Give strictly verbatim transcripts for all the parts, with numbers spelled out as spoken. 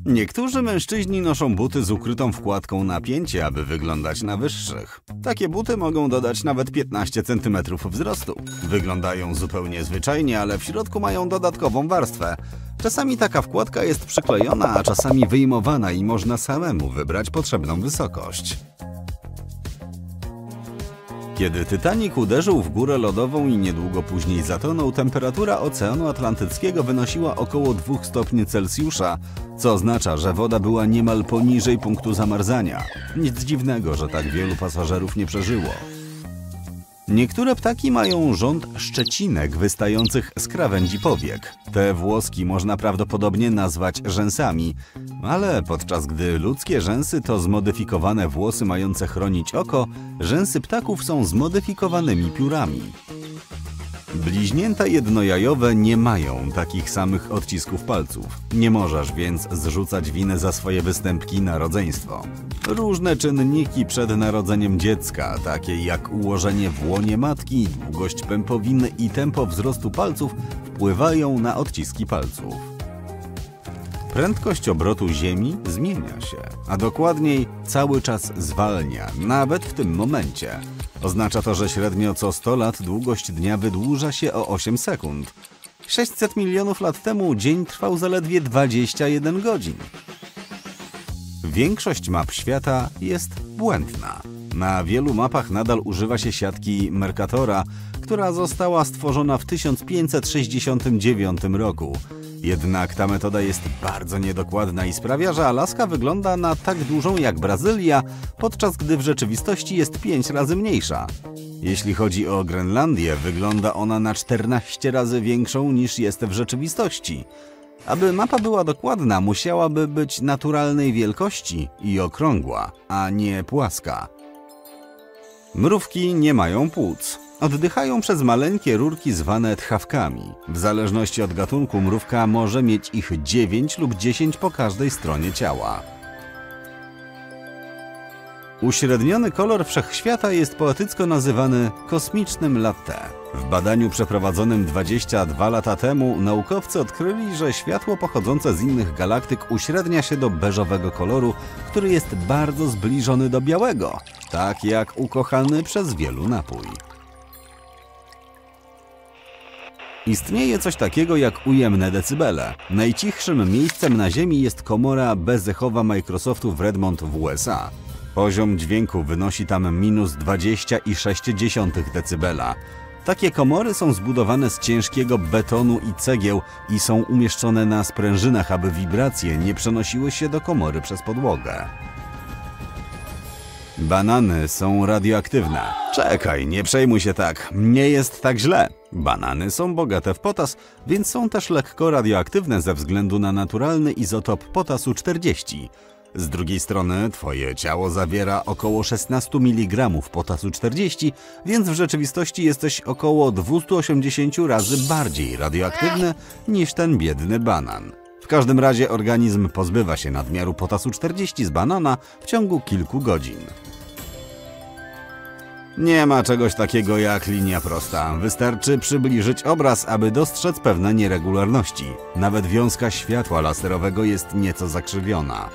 Niektórzy mężczyźni noszą buty z ukrytą wkładką na pięcie, aby wyglądać na wyższych. Takie buty mogą dodać nawet piętnaście centymetrów wzrostu. Wyglądają zupełnie zwyczajnie, ale w środku mają dodatkową warstwę. Czasami taka wkładka jest przyklejona, a czasami wyjmowana i można samemu wybrać potrzebną wysokość. Kiedy Titanic uderzył w górę lodową i niedługo później zatonął, temperatura Oceanu Atlantyckiego wynosiła około dwóch stopni Celsjusza, co oznacza, że woda była niemal poniżej punktu zamarzania. Nic dziwnego, że tak wielu pasażerów nie przeżyło. Niektóre ptaki mają rząd szczecinek wystających z krawędzi powiek. Te włoski można prawdopodobnie nazwać rzęsami, ale podczas gdy ludzkie rzęsy to zmodyfikowane włosy mające chronić oko, rzęsy ptaków są zmodyfikowanymi piórami. Bliźnięta jednojajowe nie mają takich samych odcisków palców. Nie możesz więc zrzucać winy za swoje występki na rodzeństwo. Różne czynniki przed narodzeniem dziecka, takie jak ułożenie w łonie matki, długość pępowiny i tempo wzrostu palców, wpływają na odciski palców. Prędkość obrotu Ziemi zmienia się, a dokładniej cały czas zwalnia, nawet w tym momencie. Oznacza to, że średnio co sto lat długość dnia wydłuża się o osiem sekund. sześćset milionów lat temu dzień trwał zaledwie dwadzieścia jeden godzin. Większość map świata jest błędna. Na wielu mapach nadal używa się siatki Mercatora, która została stworzona w tysiąc pięćset sześćdziesiątym dziewiątym roku. Jednak ta metoda jest bardzo niedokładna i sprawia, że Alaska wygląda na tak dużą jak Brazylia, podczas gdy w rzeczywistości jest pięć razy mniejsza. Jeśli chodzi o Grenlandię, wygląda ona na czternaście razy większą niż jest w rzeczywistości. Aby mapa była dokładna, musiałaby być naturalnej wielkości i okrągła, a nie płaska. Mrówki nie mają płuc. Oddychają przez maleńkie rurki zwane tchawkami. W zależności od gatunku mrówka może mieć ich dziewięć lub dziesięć po każdej stronie ciała. Uśredniony kolor wszechświata jest poetycko nazywany kosmicznym latte. W badaniu przeprowadzonym dwadzieścia dwa lata temu naukowcy odkryli, że światło pochodzące z innych galaktyk uśrednia się do beżowego koloru, który jest bardzo zbliżony do białego, tak jak ukochany przez wielu napój. Istnieje coś takiego jak ujemne decybele. Najcichszym miejscem na Ziemi jest komora bezechowa Microsoftu w Redmond w U S A. Poziom dźwięku wynosi tam minus dwadzieścia i sześć dziesiątych decybela. Takie komory są zbudowane z ciężkiego betonu i cegieł i są umieszczone na sprężynach, aby wibracje nie przenosiły się do komory przez podłogę. Banany są radioaktywne. Czekaj, nie przejmuj się tak, nie jest tak źle. Banany są bogate w potas, więc są też lekko radioaktywne ze względu na naturalny izotop potasu czterdzieści. Z drugiej strony twoje ciało zawiera około szesnaście miligramów potasu czterdzieści, więc w rzeczywistości jesteś około dwieście osiemdziesiąt razy bardziej radioaktywny niż ten biedny banan. W każdym razie organizm pozbywa się nadmiaru potasu czterdzieści z banana w ciągu kilku godzin. Nie ma czegoś takiego jak linia prosta. Wystarczy przybliżyć obraz, aby dostrzec pewne nieregularności. Nawet wiązka światła laserowego jest nieco zakrzywiona.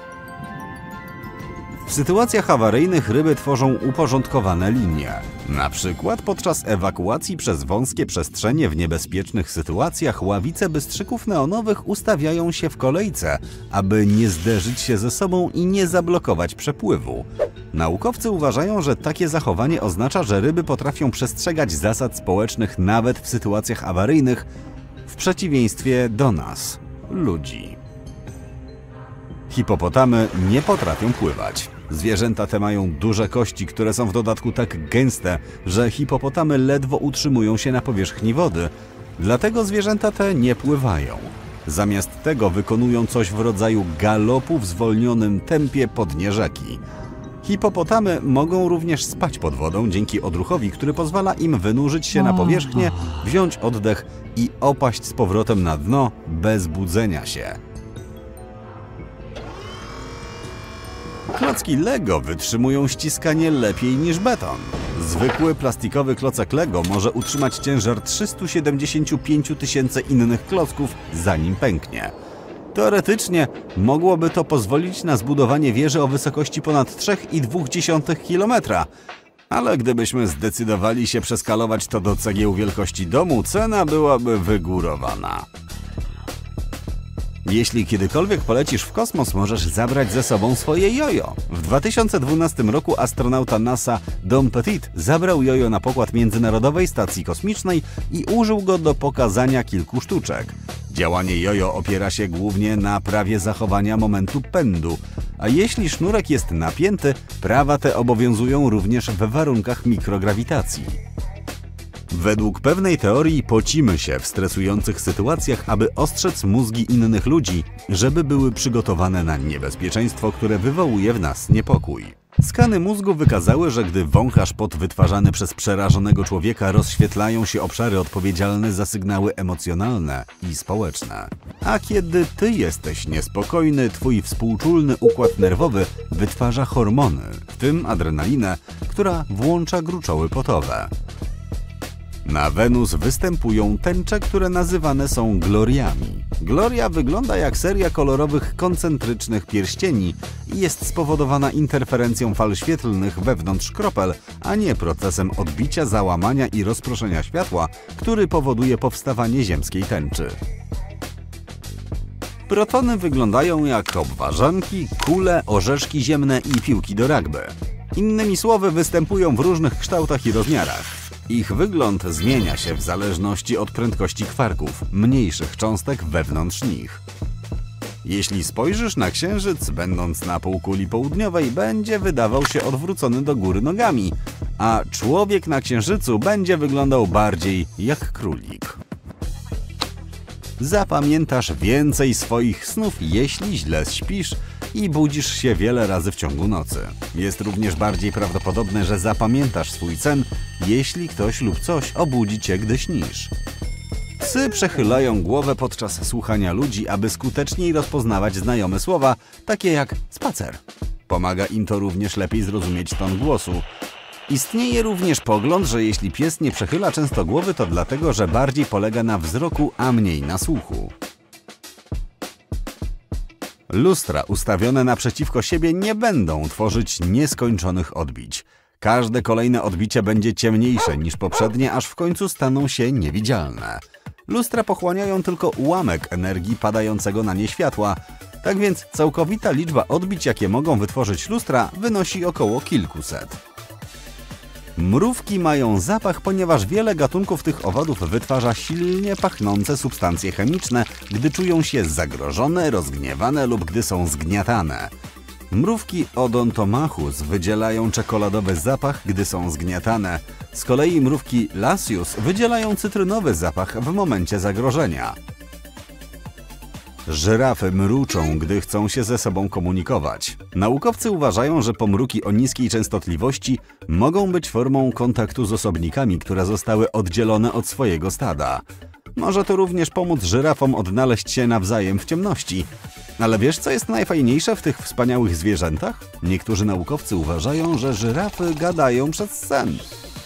W sytuacjach awaryjnych ryby tworzą uporządkowane linie. Na przykład podczas ewakuacji przez wąskie przestrzenie w niebezpiecznych sytuacjach ławice bystrzyków neonowych ustawiają się w kolejce, aby nie zderzyć się ze sobą i nie zablokować przepływu. Naukowcy uważają, że takie zachowanie oznacza, że ryby potrafią przestrzegać zasad społecznych nawet w sytuacjach awaryjnych, w przeciwieństwie do nas, ludzi. Hipopotamy nie potrafią pływać. Zwierzęta te mają duże kości, które są w dodatku tak gęste, że hipopotamy ledwo utrzymują się na powierzchni wody. Dlatego zwierzęta te nie pływają. Zamiast tego wykonują coś w rodzaju galopu w zwolnionym tempie po dnie rzeki. Hipopotamy mogą również spać pod wodą dzięki odruchowi, który pozwala im wynurzyć się na powierzchnię, wziąć oddech i opaść z powrotem na dno bez budzenia się. Klocki Lego wytrzymują ściskanie lepiej niż beton. Zwykły plastikowy klocek Lego może utrzymać ciężar trzystu siedemdziesięciu pięciu tysięcy innych klocków, zanim pęknie. Teoretycznie mogłoby to pozwolić na zbudowanie wieży o wysokości ponad trzy i dwie dziesiąte kilometra, ale gdybyśmy zdecydowali się przeskalować to do cegieł wielkości domu, cena byłaby wygórowana. Jeśli kiedykolwiek polecisz w kosmos, możesz zabrać ze sobą swoje jojo. W dwa tysiące dwunastym roku astronauta NASA Dom Petit zabrał jojo na pokład Międzynarodowej Stacji Kosmicznej i użył go do pokazania kilku sztuczek. Działanie jojo opiera się głównie na prawie zachowania momentu pędu, a jeśli sznurek jest napięty, prawa te obowiązują również w warunkach mikrograwitacji. Według pewnej teorii pocimy się w stresujących sytuacjach, aby ostrzec mózgi innych ludzi, żeby były przygotowane na niebezpieczeństwo, które wywołuje w nas niepokój. Skany mózgu wykazały, że gdy wąchasz pot wytwarzany przez przerażonego człowieka, rozświetlają się obszary odpowiedzialne za sygnały emocjonalne i społeczne. A kiedy ty jesteś niespokojny, twój współczulny układ nerwowy wytwarza hormony, w tym adrenalinę, która włącza gruczoły potowe. Na Wenus występują tęcze, które nazywane są gloriami. Gloria wygląda jak seria kolorowych koncentrycznych pierścieni i jest spowodowana interferencją fal świetlnych wewnątrz kropel, a nie procesem odbicia, załamania i rozproszenia światła, który powoduje powstawanie ziemskiej tęczy. Protony wyglądają jak obwarzanki, kule, orzeszki ziemne i piłki do rugby. Innymi słowy, występują w różnych kształtach i rozmiarach. Ich wygląd zmienia się w zależności od prędkości kwarków, mniejszych cząstek wewnątrz nich. Jeśli spojrzysz na Księżyc, będąc na półkuli południowej, będzie wydawał się odwrócony do góry nogami, a człowiek na Księżycu będzie wyglądał bardziej jak królik. Zapamiętasz więcej swoich snów, jeśli źle śpisz i budzisz się wiele razy w ciągu nocy. Jest również bardziej prawdopodobne, że zapamiętasz swój sen, jeśli ktoś lub coś obudzi cię, gdy śnisz. Psy przechylają głowę podczas słuchania ludzi, aby skuteczniej rozpoznawać znajome słowa, takie jak spacer. Pomaga im to również lepiej zrozumieć ton głosu. Istnieje również pogląd, że jeśli pies nie przechyla często głowy, to dlatego, że bardziej polega na wzroku, a mniej na słuchu. Lustra ustawione naprzeciwko siebie nie będą tworzyć nieskończonych odbić. Każde kolejne odbicie będzie ciemniejsze niż poprzednie, aż w końcu staną się niewidzialne. Lustra pochłaniają tylko ułamek energii padającego na nie światła, tak więc całkowita liczba odbić, jakie mogą wytworzyć lustra, wynosi około kilkuset. Mrówki mają zapach, ponieważ wiele gatunków tych owadów wytwarza silnie pachnące substancje chemiczne, gdy czują się zagrożone, rozgniewane lub gdy są zgniatane. Mrówki Odontomachus wydzielają czekoladowy zapach, gdy są zgniatane. Z kolei mrówki Lasius wydzielają cytrynowy zapach w momencie zagrożenia. Żyrafy mruczą, gdy chcą się ze sobą komunikować. Naukowcy uważają, że pomruki o niskiej częstotliwości mogą być formą kontaktu z osobnikami, które zostały oddzielone od swojego stada. Może to również pomóc żyrafom odnaleźć się nawzajem w ciemności. Ale wiesz, co jest najfajniejsze w tych wspaniałych zwierzętach? Niektórzy naukowcy uważają, że żyrafy gadają przez sen.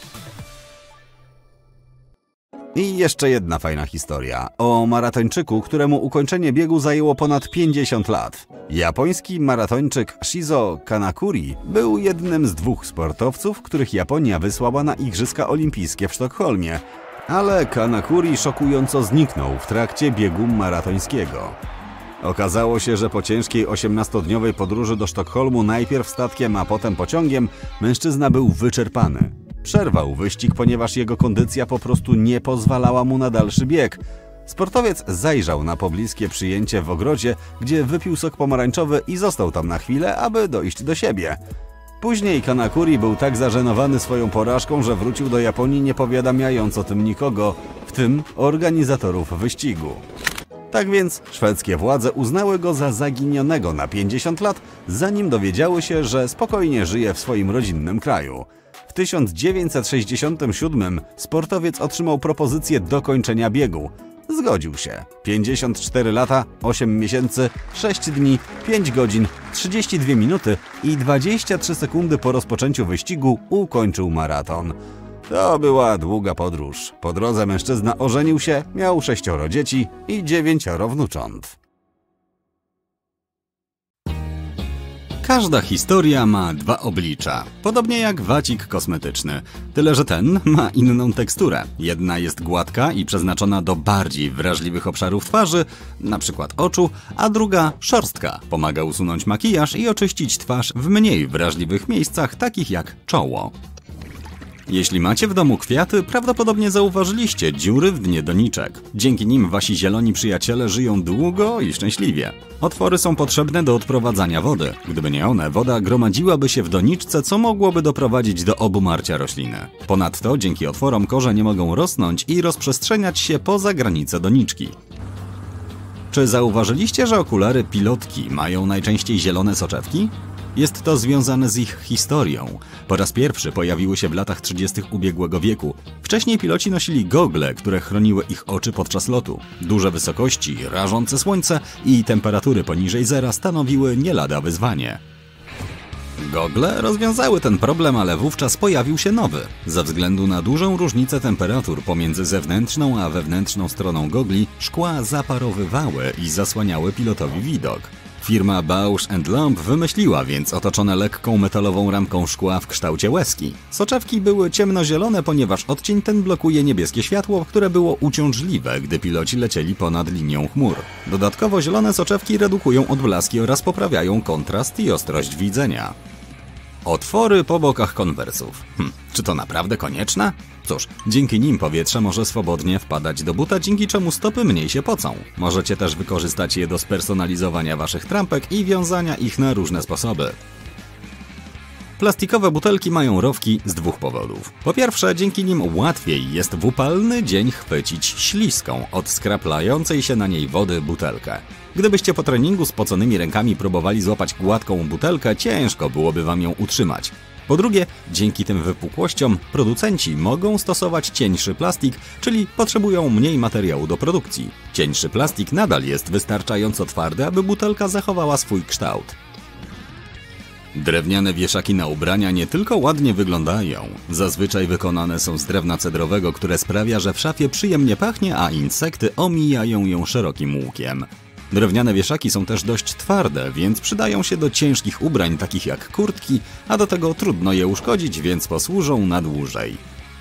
I jeszcze jedna fajna historia o maratończyku, któremu ukończenie biegu zajęło ponad pięćdziesiąt lat. Japoński maratończyk Shizo Kanakuri był jednym z dwóch sportowców, których Japonia wysłała na Igrzyska Olimpijskie w Sztokholmie. Ale Kanakuri szokująco zniknął w trakcie biegu maratońskiego. Okazało się, że po ciężkiej osiemnastodniowej podróży do Sztokholmu, najpierw statkiem, a potem pociągiem, mężczyzna był wyczerpany. Przerwał wyścig, ponieważ jego kondycja po prostu nie pozwalała mu na dalszy bieg. Sportowiec zajrzał na pobliskie przyjęcie w ogrodzie, gdzie wypił sok pomarańczowy i został tam na chwilę, aby dojść do siebie. Później Kanakuri był tak zażenowany swoją porażką, że wrócił do Japonii, nie powiadamiając o tym nikogo, w tym organizatorów wyścigu. Tak więc szwedzkie władze uznały go za zaginionego na pięćdziesiąt lat, zanim dowiedziały się, że spokojnie żyje w swoim rodzinnym kraju. W tysiąc dziewięćset sześćdziesiątym siódmym sportowiec otrzymał propozycję dokończenia biegu. Zgodził się. pięćdziesiąt cztery lata, osiem miesięcy, sześć dni, pięć godzin, trzydzieści dwie minuty i dwadzieścia trzy sekundy po rozpoczęciu wyścigu ukończył maraton. To była długa podróż. Po drodze mężczyzna ożenił się, miał sześcioro dzieci i dziewięcioro wnucząt. Każda historia ma dwa oblicza, podobnie jak wacik kosmetyczny, tyle że ten ma inną teksturę. Jedna jest gładka i przeznaczona do bardziej wrażliwych obszarów twarzy, np. oczu, a druga szorstka, pomaga usunąć makijaż i oczyścić twarz w mniej wrażliwych miejscach, takich jak czoło. Jeśli macie w domu kwiaty, prawdopodobnie zauważyliście dziury w dnie doniczek. Dzięki nim wasi zieloni przyjaciele żyją długo i szczęśliwie. Otwory są potrzebne do odprowadzania wody. Gdyby nie one, woda gromadziłaby się w doniczce, co mogłoby doprowadzić do obumarcia rośliny. Ponadto dzięki otworom korzenie mogą rosnąć i rozprzestrzeniać się poza granice doniczki. Czy zauważyliście, że okulary pilotki mają najczęściej zielone soczewki? Jest to związane z ich historią. Po raz pierwszy pojawiły się w latach trzydziestych ubiegłego wieku. Wcześniej piloci nosili gogle, które chroniły ich oczy podczas lotu. Duże wysokości, rażące słońce i temperatury poniżej zera stanowiły nie lada wyzwanie. Gogle rozwiązały ten problem, ale wówczas pojawił się nowy. Ze względu na dużą różnicę temperatur pomiędzy zewnętrzną a wewnętrzną stroną gogli, szkła zaparowywały i zasłaniały pilotowi widok. Firma Bausch and Lomb wymyśliła więc otoczone lekką metalową ramką szkła w kształcie łezki. Soczewki były ciemnozielone, ponieważ odcień ten blokuje niebieskie światło, które było uciążliwe, gdy piloci lecieli ponad linią chmur. Dodatkowo zielone soczewki redukują odblaski oraz poprawiają kontrast i ostrość widzenia. Otwory po bokach konwersów. Hm, czy to naprawdę konieczne? Cóż, dzięki nim powietrze może swobodnie wpadać do buta, dzięki czemu stopy mniej się pocą. Możecie też wykorzystać je do spersonalizowania waszych trampek i wiązania ich na różne sposoby. Plastikowe butelki mają rowki z dwóch powodów. Po pierwsze, dzięki nim łatwiej jest w upalny dzień chwycić śliską, odskraplającej się na niej wody butelkę. Gdybyście po treningu spoconymi rękami próbowali złapać gładką butelkę, ciężko byłoby wam ją utrzymać. Po drugie, dzięki tym wypukłościom producenci mogą stosować cieńszy plastik, czyli potrzebują mniej materiału do produkcji. Cieńszy plastik nadal jest wystarczająco twardy, aby butelka zachowała swój kształt. Drewniane wieszaki na ubrania nie tylko ładnie wyglądają. Zazwyczaj wykonane są z drewna cedrowego, które sprawia, że w szafie przyjemnie pachnie, a insekty omijają ją szerokim łukiem. Drewniane wieszaki są też dość twarde, więc przydają się do ciężkich ubrań, takich jak kurtki, a do tego trudno je uszkodzić, więc posłużą na dłużej.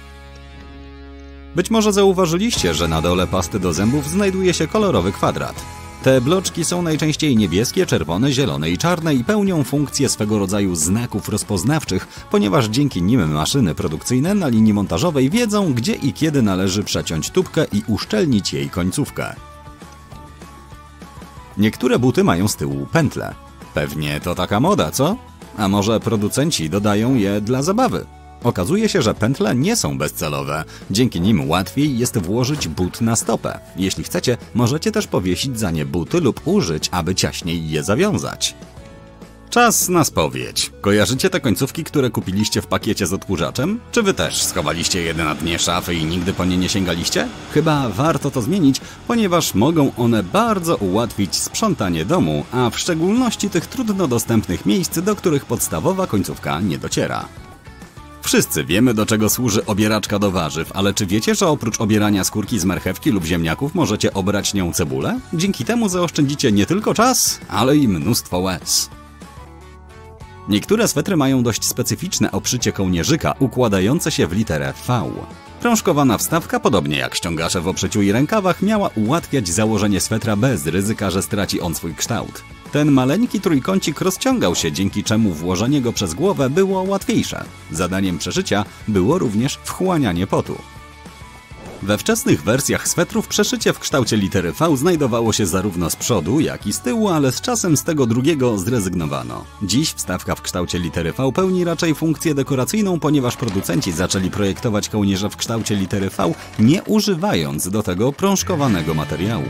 Być może zauważyliście, że na dole pasty do zębów znajduje się kolorowy kwadrat. Te bloczki są najczęściej niebieskie, czerwone, zielone i czarne i pełnią funkcję swego rodzaju znaków rozpoznawczych, ponieważ dzięki nim maszyny produkcyjne na linii montażowej wiedzą, gdzie i kiedy należy przeciąć tubkę i uszczelnić jej końcówkę. Niektóre buty mają z tyłu pętle. Pewnie to taka moda, co? A może producenci dodają je dla zabawy? Okazuje się, że pętle nie są bezcelowe. Dzięki nim łatwiej jest włożyć but na stopę. Jeśli chcecie, możecie też powiesić za nie buty lub użyć, aby ciaśniej je zawiązać. Czas na spowiedź. Kojarzycie te końcówki, które kupiliście w pakiecie z odkurzaczem? Czy wy też schowaliście je na dnie szafy i nigdy po nie nie sięgaliście? Chyba warto to zmienić, ponieważ mogą one bardzo ułatwić sprzątanie domu, a w szczególności tych trudno dostępnych miejsc, do których podstawowa końcówka nie dociera. Wszyscy wiemy, do czego służy obieraczka do warzyw, ale czy wiecie, że oprócz obierania skórki z marchewki lub ziemniaków możecie obrać nią cebulę? Dzięki temu zaoszczędzicie nie tylko czas, ale i mnóstwo łez. Niektóre swetry mają dość specyficzne obszycie kołnierzyka układające się w literę V. Prążkowana wstawka, podobnie jak ściągacze w obszyciu i rękawach, miała ułatwiać założenie swetra bez ryzyka, że straci on swój kształt. Ten maleńki trójkącik rozciągał się, dzięki czemu włożenie go przez głowę było łatwiejsze. Zadaniem przeszycia było również wchłanianie potu. We wczesnych wersjach swetrów przeszycie w kształcie litery V znajdowało się zarówno z przodu, jak i z tyłu, ale z czasem z tego drugiego zrezygnowano. Dziś wstawka w kształcie litery V pełni raczej funkcję dekoracyjną, ponieważ producenci zaczęli projektować kołnierze w kształcie litery V, nie używając do tego prążkowanego materiału.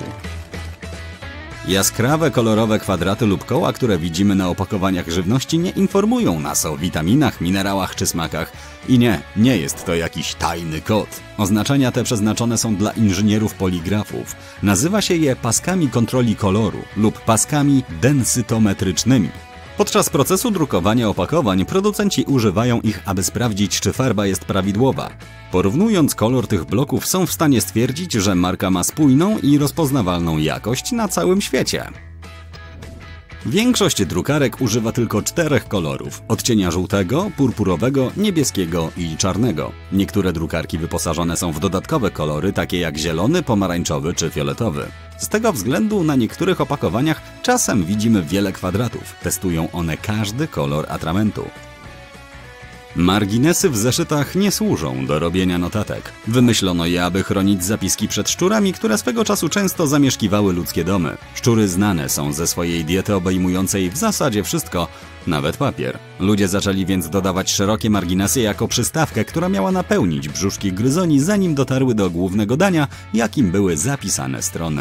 Jaskrawe, kolorowe kwadraty lub koła, które widzimy na opakowaniach żywności, nie informują nas o witaminach, minerałach czy smakach. I nie, nie jest to jakiś tajny kod. Oznaczenia te przeznaczone są dla inżynierów poligrafów. Nazywa się je paskami kontroli koloru lub paskami densytometrycznymi. Podczas procesu drukowania opakowań producenci używają ich, aby sprawdzić, czy farba jest prawidłowa. Porównując kolor tych bloków, są w stanie stwierdzić, że marka ma spójną i rozpoznawalną jakość na całym świecie. Większość drukarek używa tylko czterech kolorów: odcienia żółtego, purpurowego, niebieskiego i czarnego. Niektóre drukarki wyposażone są w dodatkowe kolory, takie jak zielony, pomarańczowy czy fioletowy. Z tego względu na niektórych opakowaniach czasem widzimy wiele kwadratów. Testują one każdy kolor atramentu. Marginesy w zeszytach nie służą do robienia notatek. Wymyślono je, aby chronić zapiski przed szczurami, które swego czasu często zamieszkiwały ludzkie domy. Szczury znane są ze swojej diety obejmującej w zasadzie wszystko, nawet papier. Ludzie zaczęli więc dodawać szerokie marginesy jako przystawkę, która miała napełnić brzuszki gryzoni, zanim dotarły do głównego dania, jakim były zapisane strony.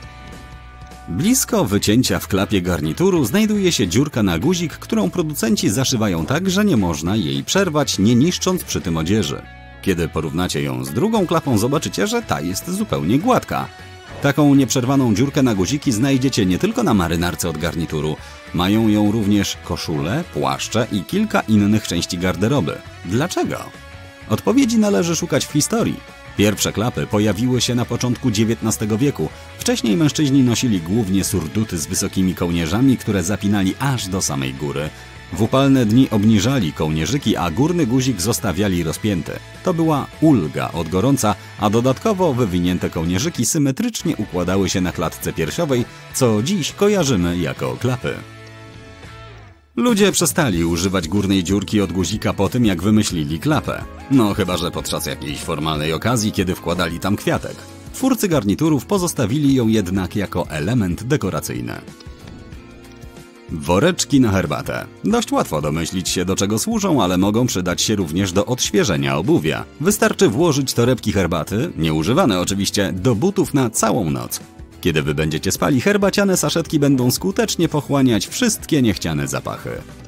Blisko wycięcia w klapie garnituru znajduje się dziurka na guzik, którą producenci zaszywają tak, że nie można jej przerwać, nie niszcząc przy tym odzieży. Kiedy porównacie ją z drugą klapą, zobaczycie, że ta jest zupełnie gładka. Taką nieprzerwaną dziurkę na guziki znajdziecie nie tylko na marynarce od garnituru. Mają ją również koszule, płaszcze i kilka innych części garderoby. Dlaczego? Odpowiedzi należy szukać w historii. Pierwsze klapy pojawiły się na początku dziewiętnastego wieku. Wcześniej mężczyźni nosili głównie surduty z wysokimi kołnierzami, które zapinali aż do samej góry. W upalne dni obniżali kołnierzyki, a górny guzik zostawiali rozpięty. To była ulga od gorąca, a dodatkowo wywinięte kołnierzyki symetrycznie układały się na klatce piersiowej, co dziś kojarzymy jako klapy. Ludzie przestali używać górnej dziurki od guzika po tym, jak wymyślili klapę. No chyba że podczas jakiejś formalnej okazji, kiedy wkładali tam kwiatek. Twórcy garniturów pozostawili ją jednak jako element dekoracyjny. Woreczki na herbatę. Dość łatwo domyślić się, do czego służą, ale mogą przydać się również do odświeżenia obuwia. Wystarczy włożyć torebki herbaty, nieużywane oczywiście, do butów na całą noc. Kiedy wy będziecie spali, herbaciane saszetki będą skutecznie pochłaniać wszystkie niechciane zapachy.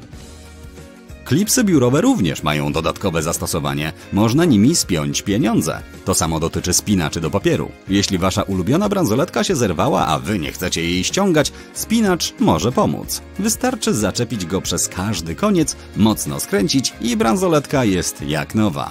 Klipsy biurowe również mają dodatkowe zastosowanie. Można nimi spiąć pieniądze. To samo dotyczy spinaczy do papieru. Jeśli wasza ulubiona bransoletka się zerwała, a wy nie chcecie jej ściągać, spinacz może pomóc. Wystarczy zaczepić go przez każdy koniec, mocno skręcić i bransoletka jest jak nowa.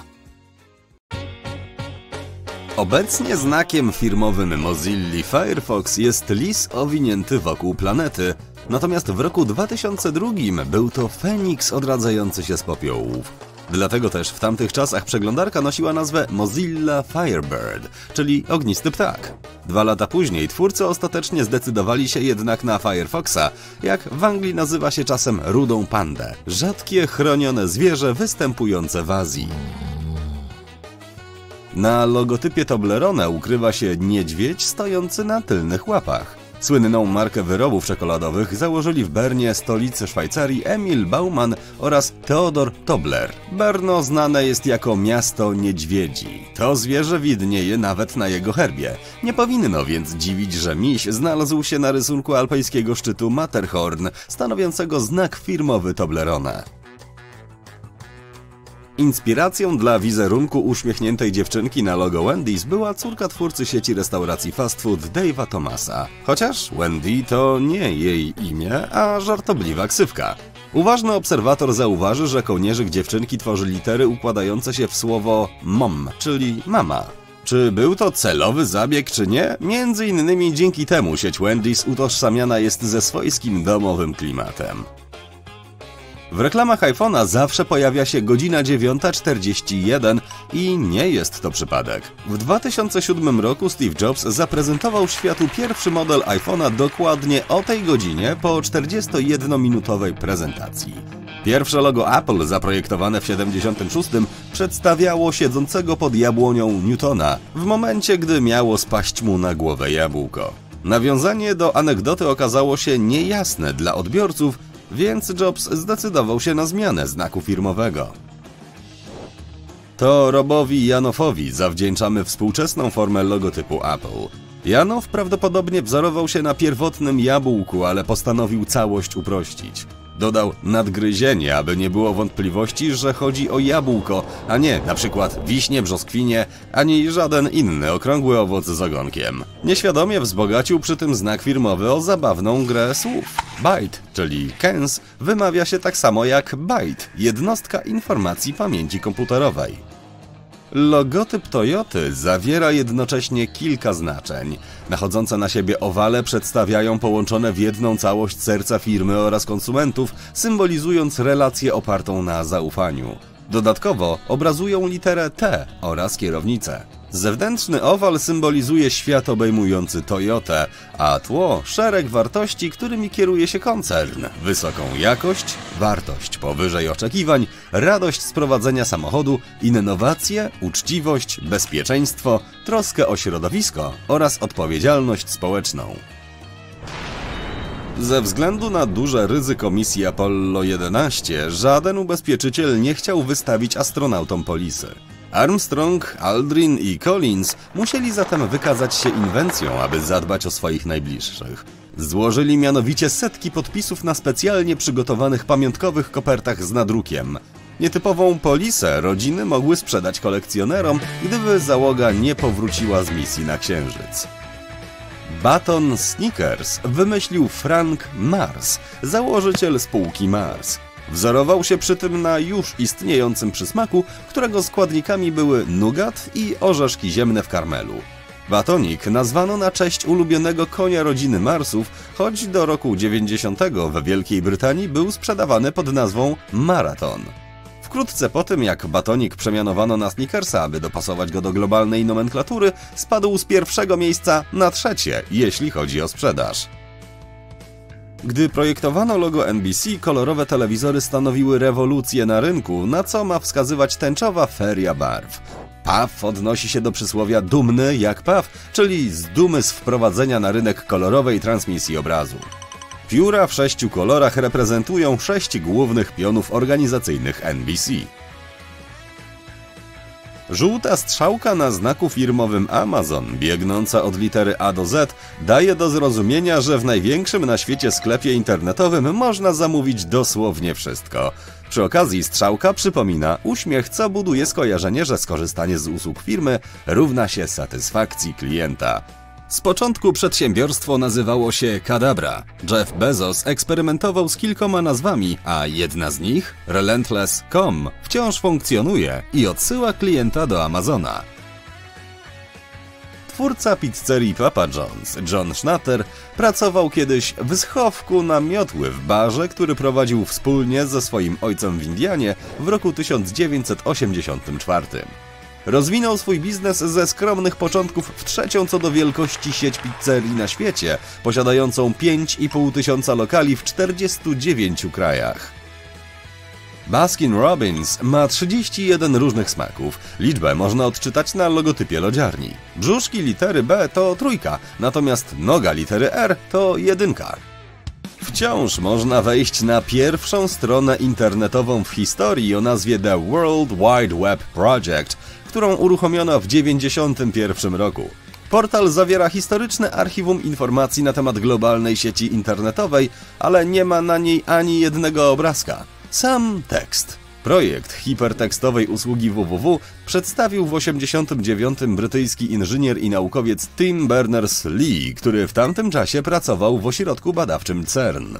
Obecnie znakiem firmowym Mozilli Firefox jest lis owinięty wokół planety, natomiast w roku dwa tysiące drugim był to Feniks odradzający się z popiołów. Dlatego też w tamtych czasach przeglądarka nosiła nazwę Mozilla Firebird, czyli ognisty ptak. Dwa lata później twórcy ostatecznie zdecydowali się jednak na Firefoxa, jak w Anglii nazywa się czasem rudą pandę, rzadkie chronione zwierzę występujące w Azji. Na logotypie Toblerone ukrywa się niedźwiedź stojący na tylnych łapach. Słynną markę wyrobów czekoladowych założyli w Bernie, stolicy Szwajcarii, Emil Bauman oraz Theodor Tobler. Berno znane jest jako miasto niedźwiedzi. To zwierzę widnieje nawet na jego herbie. Nie powinno więc dziwić, że miś znalazł się na rysunku alpejskiego szczytu Matterhorn, stanowiącego znak firmowy Toblerone. Inspiracją dla wizerunku uśmiechniętej dziewczynki na logo Wendy's była córka twórcy sieci restauracji fast food Dave'a Thomasa. Chociaż Wendy to nie jej imię, a żartobliwa ksywka. Uważny obserwator zauważy, że kołnierzyk dziewczynki tworzy litery układające się w słowo mom, czyli mama. Czy był to celowy zabieg, czy nie? Między innymi dzięki temu sieć Wendy's utożsamiana jest ze swojskim domowym klimatem. W reklamach iPhone'a zawsze pojawia się godzina dziewiąta czterdzieści jeden i nie jest to przypadek. W dwa tysiące siódmym roku Steve Jobs zaprezentował światu pierwszy model iPhone'a dokładnie o tej godzinie po czterdziestojednominutowej prezentacji. Pierwsze logo Apple, zaprojektowane w siedemdziesiątym szóstym, przedstawiało siedzącego pod jabłonią Newtona, w momencie gdy miało spaść mu na głowę jabłko. Nawiązanie do anegdoty okazało się niejasne dla odbiorców, więc Jobs zdecydował się na zmianę znaku firmowego. To Robowi Janofowi zawdzięczamy współczesną formę logotypu Apple. Janow prawdopodobnie wzorował się na pierwotnym jabłku, ale postanowił całość uprościć. Dodał nadgryzienie, aby nie było wątpliwości, że chodzi o jabłko, a nie na przykład wiśnie, brzoskwinie, ani żaden inny okrągły owoc z ogonkiem. Nieświadomie wzbogacił przy tym znak firmowy o zabawną grę słów. Byte, czyli kęs, wymawia się tak samo jak byte, jednostka informacji pamięci komputerowej. Logotyp Toyoty zawiera jednocześnie kilka znaczeń. Nachodzące na siebie owale przedstawiają połączone w jedną całość serca firmy oraz konsumentów, symbolizując relację opartą na zaufaniu. Dodatkowo obrazują literę T oraz kierownicę. Zewnętrzny owal symbolizuje świat obejmujący Toyotę, a tło szereg wartości, którymi kieruje się koncern. Wysoką jakość, wartość powyżej oczekiwań, radość z prowadzenia samochodu, innowacje, uczciwość, bezpieczeństwo, troskę o środowisko oraz odpowiedzialność społeczną. Ze względu na duże ryzyko misji Apollo jedenaście, żaden ubezpieczyciel nie chciał wystawić astronautom polisy. Armstrong, Aldrin i Collins musieli zatem wykazać się inwencją, aby zadbać o swoich najbliższych. Złożyli mianowicie setki podpisów na specjalnie przygotowanych pamiątkowych kopertach z nadrukiem. Nietypową polisę rodziny mogły sprzedać kolekcjonerom, gdyby załoga nie powróciła z misji na Księżyc. Baton Snickers wymyślił Frank Mars, założyciel spółki Mars. Wzorował się przy tym na już istniejącym przysmaku, którego składnikami były nugat i orzeszki ziemne w karmelu. Batonik nazwano na cześć ulubionego konia rodziny Marsów, choć do roku dziewięćdziesiątego we Wielkiej Brytanii był sprzedawany pod nazwą Marathon. Wkrótce po tym, jak batonik przemianowano na Snickersa, aby dopasować go do globalnej nomenklatury, spadł z pierwszego miejsca na trzecie, jeśli chodzi o sprzedaż. Gdy projektowano logo N B C, kolorowe telewizory stanowiły rewolucję na rynku, na co ma wskazywać tęczowa feria barw. P A W odnosi się do przysłowia dumny jak P A W, czyli z dumy z wprowadzenia na rynek kolorowej transmisji obrazu. Pióra w sześciu kolorach reprezentują sześć głównych pionów organizacyjnych N B C. Żółta strzałka na znaku firmowym Amazon, biegnąca od litery A do Z, daje do zrozumienia, że w największym na świecie sklepie internetowym można zamówić dosłownie wszystko. Przy okazji strzałka przypomina uśmiech, co buduje skojarzenie, że skorzystanie z usług firmy równa się satysfakcji klienta. Z początku przedsiębiorstwo nazywało się Kadabra. Jeff Bezos eksperymentował z kilkoma nazwami, a jedna z nich, Relentless kropka com, wciąż funkcjonuje i odsyła klienta do Amazona. Twórca pizzerii Papa John's, John Schnatter, pracował kiedyś w schowku na miotły w barze, który prowadził wspólnie ze swoim ojcem w Indianie w roku tysiąc dziewięćset osiemdziesiątym czwartym. Rozwinął swój biznes ze skromnych początków w trzecią co do wielkości sieć pizzerii na świecie, posiadającą pięć i pół tysiąca lokali w czterdziestu dziewięciu krajach. Baskin Robbins ma trzydzieści jeden różnych smaków. Liczbę można odczytać na logotypie lodziarni. Brzuszki litery B to trójka, natomiast noga litery R to jedynka. Wciąż można wejść na pierwszą stronę internetową w historii o nazwie The World Wide Web Project, którą uruchomiono w dziewięćdziesiątym pierwszym roku. Portal zawiera historyczne archiwum informacji na temat globalnej sieci internetowej, ale nie ma na niej ani jednego obrazka. Sam tekst. Projekt hipertekstowej usługi www przedstawił w osiemdziesiątym dziewiątym brytyjski inżynier i naukowiec Tim Berners-Lee, który w tamtym czasie pracował w ośrodku badawczym CERN.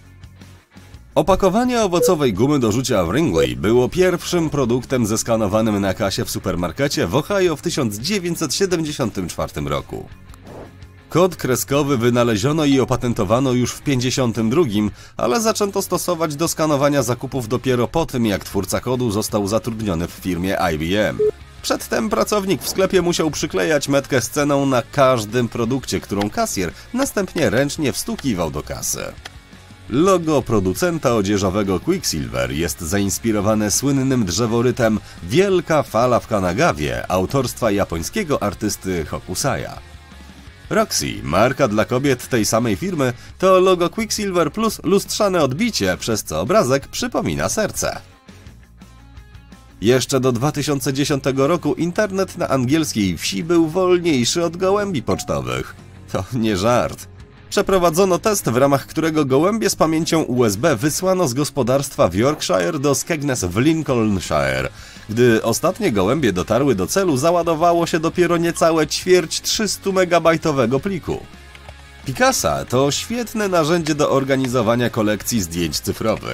Opakowanie owocowej gumy do rzucia Wrigley było pierwszym produktem zeskanowanym na kasie w supermarkecie w Ohio w tysiąc dziewięćset siedemdziesiątym czwartym roku. Kod kreskowy wynaleziono i opatentowano już w pięćdziesiątym drugim, ale zaczęto stosować do skanowania zakupów dopiero po tym, jak twórca kodu został zatrudniony w firmie I B M. Przedtem pracownik w sklepie musiał przyklejać metkę z ceną na każdym produkcie, którą kasjer następnie ręcznie wstukiwał do kasy. Logo producenta odzieżowego Quicksilver jest zainspirowane słynnym drzeworytem Wielka fala w Kanagawie autorstwa japońskiego artysty Hokusaya. Roxy, marka dla kobiet tej samej firmy, to logo Quicksilver plus lustrzane odbicie, przez co obrazek przypomina serce. Jeszcze do dwa tysiące dziesiątego roku internet na angielskiej wsi był wolniejszy od gołębi pocztowych. To nie żart. Przeprowadzono test, w ramach którego gołębie z pamięcią U S B wysłano z gospodarstwa w Yorkshire do Skegness w Lincolnshire. Gdy ostatnie gołębie dotarły do celu, załadowało się dopiero niecałe ćwierć trzystu-megabajtowego pliku. Picasa to świetne narzędzie do organizowania kolekcji zdjęć cyfrowych.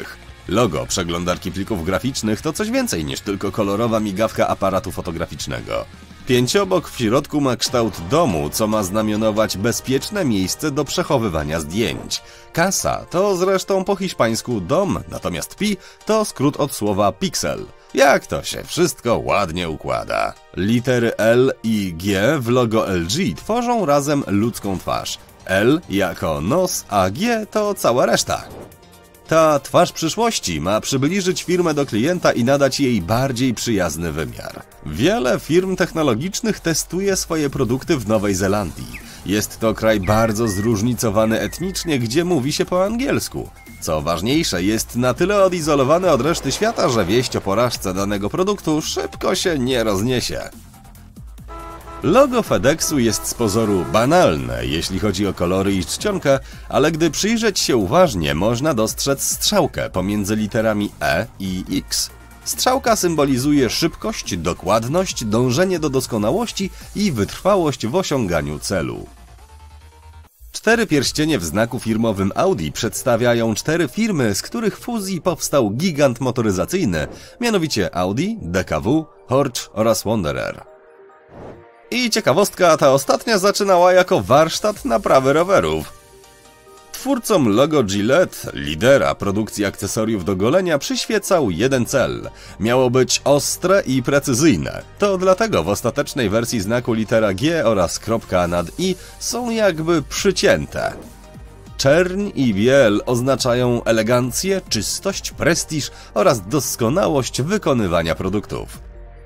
Logo przeglądarki plików graficznych to coś więcej niż tylko kolorowa migawka aparatu fotograficznego. Pięciobok w środku ma kształt domu, co ma znamionować bezpieczne miejsce do przechowywania zdjęć. Casa to zresztą po hiszpańsku dom, natomiast pi to skrót od słowa pixel. Jak to się wszystko ładnie układa. Litery L i G w logo L G tworzą razem ludzką twarz. L jako nos, a G to cała reszta. Ta twarz przyszłości ma przybliżyć firmę do klienta i nadać jej bardziej przyjazny wymiar. Wiele firm technologicznych testuje swoje produkty w Nowej Zelandii. Jest to kraj bardzo zróżnicowany etnicznie, gdzie mówi się po angielsku. Co ważniejsze, jest na tyle odizolowany od reszty świata, że wieść o porażce danego produktu szybko się nie rozniesie. Logo FedExu jest z pozoru banalne, jeśli chodzi o kolory i czcionkę, ale gdy przyjrzeć się uważnie, można dostrzec strzałkę pomiędzy literami E i X. Strzałka symbolizuje szybkość, dokładność, dążenie do doskonałości i wytrwałość w osiąganiu celu. Cztery pierścienie w znaku firmowym Audi przedstawiają cztery firmy, z których fuzji powstał gigant motoryzacyjny, mianowicie Audi, D K W, Porsche oraz Wanderer. I ciekawostka, ta ostatnia zaczynała jako warsztat naprawy rowerów. Twórcom logo Gillette, lidera produkcji akcesoriów do golenia, przyświecał jeden cel. Miało być ostre i precyzyjne. To dlatego w ostatecznej wersji znaku litera G oraz kropka nad i są jakby przycięte. Czerń i biel oznaczają elegancję, czystość, prestiż oraz doskonałość wykonywania produktów.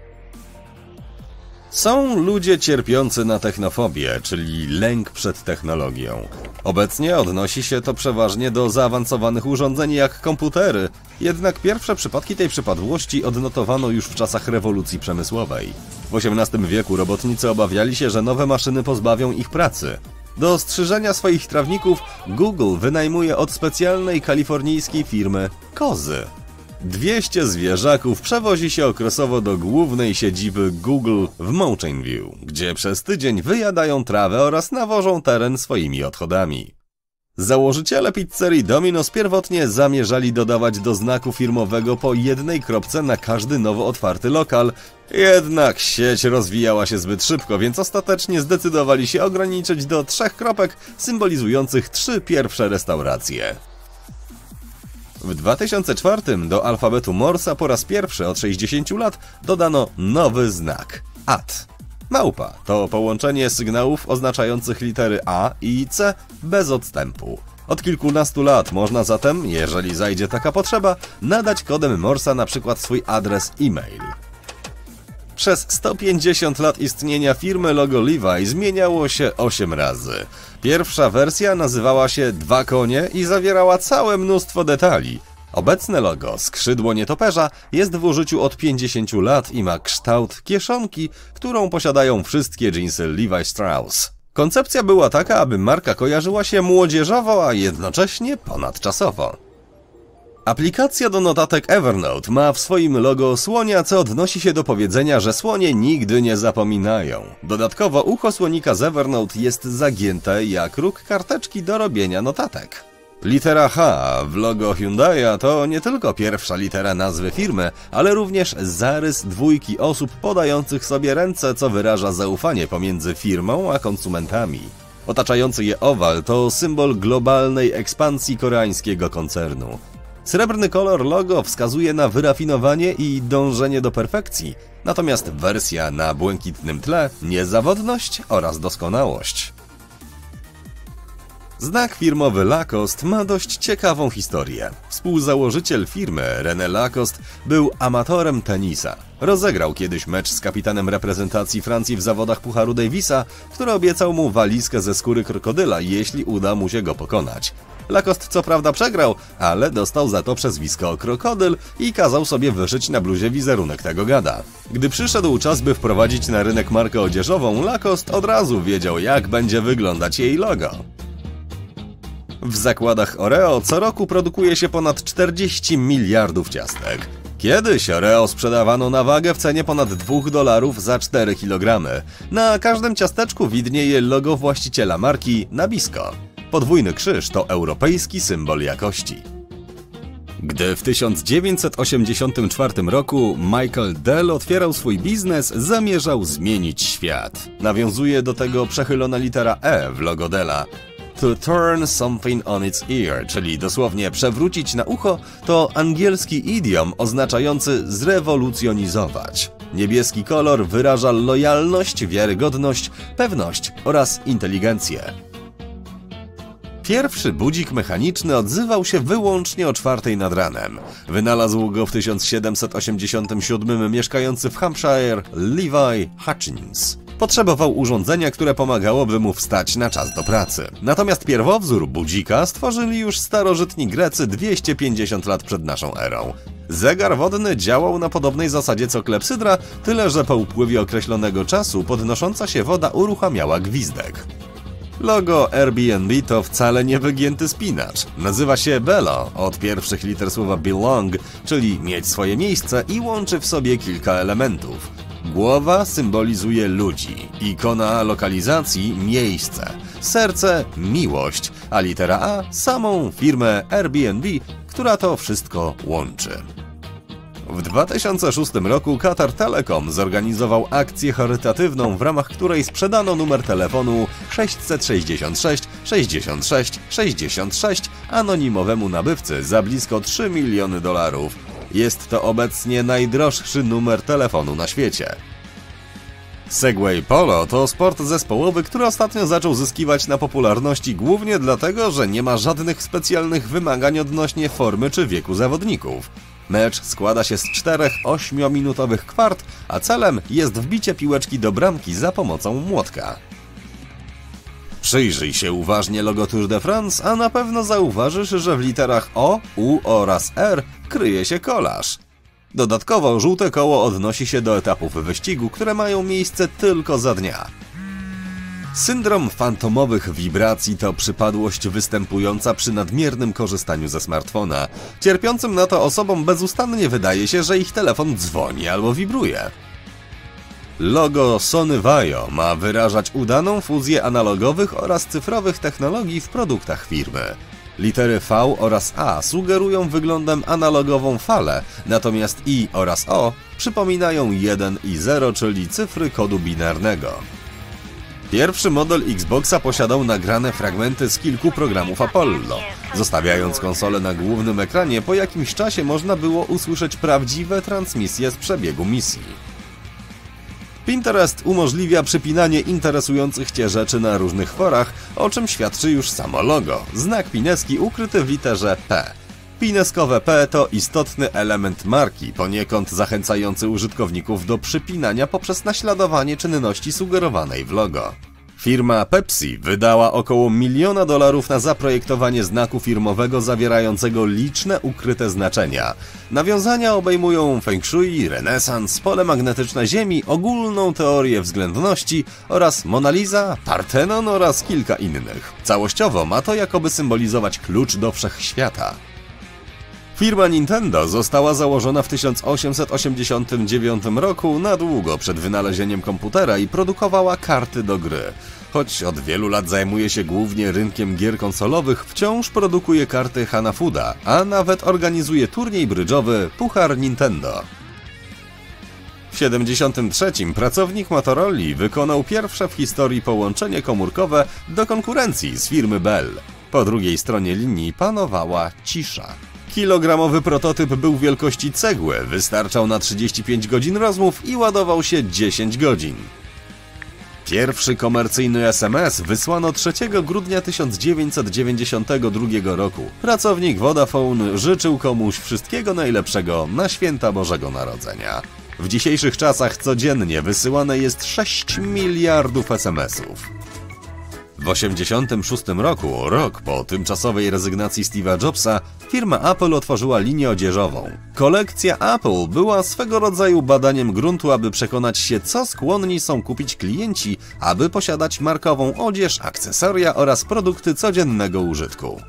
Są ludzie cierpiący na technofobię, czyli lęk przed technologią. Obecnie odnosi się to przeważnie do zaawansowanych urządzeń jak komputery, jednak pierwsze przypadki tej przypadłości odnotowano już w czasach rewolucji przemysłowej. W osiemnastym wieku robotnicy obawiali się, że nowe maszyny pozbawią ich pracy. Do strzyżenia swoich trawników Google wynajmuje od specjalnej kalifornijskiej firmy kozy. dwieście zwierzaków przewozi się okresowo do głównej siedziby Google w Mountain View, gdzie przez tydzień wyjadają trawę oraz nawożą teren swoimi odchodami. Założyciele pizzerii Domino's pierwotnie zamierzali dodawać do znaku firmowego po jednej kropce na każdy nowo otwarty lokal, jednak sieć rozwijała się zbyt szybko, więc ostatecznie zdecydowali się ograniczyć do trzech kropek symbolizujących trzy pierwsze restauracje. W dwa tysiące czwartym do alfabetu Morsa po raz pierwszy od sześćdziesięciu lat dodano nowy znak – at. Małpa to połączenie sygnałów oznaczających litery A i C bez odstępu. Od kilkunastu lat można zatem, jeżeli zajdzie taka potrzeba, nadać kodem Morsa na przykład swój adres e-mail. Przez sto pięćdziesiąt lat istnienia firmy logo Levi zmieniało się osiem razy. Pierwsza wersja nazywała się Dwa konie i zawierała całe mnóstwo detali. Obecne logo, skrzydło nietoperza, jest w użyciu od pięćdziesięciu lat i ma kształt kieszonki, którą posiadają wszystkie dżinsy Levi Strauss. Koncepcja była taka, aby marka kojarzyła się młodzieżowo, a jednocześnie ponadczasowo. Aplikacja do notatek Evernote ma w swoim logo słonia, co odnosi się do powiedzenia, że słonie nigdy nie zapominają. Dodatkowo ucho słonika z Evernote jest zagięte jak róg karteczki do robienia notatek. Litera H w logo Hyundai'a to nie tylko pierwsza litera nazwy firmy, ale również zarys dwójki osób podających sobie ręce, co wyraża zaufanie pomiędzy firmą a konsumentami. Otaczający je owal to symbol globalnej ekspansji koreańskiego koncernu. Srebrny kolor logo wskazuje na wyrafinowanie i dążenie do perfekcji, natomiast wersja na błękitnym tle – niezawodność oraz doskonałość. Znak firmowy Lacoste ma dość ciekawą historię. Współzałożyciel firmy, René Lacoste, był amatorem tenisa. Rozegrał kiedyś mecz z kapitanem reprezentacji Francji w zawodach Pucharu Davisa, który obiecał mu walizkę ze skóry krokodyla, jeśli uda mu się go pokonać. Lacoste co prawda przegrał, ale dostał za to przezwisko Krokodyl i kazał sobie wyszyć na bluzie wizerunek tego gada. Gdy przyszedł czas, by wprowadzić na rynek markę odzieżową, Lacoste od razu wiedział, jak będzie wyglądać jej logo. W zakładach Oreo co roku produkuje się ponad czterdzieści miliardów ciastek. Kiedyś Oreo sprzedawano na wagę w cenie ponad dwóch dolarów za cztery kilogramy. Na każdym ciasteczku widnieje logo właściciela marki Nabisco. Podwójny krzyż to europejski symbol jakości. Gdy w tysiąc dziewięćset osiemdziesiątym czwartym roku Michael Dell otwierał swój biznes, zamierzał zmienić świat. Nawiązuje do tego przechylona litera E w logo Della. To turn something on its ear, czyli dosłownie przewrócić na ucho, to angielski idiom oznaczający zrewolucjonizować. Niebieski kolor wyraża lojalność, wiarygodność, pewność oraz inteligencję. Pierwszy budzik mechaniczny odzywał się wyłącznie o czwartej nad ranem. Wynalazł go w tysiąc siedemset osiemdziesiątym siódmym mieszkający w Hampshire Levi Hutchins. Potrzebował urządzenia, które pomagałoby mu wstać na czas do pracy. Natomiast pierwowzór budzika stworzyli już starożytni Grecy dwieście pięćdziesiąt lat przed naszą erą. Zegar wodny działał na podobnej zasadzie co klepsydra, tyle że po upływie określonego czasu podnosząca się woda uruchamiała gwizdek. Logo Airbnb to wcale nie wygięty spinacz. Nazywa się Belo, od pierwszych liter słowa belong, czyli mieć swoje miejsce, i łączy w sobie kilka elementów. Głowa symbolizuje ludzi, ikona lokalizacji miejsce, serce miłość, a litera A samą firmę Airbnb, która to wszystko łączy. W dwa tysiące szóstym roku Qatar Telecom zorganizował akcję charytatywną, w ramach której sprzedano numer telefonu sześćset sześćdziesiąt sześć sześćdziesiąt sześć sześćdziesiąt sześć anonimowemu nabywcy za blisko trzy miliony dolarów. Jest to obecnie najdroższy numer telefonu na świecie. Segway Polo to sport zespołowy, który ostatnio zaczął zyskiwać na popularności głównie dlatego, że nie ma żadnych specjalnych wymagań odnośnie formy czy wieku zawodników. Mecz składa się z czterech ośmiominutowych kwart, a celem jest wbicie piłeczki do bramki za pomocą młotka. Przyjrzyj się uważnie logo Tour de France, a na pewno zauważysz, że w literach O, U oraz R kryje się kolaż. Dodatkowo żółte koło odnosi się do etapów wyścigu, które mają miejsce tylko za dnia. Syndrom fantomowych wibracji to przypadłość występująca przy nadmiernym korzystaniu ze smartfona. Cierpiącym na to osobom bezustannie wydaje się, że ich telefon dzwoni albo wibruje. Logo Sony Vaio ma wyrażać udaną fuzję analogowych oraz cyfrowych technologii w produktach firmy. Litery V oraz A sugerują wyglądem analogową falę, natomiast I oraz O przypominają jeden i zero, czyli cyfry kodu binarnego. Pierwszy model Xboxa posiadał nagrane fragmenty z kilku programów Apollo. Zostawiając konsolę na głównym ekranie, po jakimś czasie można było usłyszeć prawdziwe transmisje z przebiegu misji. Pinterest umożliwia przypinanie interesujących Cię rzeczy na różnych forach, o czym świadczy już samo logo. Znak pineski ukryty w literze P. Pineskowe P to istotny element marki, poniekąd zachęcający użytkowników do przypinania poprzez naśladowanie czynności sugerowanej w logo. Firma Pepsi wydała około miliona dolarów na zaprojektowanie znaku firmowego zawierającego liczne ukryte znaczenia. Nawiązania obejmują feng shui, renesans, pole magnetyczne Ziemi, ogólną teorię względności oraz Mona Lisa, Partenon oraz kilka innych. Całościowo ma to jakoby symbolizować klucz do wszechświata. Firma Nintendo została założona w tysiąc osiemset osiemdziesiątym dziewiątym roku, na długo przed wynalezieniem komputera, i produkowała karty do gry. Choć od wielu lat zajmuje się głównie rynkiem gier konsolowych, wciąż produkuje karty Hanafuda, a nawet organizuje turniej brydżowy Puchar Nintendo. W tysiąc dziewięćset siedemdziesiątym trzecim pracownik Motorola wykonał pierwsze w historii połączenie komórkowe do konkurencji z firmy Bell. Po drugiej stronie linii panowała cisza. Kilogramowy prototyp był wielkości cegły, wystarczał na trzydzieści pięć godzin rozmów i ładował się dziesięć godzin. Pierwszy komercyjny S M S wysłano trzeciego grudnia tysiąc dziewięćset dziewięćdziesiątego drugiego roku. Pracownik Vodafone życzył komuś wszystkiego najlepszego na święta Bożego Narodzenia. W dzisiejszych czasach codziennie wysyłane jest sześć miliardów S M S-ów. W osiemdziesiątym szóstym roku, rok po tymczasowej rezygnacji Steve'a Jobsa, firma Apple otworzyła linię odzieżową. Kolekcja Apple była swego rodzaju badaniem gruntu, aby przekonać się, co skłonni są kupić klienci, aby posiadać markową odzież, akcesoria oraz produkty codziennego użytku.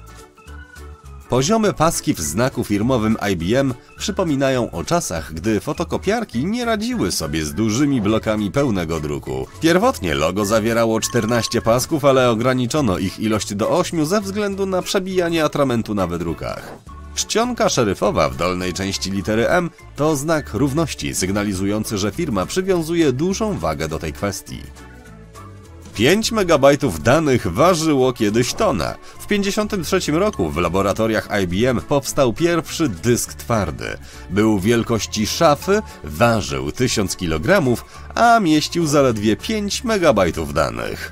Poziome paski w znaku firmowym I B M przypominają o czasach, gdy fotokopiarki nie radziły sobie z dużymi blokami pełnego druku. Pierwotnie logo zawierało czternaście pasków, ale ograniczono ich ilość do ośmiu ze względu na przebijanie atramentu na wydrukach. Czcionka szeryfowa w dolnej części litery M to znak równości, sygnalizujący, że firma przywiązuje dużą wagę do tej kwestii. pięć megabajtów danych ważyło kiedyś tonę. W tysiąc dziewięćset pięćdziesiątym trzecim roku w laboratoriach I B M powstał pierwszy dysk twardy. Był wielkości szafy, ważył tysiąc kilogramów, a mieścił zaledwie pięć megabajtów danych.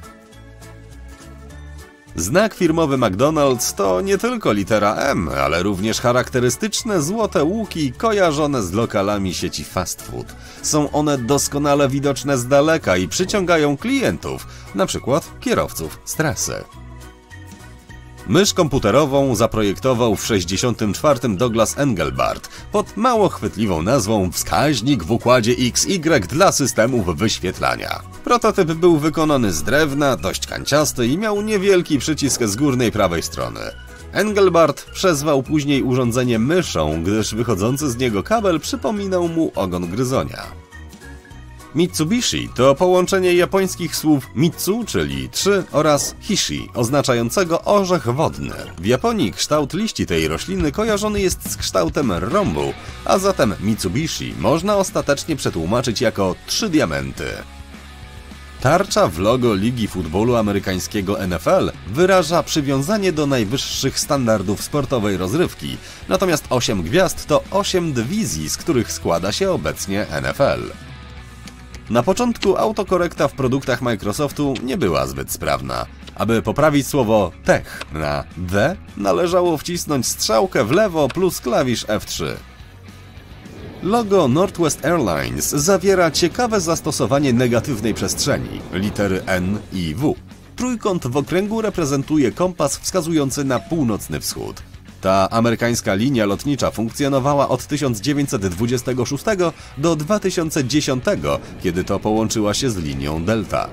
Znak firmowy McDonald's to nie tylko litera M, ale również charakterystyczne złote łuki kojarzone z lokalami sieci fast food. Są one doskonale widoczne z daleka i przyciągają klientów, na przykład kierowców z trasy. Mysz komputerową zaprojektował w tysiąc dziewięćset sześćdziesiątym czwartym Douglas Engelbart pod mało chwytliwą nazwą wskaźnik w układzie X Y dla systemów wyświetlania. Prototyp był wykonany z drewna, dość kanciasty i miał niewielki przycisk z górnej prawej strony. Engelbart przezwał później urządzenie myszą, gdyż wychodzący z niego kabel przypominał mu ogon gryzonia. Mitsubishi to połączenie japońskich słów mitsu, czyli trzy, oraz hishi, oznaczającego orzech wodny. W Japonii kształt liści tej rośliny kojarzony jest z kształtem rąbu, a zatem Mitsubishi można ostatecznie przetłumaczyć jako trzy diamenty. Tarcza w logo Ligi Futbolu Amerykańskiego N F L wyraża przywiązanie do najwyższych standardów sportowej rozrywki, natomiast osiem gwiazd to osiem dywizji, z których składa się obecnie N F L. Na początku autokorekta w produktach Microsoftu nie była zbyt sprawna. Aby poprawić słowo tech na the, należało wcisnąć strzałkę w lewo plus klawisz F trzy. Logo Northwest Airlines zawiera ciekawe zastosowanie negatywnej przestrzeni, litery N i W. Trójkąt w okręgu reprezentuje kompas wskazujący na północny wschód. Ta amerykańska linia lotnicza funkcjonowała od tysiąc dziewięćset dwudziestego szóstego do dwa tysiące dziesiątego, kiedy to połączyła się z linią Delta.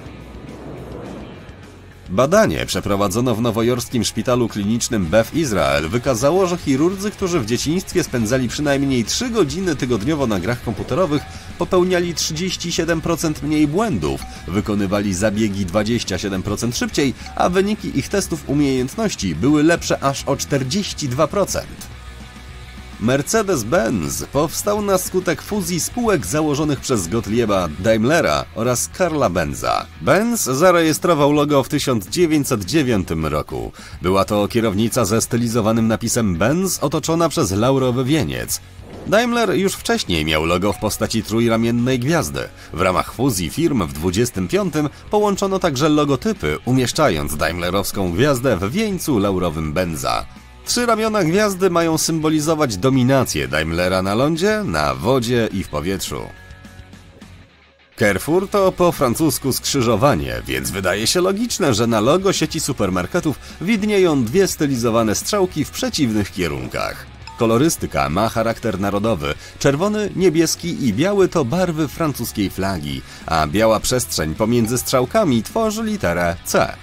Badanie przeprowadzono w nowojorskim szpitalu klinicznym Beth Israel wykazało, że chirurdzy, którzy w dzieciństwie spędzali przynajmniej trzy godziny tygodniowo na grach komputerowych, popełniali trzydzieści siedem procent mniej błędów, wykonywali zabiegi dwadzieścia siedem procent szybciej, a wyniki ich testów umiejętności były lepsze aż o czterdzieści dwa procent. Mercedes-Benz powstał na skutek fuzji spółek założonych przez Gottlieba Daimlera oraz Karla Benza. Benz zarejestrował logo w tysiąc dziewięćset dziewiątym roku. Była to kierownica ze stylizowanym napisem Benz otoczona przez laurowy wieniec. Daimler już wcześniej miał logo w postaci trójramiennej gwiazdy. W ramach fuzji firm w dwudziestym piątym połączono także logotypy, umieszczając daimlerowską gwiazdę w wieńcu laurowym Benza. Trzy ramiona gwiazdy mają symbolizować dominację Daimlera na lądzie, na wodzie i w powietrzu. Carrefour to po francusku skrzyżowanie, więc wydaje się logiczne, że na logo sieci supermarketów widnieją dwie stylizowane strzałki w przeciwnych kierunkach. Kolorystyka ma charakter narodowy. Czerwony, niebieski i biały to barwy francuskiej flagi, a biała przestrzeń pomiędzy strzałkami tworzy literę C.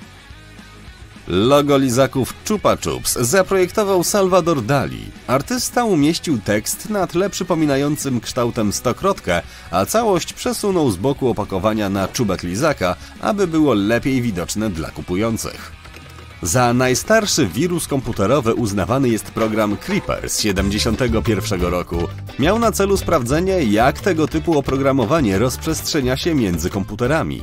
Logo lizaków Chupa Chups zaprojektował Salvador Dali. Artysta umieścił tekst na tle przypominającym kształtem stokrotkę, a całość przesunął z boku opakowania na czubek lizaka, aby było lepiej widoczne dla kupujących. Za najstarszy wirus komputerowy uznawany jest program Creeper z siedemdziesiątego pierwszego roku. Miał na celu sprawdzenie, jak tego typu oprogramowanie rozprzestrzenia się między komputerami.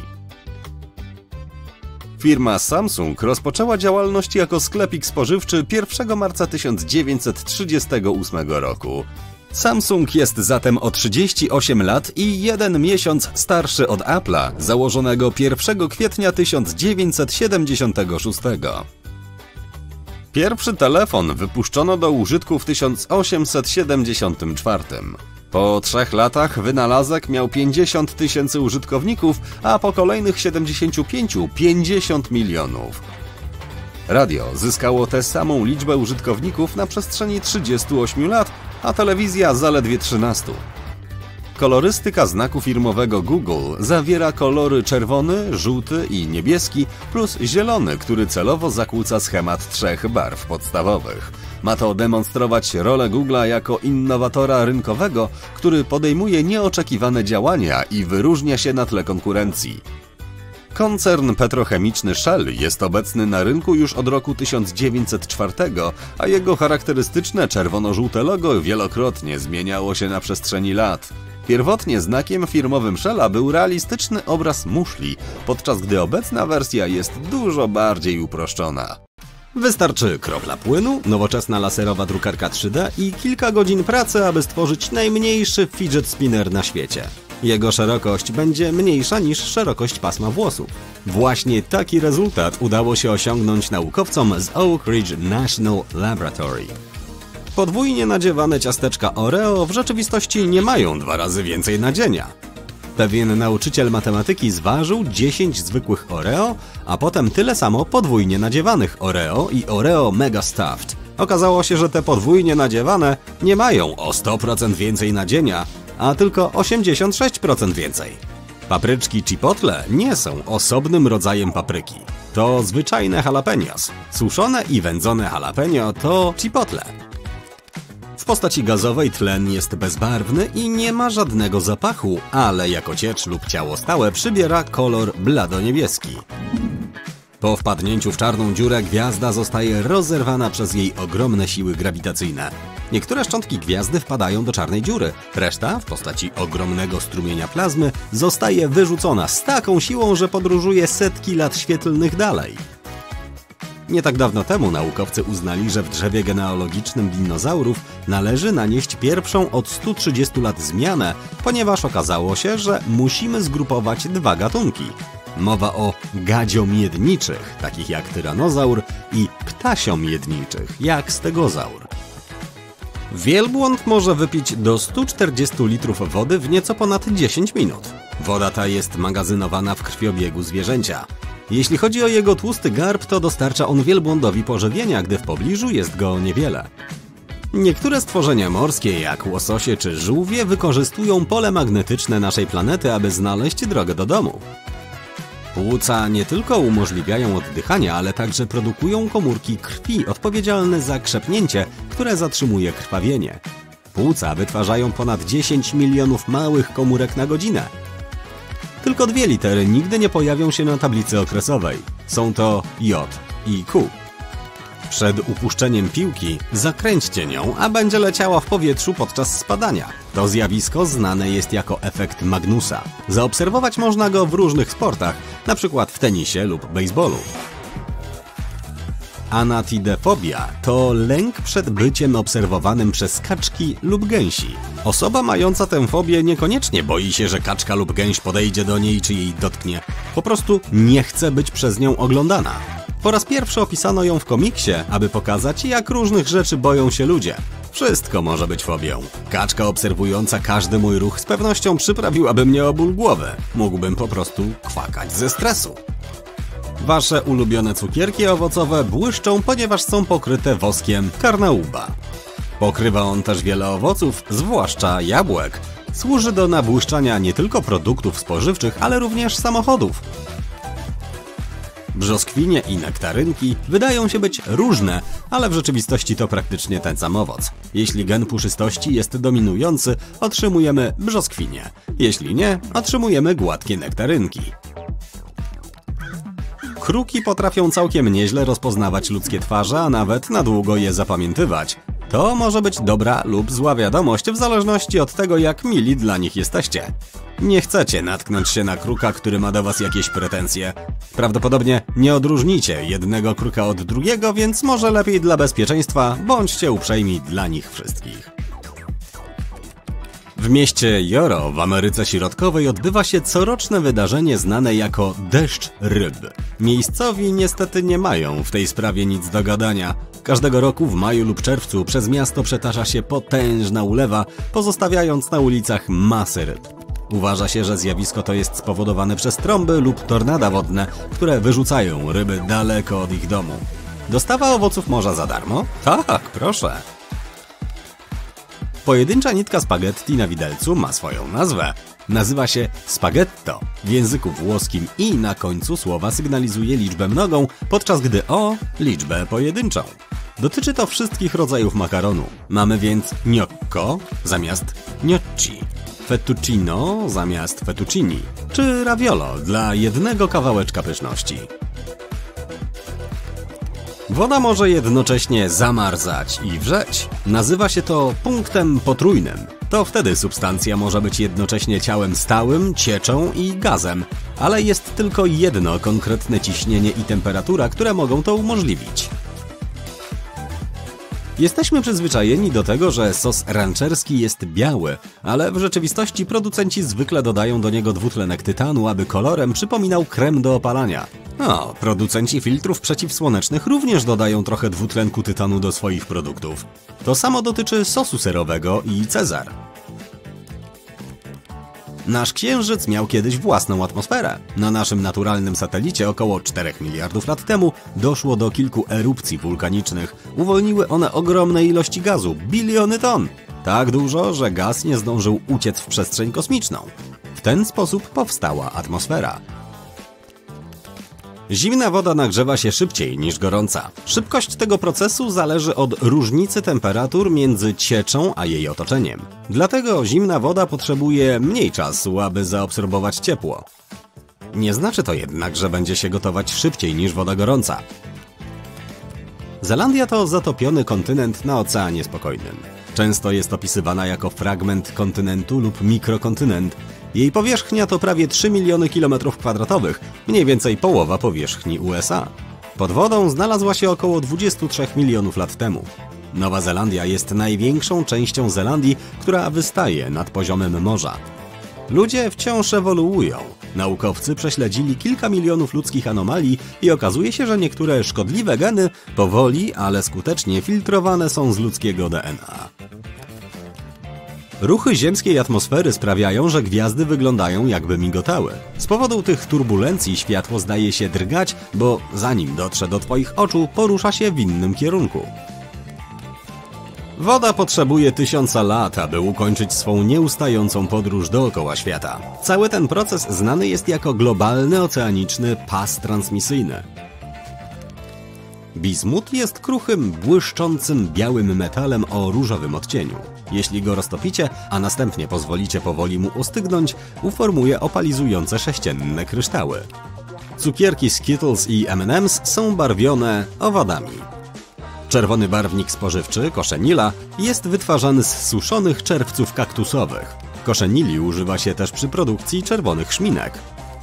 Firma Samsung rozpoczęła działalność jako sklepik spożywczy pierwszego marca tysiąc dziewięćset trzydziestego ósmego roku. Samsung jest zatem o trzydzieści osiem lat i jeden miesiąc starszy od Apple'a, założonego pierwszego kwietnia tysiąc dziewięćset siedemdziesiątego szóstego. Pierwszy telefon wypuszczono do użytku w tysiąc osiemset siedemdziesiątym czwartym. Po trzech latach wynalazek miał pięćdziesiąt tysięcy użytkowników, a po kolejnych siedemdziesięciu pięciu pięćdziesiąt milionów. Radio zyskało tę samą liczbę użytkowników na przestrzeni trzydziestu ośmiu lat, a telewizja zaledwie trzynastu. Kolorystyka znaku firmowego Google zawiera kolory czerwony, żółty i niebieski plus zielony, który celowo zakłóca schemat trzech barw podstawowych. Ma to demonstrować rolę Google'a jako innowatora rynkowego, który podejmuje nieoczekiwane działania i wyróżnia się na tle konkurencji. Koncern petrochemiczny Shell jest obecny na rynku już od roku tysiąc dziewięćset czwartego, a jego charakterystyczne czerwono-żółte logo wielokrotnie zmieniało się na przestrzeni lat. Pierwotnie znakiem firmowym Shella był realistyczny obraz muszli, podczas gdy obecna wersja jest dużo bardziej uproszczona. Wystarczy kropla płynu, nowoczesna laserowa drukarka trzy D i kilka godzin pracy, aby stworzyć najmniejszy fidget spinner na świecie. Jego szerokość będzie mniejsza niż szerokość pasma włosów. Właśnie taki rezultat udało się osiągnąć naukowcom z Oak Ridge National Laboratory. Podwójnie nadziewane ciasteczka Oreo w rzeczywistości nie mają dwa razy więcej nadzienia. Pewien nauczyciel matematyki zważył dziesięć zwykłych Oreo, a potem tyle samo podwójnie nadziewanych Oreo i Oreo Mega Stuffed. Okazało się, że te podwójnie nadziewane nie mają o sto procent więcej nadzienia, a tylko osiemdziesiąt sześć procent więcej. Papryczki chipotle nie są osobnym rodzajem papryki. To zwyczajne jalapenos. Suszone i wędzone jalapeno to chipotle. W postaci gazowej tlen jest bezbarwny i nie ma żadnego zapachu, ale jako ciecz lub ciało stałe przybiera kolor bladoniebieski. Po wpadnięciu w czarną dziurę gwiazda zostaje rozerwana przez jej ogromne siły grawitacyjne. Niektóre szczątki gwiazdy wpadają do czarnej dziury, reszta, w postaci ogromnego strumienia plazmy, zostaje wyrzucona z taką siłą, że podróżuje setki lat świetlnych dalej. Nie tak dawno temu naukowcy uznali, że w drzewie genealogicznym dinozaurów należy nanieść pierwszą od stu trzydziestu lat zmianę, ponieważ okazało się, że musimy zgrupować dwa gatunki. Mowa o gadziomiedniczych, takich jak tyranozaur, i ptasiomiedniczych, jak stegozaur. Wielbłąd może wypić do stu czterdziestu litrów wody w nieco ponad dziesięć minut. Woda ta jest magazynowana w krwiobiegu zwierzęcia. Jeśli chodzi o jego tłusty garb, to dostarcza on wielbłądowi pożywienia, gdy w pobliżu jest go niewiele. Niektóre stworzenia morskie, jak łososie czy żółwie, wykorzystują pole magnetyczne naszej planety, aby znaleźć drogę do domu. Płuca nie tylko umożliwiają oddychanie, ale także produkują komórki krwi odpowiedzialne za krzepnięcie, które zatrzymuje krwawienie. Płuca wytwarzają ponad dziesięć milionów małych komórek na godzinę. Tylko dwie litery nigdy nie pojawią się na tablicy okresowej. Są to J i Q. Przed upuszczeniem piłki zakręćcie nią, a będzie leciała w powietrzu podczas spadania. To zjawisko znane jest jako efekt Magnusa. Zaobserwować można go w różnych sportach, np. w tenisie lub bejsbolu. Anatidefobia to lęk przed byciem obserwowanym przez kaczki lub gęsi. Osoba mająca tę fobię niekoniecznie boi się, że kaczka lub gęś podejdzie do niej czy jej dotknie. Po prostu nie chce być przez nią oglądana. Po raz pierwszy opisano ją w komiksie, aby pokazać, jak różnych rzeczy boją się ludzie. Wszystko może być fobią. Kaczka obserwująca każdy mój ruch z pewnością przyprawiłaby mnie o ból głowy. Mógłbym po prostu kwakać ze stresu. Wasze ulubione cukierki owocowe błyszczą, ponieważ są pokryte woskiem Carnauba. Pokrywa on też wiele owoców, zwłaszcza jabłek. Służy do nabłyszczania nie tylko produktów spożywczych, ale również samochodów. Brzoskwinie i nektarynki wydają się być różne, ale w rzeczywistości to praktycznie ten sam owoc. Jeśli gen puszystości jest dominujący, otrzymujemy brzoskwinie. Jeśli nie, otrzymujemy gładkie nektarynki. Kruki potrafią całkiem nieźle rozpoznawać ludzkie twarze, a nawet na długo je zapamiętywać. To może być dobra lub zła wiadomość w zależności od tego, jak mili dla nich jesteście. Nie chcecie natknąć się na kruka, który ma do was jakieś pretensje. Prawdopodobnie nie odróżnicie jednego kruka od drugiego, więc może lepiej dla bezpieczeństwa bądźcie uprzejmi dla nich wszystkich. W mieście Joro w Ameryce Środkowej odbywa się coroczne wydarzenie znane jako Deszcz Ryb. Miejscowi niestety nie mają w tej sprawie nic do gadania. Każdego roku w maju lub czerwcu przez miasto przetarza się potężna ulewa, pozostawiając na ulicach masy ryb. Uważa się, że zjawisko to jest spowodowane przez trąby lub tornada wodne, które wyrzucają ryby daleko od ich domu. Dostawa owoców morza za darmo? Tak, proszę. Pojedyncza nitka spaghetti na widelcu ma swoją nazwę. Nazywa się spaghetto w języku włoskim i na końcu słowa sygnalizuje liczbę mnogą, podczas gdy o liczbę pojedynczą. Dotyczy to wszystkich rodzajów makaronu. Mamy więc gnocco zamiast gnocchi. fettuccino zamiast fettuccini, czy raviolo dla jednego kawałeczka pyszności. Woda może jednocześnie zamarzać i wrzeć. Nazywa się to punktem potrójnym. To wtedy substancja może być jednocześnie ciałem stałym, cieczą i gazem, ale jest tylko jedno konkretne ciśnienie i temperatura, które mogą to umożliwić. Jesteśmy przyzwyczajeni do tego, że sos rancherski jest biały, ale w rzeczywistości producenci zwykle dodają do niego dwutlenek tytanu, aby kolorem przypominał krem do opalania. O, producenci filtrów przeciwsłonecznych również dodają trochę dwutlenku tytanu do swoich produktów. To samo dotyczy sosu serowego i Cezar. Nasz Księżyc miał kiedyś własną atmosferę. Na naszym naturalnym satelicie około czterech miliardów lat temu doszło do kilku erupcji wulkanicznych. Uwolniły one ogromne ilości gazu, biliony ton. Tak dużo, że gaz nie zdążył uciec w przestrzeń kosmiczną. W ten sposób powstała atmosfera. Zimna woda nagrzewa się szybciej niż gorąca. Szybkość tego procesu zależy od różnicy temperatur między cieczą a jej otoczeniem. Dlatego zimna woda potrzebuje mniej czasu, aby zaabsorbować ciepło. Nie znaczy to jednak, że będzie się gotować szybciej niż woda gorąca. Zelandia to zatopiony kontynent na Oceanie Spokojnym. Często jest opisywana jako fragment kontynentu lub mikrokontynent. Jej powierzchnia to prawie trzy miliony kilometrów kwadratowych, mniej więcej połowa powierzchni U S A. Pod wodą znalazła się około dwudziestu trzech milionów lat temu. Nowa Zelandia jest największą częścią Zelandii, która wystaje nad poziomem morza. Ludzie wciąż ewoluują. Naukowcy prześledzili kilka milionów ludzkich anomalii i okazuje się, że niektóre szkodliwe geny powoli, ale skutecznie filtrowane są z ludzkiego D N A. Ruchy ziemskiej atmosfery sprawiają, że gwiazdy wyglądają jakby migotały. Z powodu tych turbulencji światło zdaje się drgać, bo zanim dotrze do Twoich oczu, porusza się w innym kierunku. Woda potrzebuje tysiąca lat, aby ukończyć swą nieustającą podróż dookoła świata. Cały ten proces znany jest jako globalny oceaniczny pas transmisyjny. Bismut jest kruchym, błyszczącym białym metalem o różowym odcieniu. Jeśli go roztopicie, a następnie pozwolicie powoli mu ostygnąć, uformuje opalizujące sześcienne kryształy. Cukierki Skittles i M and M's są barwione owadami. Czerwony barwnik spożywczy, koszenila, jest wytwarzany z suszonych czerwców kaktusowych. Koszenili używa się też przy produkcji czerwonych szminek.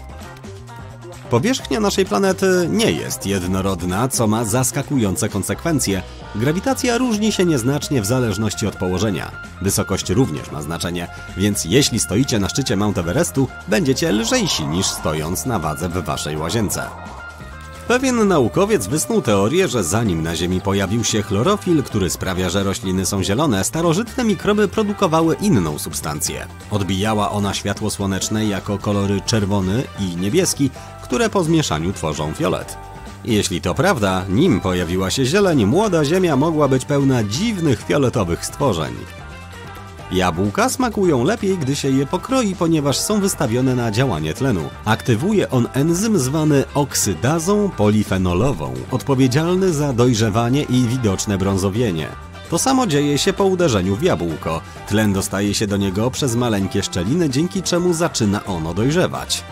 Powierzchnia naszej planety nie jest jednorodna, co ma zaskakujące konsekwencje. Grawitacja różni się nieznacznie w zależności od położenia. Wysokość również ma znaczenie, więc jeśli stoicie na szczycie Mount Everestu, będziecie lżejsi niż stojąc na wadze w waszej łazience. Pewien naukowiec wysnuł teorię, że zanim na Ziemi pojawił się chlorofil, który sprawia, że rośliny są zielone, starożytne mikroby produkowały inną substancję. Odbijała ona światło słoneczne jako kolory czerwony i niebieski, które po zmieszaniu tworzą fiolet. Jeśli to prawda, nim pojawiła się zieleń, młoda Ziemia mogła być pełna dziwnych fioletowych stworzeń. Jabłka smakują lepiej, gdy się je pokroi, ponieważ są wystawione na działanie tlenu. Aktywuje on enzym zwany oksydazą polifenolową, odpowiedzialny za dojrzewanie i widoczne brązowienie. To samo dzieje się po uderzeniu w jabłko. Tlen dostaje się do niego przez maleńkie szczeliny, dzięki czemu zaczyna ono dojrzewać.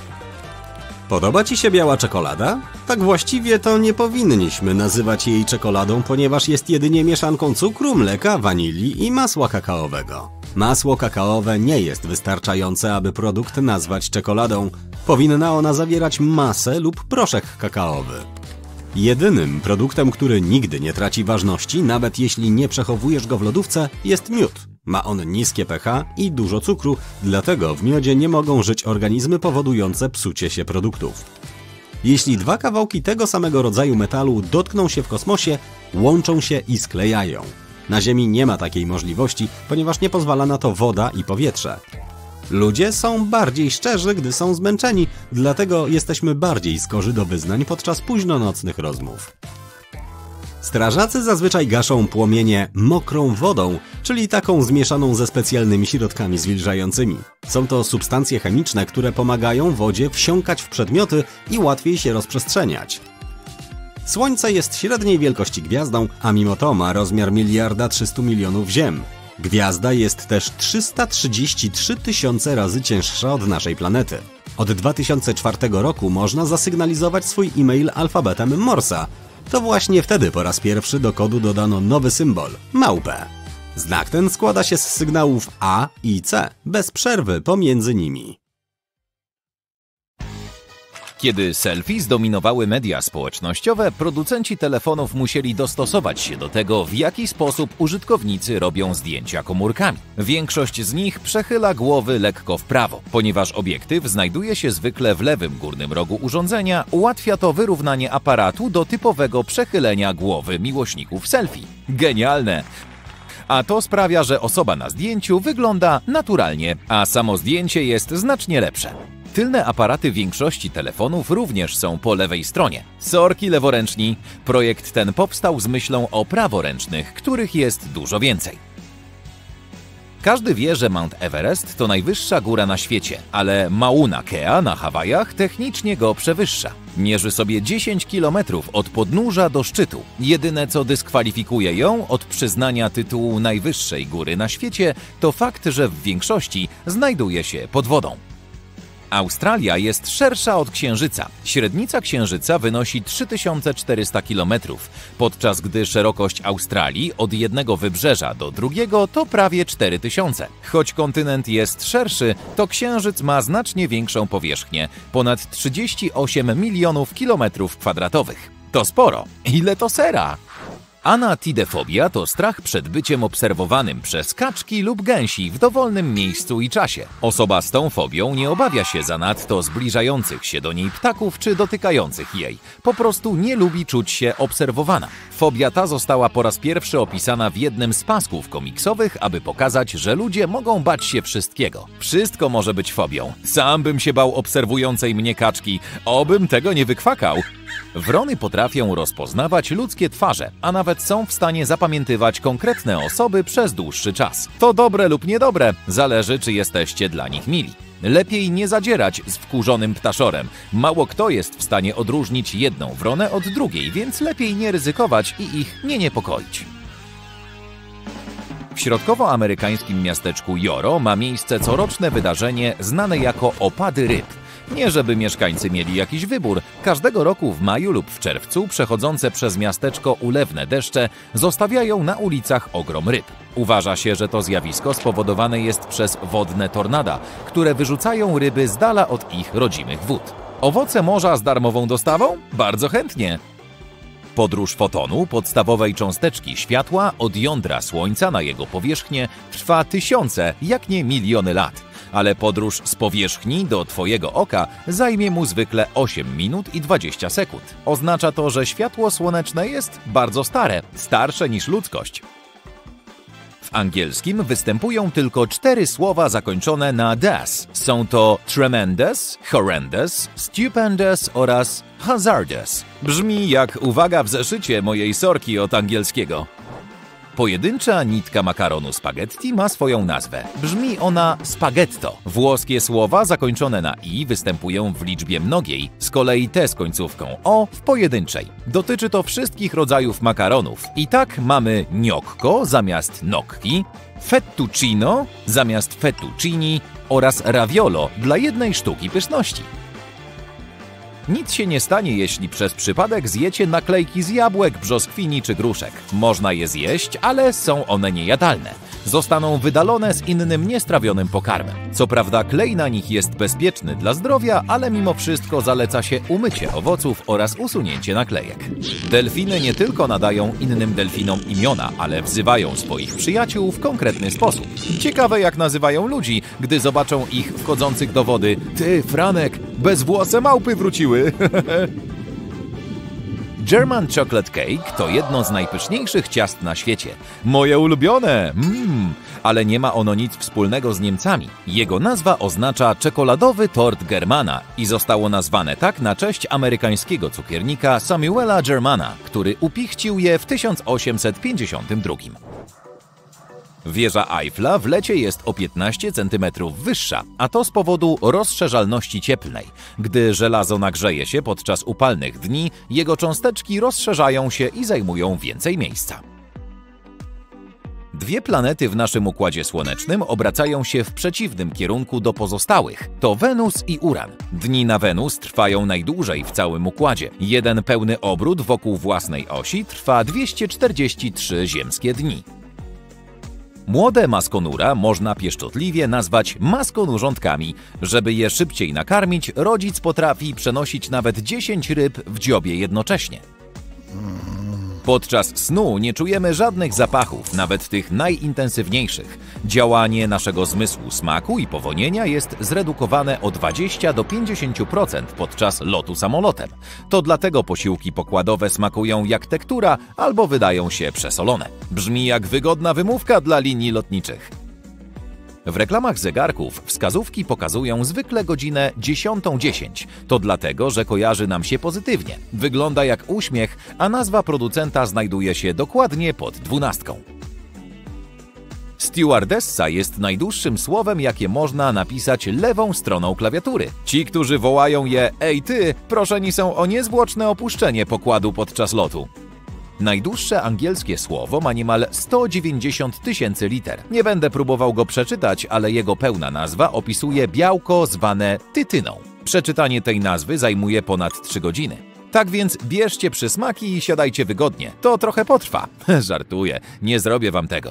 Podoba Ci się biała czekolada? Tak właściwie to nie powinniśmy nazywać jej czekoladą, ponieważ jest jedynie mieszanką cukru, mleka, wanilii i masła kakaowego. Masło kakaowe nie jest wystarczające, aby produkt nazwać czekoladą. Powinna ona zawierać masę lub proszek kakaowy. Jedynym produktem, który nigdy nie traci ważności, nawet jeśli nie przechowujesz go w lodówce, jest miód. Ma on niskie pH i dużo cukru, dlatego w miodzie nie mogą żyć organizmy powodujące psucie się produktów. Jeśli dwa kawałki tego samego rodzaju metalu dotkną się w kosmosie, łączą się i sklejają. Na Ziemi nie ma takiej możliwości, ponieważ nie pozwala na to woda i powietrze. Ludzie są bardziej szczerzy, gdy są zmęczeni, dlatego jesteśmy bardziej skorzy do wyznań podczas późnonocnych rozmów. Strażacy zazwyczaj gaszą płomienie mokrą wodą, czyli taką zmieszaną ze specjalnymi środkami zwilżającymi. Są to substancje chemiczne, które pomagają wodzie wsiąkać w przedmioty i łatwiej się rozprzestrzeniać. Słońce jest średniej wielkości gwiazdą, a mimo to ma rozmiar miliarda trzystu milionów Ziem. Gwiazda jest też trzysta trzydzieści trzy tysiące razy cięższa od naszej planety. Od dwa tysiące czwartego roku można zasygnalizować swój e-mail alfabetem Morsa. To właśnie wtedy po raz pierwszy do kodu dodano nowy symbol – małpę. Znak ten składa się z sygnałów A i C, bez przerwy pomiędzy nimi. Kiedy selfie zdominowały media społecznościowe, producenci telefonów musieli dostosować się do tego, w jaki sposób użytkownicy robią zdjęcia komórkami. Większość z nich przechyla głowy lekko w prawo. Ponieważ obiektyw znajduje się zwykle w lewym górnym rogu urządzenia, ułatwia to wyrównanie aparatu do typowego przechylenia głowy miłośników selfie. Genialne! A to sprawia, że osoba na zdjęciu wygląda naturalnie, a samo zdjęcie jest znacznie lepsze. Tylne aparaty większości telefonów również są po lewej stronie. Sorki leworęczni. Projekt ten powstał z myślą o praworęcznych, których jest dużo więcej. Każdy wie, że Mount Everest to najwyższa góra na świecie, ale Mauna Kea na Hawajach technicznie go przewyższa. Mierzy sobie dziesięć kilometrów od podnóża do szczytu. Jedyne, co dyskwalifikuje ją od przyznania tytułu najwyższej góry na świecie, to fakt, że w większości znajduje się pod wodą. Australia jest szersza od Księżyca. Średnica Księżyca wynosi trzy tysiące czterysta kilometrów, podczas gdy szerokość Australii od jednego wybrzeża do drugiego to prawie cztery tysiące. Choć kontynent jest szerszy, to Księżyc ma znacznie większą powierzchnię, ponad trzydzieści osiem milionów kilometrów kwadratowych. To sporo. Ile to sera? Anatidefobia to strach przed byciem obserwowanym przez kaczki lub gęsi w dowolnym miejscu i czasie. Osoba z tą fobią nie obawia się zanadto zbliżających się do niej ptaków czy dotykających jej. Po prostu nie lubi czuć się obserwowana. Fobia ta została po raz pierwszy opisana w jednym z pasków komiksowych, aby pokazać, że ludzie mogą bać się wszystkiego. Wszystko może być fobią. Sam bym się bał obserwującej mnie kaczki, obym tego nie wykwakał. Wrony potrafią rozpoznawać ludzkie twarze, a nawet są w stanie zapamiętywać konkretne osoby przez dłuższy czas. To dobre lub niedobre, zależy, czy jesteście dla nich mili. Lepiej nie zadzierać z wkurzonym ptaszorem. Mało kto jest w stanie odróżnić jedną wronę od drugiej, więc lepiej nie ryzykować i ich nie niepokoić. W środkowoamerykańskim miasteczku Joro ma miejsce coroczne wydarzenie znane jako Opady Ryb. Nie żeby mieszkańcy mieli jakiś wybór, każdego roku w maju lub w czerwcu przechodzące przez miasteczko ulewne deszcze zostawiają na ulicach ogrom ryb. Uważa się, że to zjawisko spowodowane jest przez wodne tornada, które wyrzucają ryby z dala od ich rodzimych wód. Owoce morza z darmową dostawą? Bardzo chętnie! Podróż fotonu, podstawowej cząsteczki światła, od jądra Słońca na jego powierzchnię trwa tysiące, jak nie miliony lat. Ale podróż z powierzchni do Twojego oka zajmie mu zwykle osiem minut i dwadzieścia sekund. Oznacza to, że światło słoneczne jest bardzo stare, starsze niż ludzkość. W angielskim występują tylko cztery słowa zakończone na das. Są to tremendous, horrendous, stupendous oraz hazardous. Brzmi jak uwaga w zeszycie mojej sorki od angielskiego. Pojedyncza nitka makaronu spaghetti ma swoją nazwę. Brzmi ona spaghetto. Włoskie słowa zakończone na i występują w liczbie mnogiej, z kolei te z końcówką o w pojedynczej. Dotyczy to wszystkich rodzajów makaronów. I tak mamy gnocco zamiast gnocchi, fettuccino zamiast fettuccini oraz raviolo dla jednej sztuki pyszności. Nic się nie stanie, jeśli przez przypadek zjecie naklejki z jabłek, brzoskwini czy gruszek. Można je zjeść, ale są one niejadalne. Zostaną wydalone z innym niestrawionym pokarmem. Co prawda klej na nich jest bezpieczny dla zdrowia, ale mimo wszystko zaleca się umycie owoców oraz usunięcie naklejek. Delfiny nie tylko nadają innym delfinom imiona, ale wzywają swoich przyjaciół w konkretny sposób. Ciekawe, jak nazywają ludzi, gdy zobaczą ich wchodzących do wody. Ty, Franek, bezwłose małpy wróciły. German Chocolate Cake to jedno z najpyszniejszych ciast na świecie. Moje ulubione! Mmm! Ale nie ma ono nic wspólnego z Niemcami. Jego nazwa oznacza czekoladowy tort Germana i zostało nazwane tak na cześć amerykańskiego cukiernika Samuela Germana, który upichcił je w tysiąc osiemset pięćdziesiątym drugim. Wieża Eiffla w lecie jest o piętnaście centymetrów wyższa, a to z powodu rozszerzalności cieplnej. Gdy żelazo nagrzeje się podczas upalnych dni, jego cząsteczki rozszerzają się i zajmują więcej miejsca. Dwie planety w naszym Układzie Słonecznym obracają się w przeciwnym kierunku do pozostałych. To Wenus i Uran. Dni na Wenus trwają najdłużej w całym Układzie. Jeden pełny obrót wokół własnej osi trwa dwieście czterdzieści trzy ziemskie dni. Młode maskonura można pieszczotliwie nazwać maskonurzątkami. Żeby je szybciej nakarmić, rodzic potrafi przenosić nawet dziesięć ryb w dziobie jednocześnie. Podczas snu nie czujemy żadnych zapachów, nawet tych najintensywniejszych. Działanie naszego zmysłu smaku i powonienia jest zredukowane o dwadzieścia do pięćdziesięciu procent podczas lotu samolotem. To dlatego posiłki pokładowe smakują jak tektura albo wydają się przesolone. Brzmi jak wygodna wymówka dla linii lotniczych. W reklamach zegarków wskazówki pokazują zwykle godzinę dziesiątą dziesięć. To dlatego, że kojarzy nam się pozytywnie. Wygląda jak uśmiech, a nazwa producenta znajduje się dokładnie pod dwunastką. Stewardessa jest najdłuższym słowem, jakie można napisać lewą stroną klawiatury. Ci, którzy wołają je „Ej ty”, proszeni są o niezwłoczne opuszczenie pokładu podczas lotu. Najdłuższe angielskie słowo ma niemal sto dziewięćdziesiąt tysięcy liter. Nie będę próbował go przeczytać, ale jego pełna nazwa opisuje białko zwane tytyną. Przeczytanie tej nazwy zajmuje ponad trzy godziny. Tak więc bierzcie przysmaki i siadajcie wygodnie. To trochę potrwa. Żartuję, nie zrobię wam tego.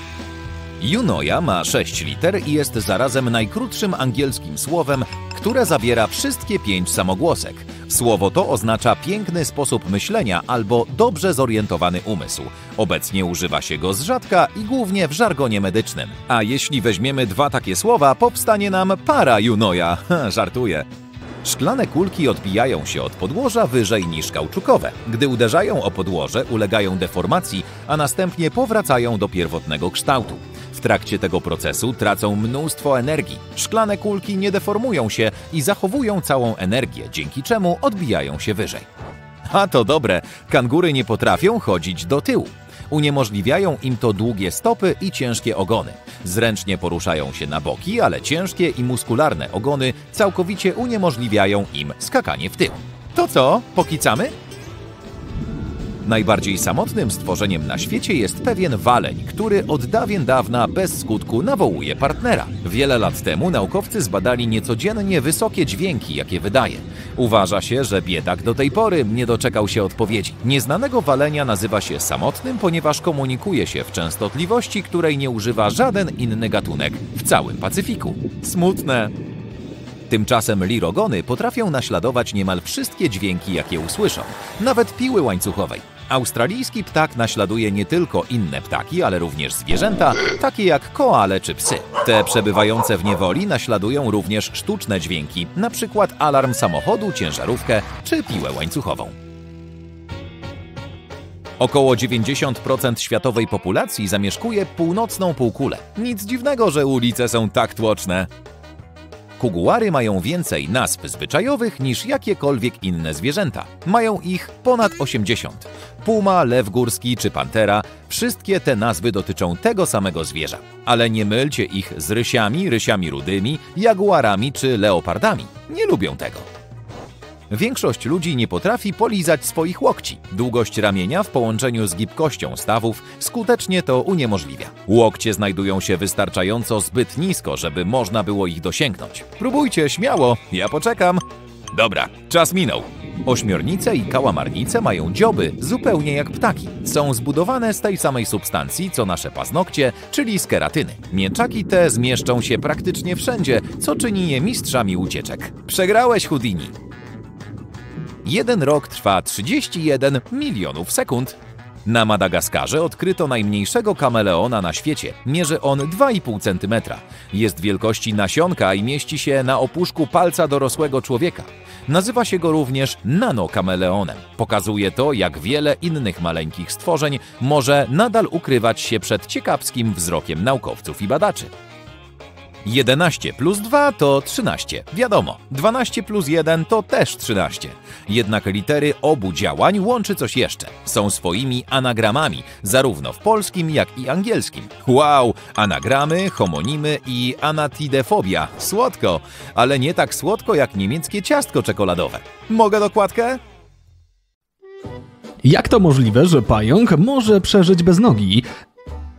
Junoja ma sześć liter i jest zarazem najkrótszym angielskim słowem, które zawiera wszystkie pięć samogłosek. Słowo to oznacza piękny sposób myślenia albo dobrze zorientowany umysł. Obecnie używa się go z rzadka i głównie w żargonie medycznym. A jeśli weźmiemy dwa takie słowa, powstanie nam para Junoja. Żartuję. Szklane kulki odbijają się od podłoża wyżej niż kauczukowe. Gdy uderzają o podłoże, ulegają deformacji, a następnie powracają do pierwotnego kształtu. W trakcie tego procesu tracą mnóstwo energii. Szklane kulki nie deformują się i zachowują całą energię, dzięki czemu odbijają się wyżej. A to dobre, kangury nie potrafią chodzić do tyłu. Uniemożliwiają im to długie stopy i ciężkie ogony. Zręcznie poruszają się na boki, ale ciężkie i muskularne ogony całkowicie uniemożliwiają im skakanie w tył. To co, pokicamy? Najbardziej samotnym stworzeniem na świecie jest pewien waleń, który od dawien dawna bez skutku nawołuje partnera. Wiele lat temu naukowcy zbadali niecodziennie wysokie dźwięki, jakie wydaje. Uważa się, że biedak do tej pory nie doczekał się odpowiedzi. Nieznanego walenia nazywa się samotnym, ponieważ komunikuje się w częstotliwości, której nie używa żaden inny gatunek w całym Pacyfiku. Smutne. Tymczasem lirogony potrafią naśladować niemal wszystkie dźwięki, jakie usłyszą, nawet piły łańcuchowej. Australijski ptak naśladuje nie tylko inne ptaki, ale również zwierzęta, takie jak koale czy psy. Te przebywające w niewoli naśladują również sztuczne dźwięki, na przykład alarm samochodu, ciężarówkę czy piłę łańcuchową. Około dziewięćdziesiąt procent światowej populacji zamieszkuje północną półkulę. Nic dziwnego, że ulice są tak tłoczne. Kuguary mają więcej nazw zwyczajowych niż jakiekolwiek inne zwierzęta. Mają ich ponad osiemdziesiąt. Puma, lew górski czy pantera – wszystkie te nazwy dotyczą tego samego zwierza. Ale nie mylcie ich z rysiami, rysiami rudymi, jaguarami czy leopardami. Nie lubią tego. Większość ludzi nie potrafi polizać swoich łokci. Długość ramienia w połączeniu z gibkością stawów skutecznie to uniemożliwia. Łokcie znajdują się wystarczająco zbyt nisko, żeby można było ich dosięgnąć. Próbujcie, śmiało, ja poczekam. Dobra, czas minął. Ośmiornice i kałamarnice mają dzioby zupełnie jak ptaki. Są zbudowane z tej samej substancji, co nasze paznokcie, czyli z keratyny. Mięczaki te zmieszczą się praktycznie wszędzie, co czyni je mistrzami ucieczek. Przegrałeś, Houdini. Jeden rok trwa trzydzieści jeden milionów sekund. Na Madagaskarze odkryto najmniejszego kameleona na świecie. Mierzy on dwa i pół centymetra. Jest wielkości nasionka i mieści się na opuszku palca dorosłego człowieka. Nazywa się go również nanokameleonem. Pokazuje to, jak wiele innych maleńkich stworzeń może nadal ukrywać się przed ciekawskim wzrokiem naukowców i badaczy. jedenaście plus dwa to trzynaście. Wiadomo, dwanaście plus jeden to też trzynaście. Jednak litery obu działań łączy coś jeszcze. Są swoimi anagramami, zarówno w polskim, jak i angielskim. Wow! Anagramy, homonimy i anatidefobia. Słodko, ale nie tak słodko jak niemieckie ciastko czekoladowe. Mogę dokładkę? Jak to możliwe, że pająk może przeżyć bez nogi?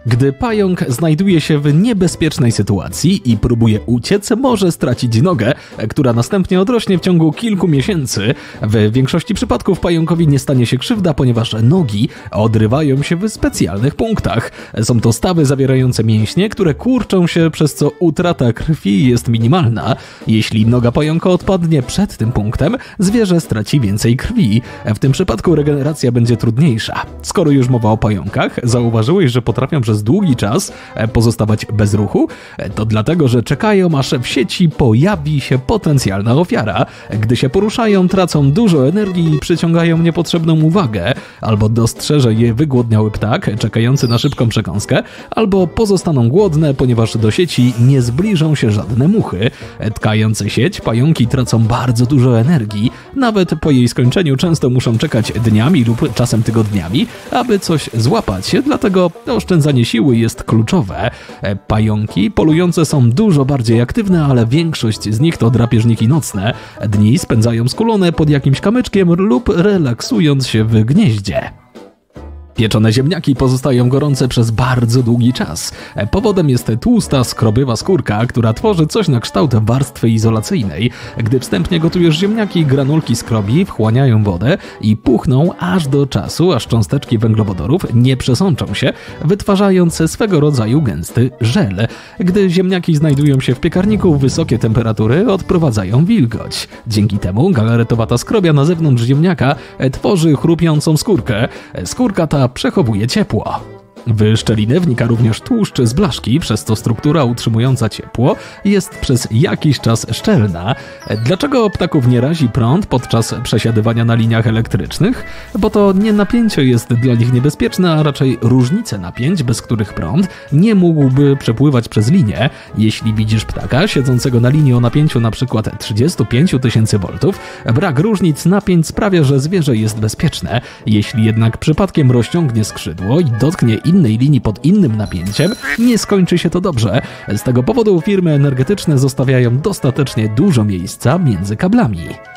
Gdy pająk znajduje się w niebezpiecznej sytuacji i próbuje uciec, może stracić nogę, która następnie odrośnie w ciągu kilku miesięcy. W większości przypadków pająkowi nie stanie się krzywda, ponieważ nogi odrywają się w specjalnych punktach. Są to stawy zawierające mięśnie, które kurczą się, przez co utrata krwi jest minimalna. Jeśli noga pająka odpadnie przed tym punktem, zwierzę straci więcej krwi. W tym przypadku regeneracja będzie trudniejsza. Skoro już mowa o pająkach, zauważyłeś, że potrafią przez długi czas pozostawać bez ruchu? To dlatego, że czekają, aż w sieci pojawi się potencjalna ofiara. Gdy się poruszają, tracą dużo energii i przyciągają niepotrzebną uwagę. Albo dostrzeże je wygłodniały ptak, czekający na szybką przekąskę, albo pozostaną głodne, ponieważ do sieci nie zbliżą się żadne muchy. Tkające sieć, pająki tracą bardzo dużo energii. Nawet po jej skończeniu często muszą czekać dniami lub czasem tygodniami, aby coś złapać. Dlatego oszczędzanie siły jest kluczowe. Pająki polujące są dużo bardziej aktywne, ale większość z nich to drapieżniki nocne. Dni spędzają skulone pod jakimś kamyczkiem lub relaksując się w gnieździe. Pieczone ziemniaki pozostają gorące przez bardzo długi czas. Powodem jest tłusta, skrobywa skórka, która tworzy coś na kształt warstwy izolacyjnej. Gdy wstępnie gotujesz ziemniaki, granulki skrobi wchłaniają wodę i puchną aż do czasu, aż cząsteczki węglowodorów nie przesączą się, wytwarzając swego rodzaju gęsty żel. Gdy ziemniaki znajdują się w piekarniku, wysokie temperatury odprowadzają wilgoć. Dzięki temu galaretowata skrobia na zewnątrz ziemniaka tworzy chrupiącą skórkę. Skórka ta przechowuje ciepło. W szczelinę wnika również tłuszcz z blaszki, przez co struktura utrzymująca ciepło jest przez jakiś czas szczelna. Dlaczego ptaków nie razi prąd podczas przesiadywania na liniach elektrycznych? Bo to nie napięcie jest dla nich niebezpieczne, a raczej różnice napięć, bez których prąd nie mógłby przepływać przez linię. Jeśli widzisz ptaka siedzącego na linii o napięciu np. trzydzieści pięć tysięcy woltów, brak różnic napięć sprawia, że zwierzę jest bezpieczne. Jeśli jednak przypadkiem rozciągnie skrzydło i dotknie innej linii pod innym napięciem, nie skończy się to dobrze. Z tego powodu firmy energetyczne zostawiają dostatecznie dużo miejsca między kablami.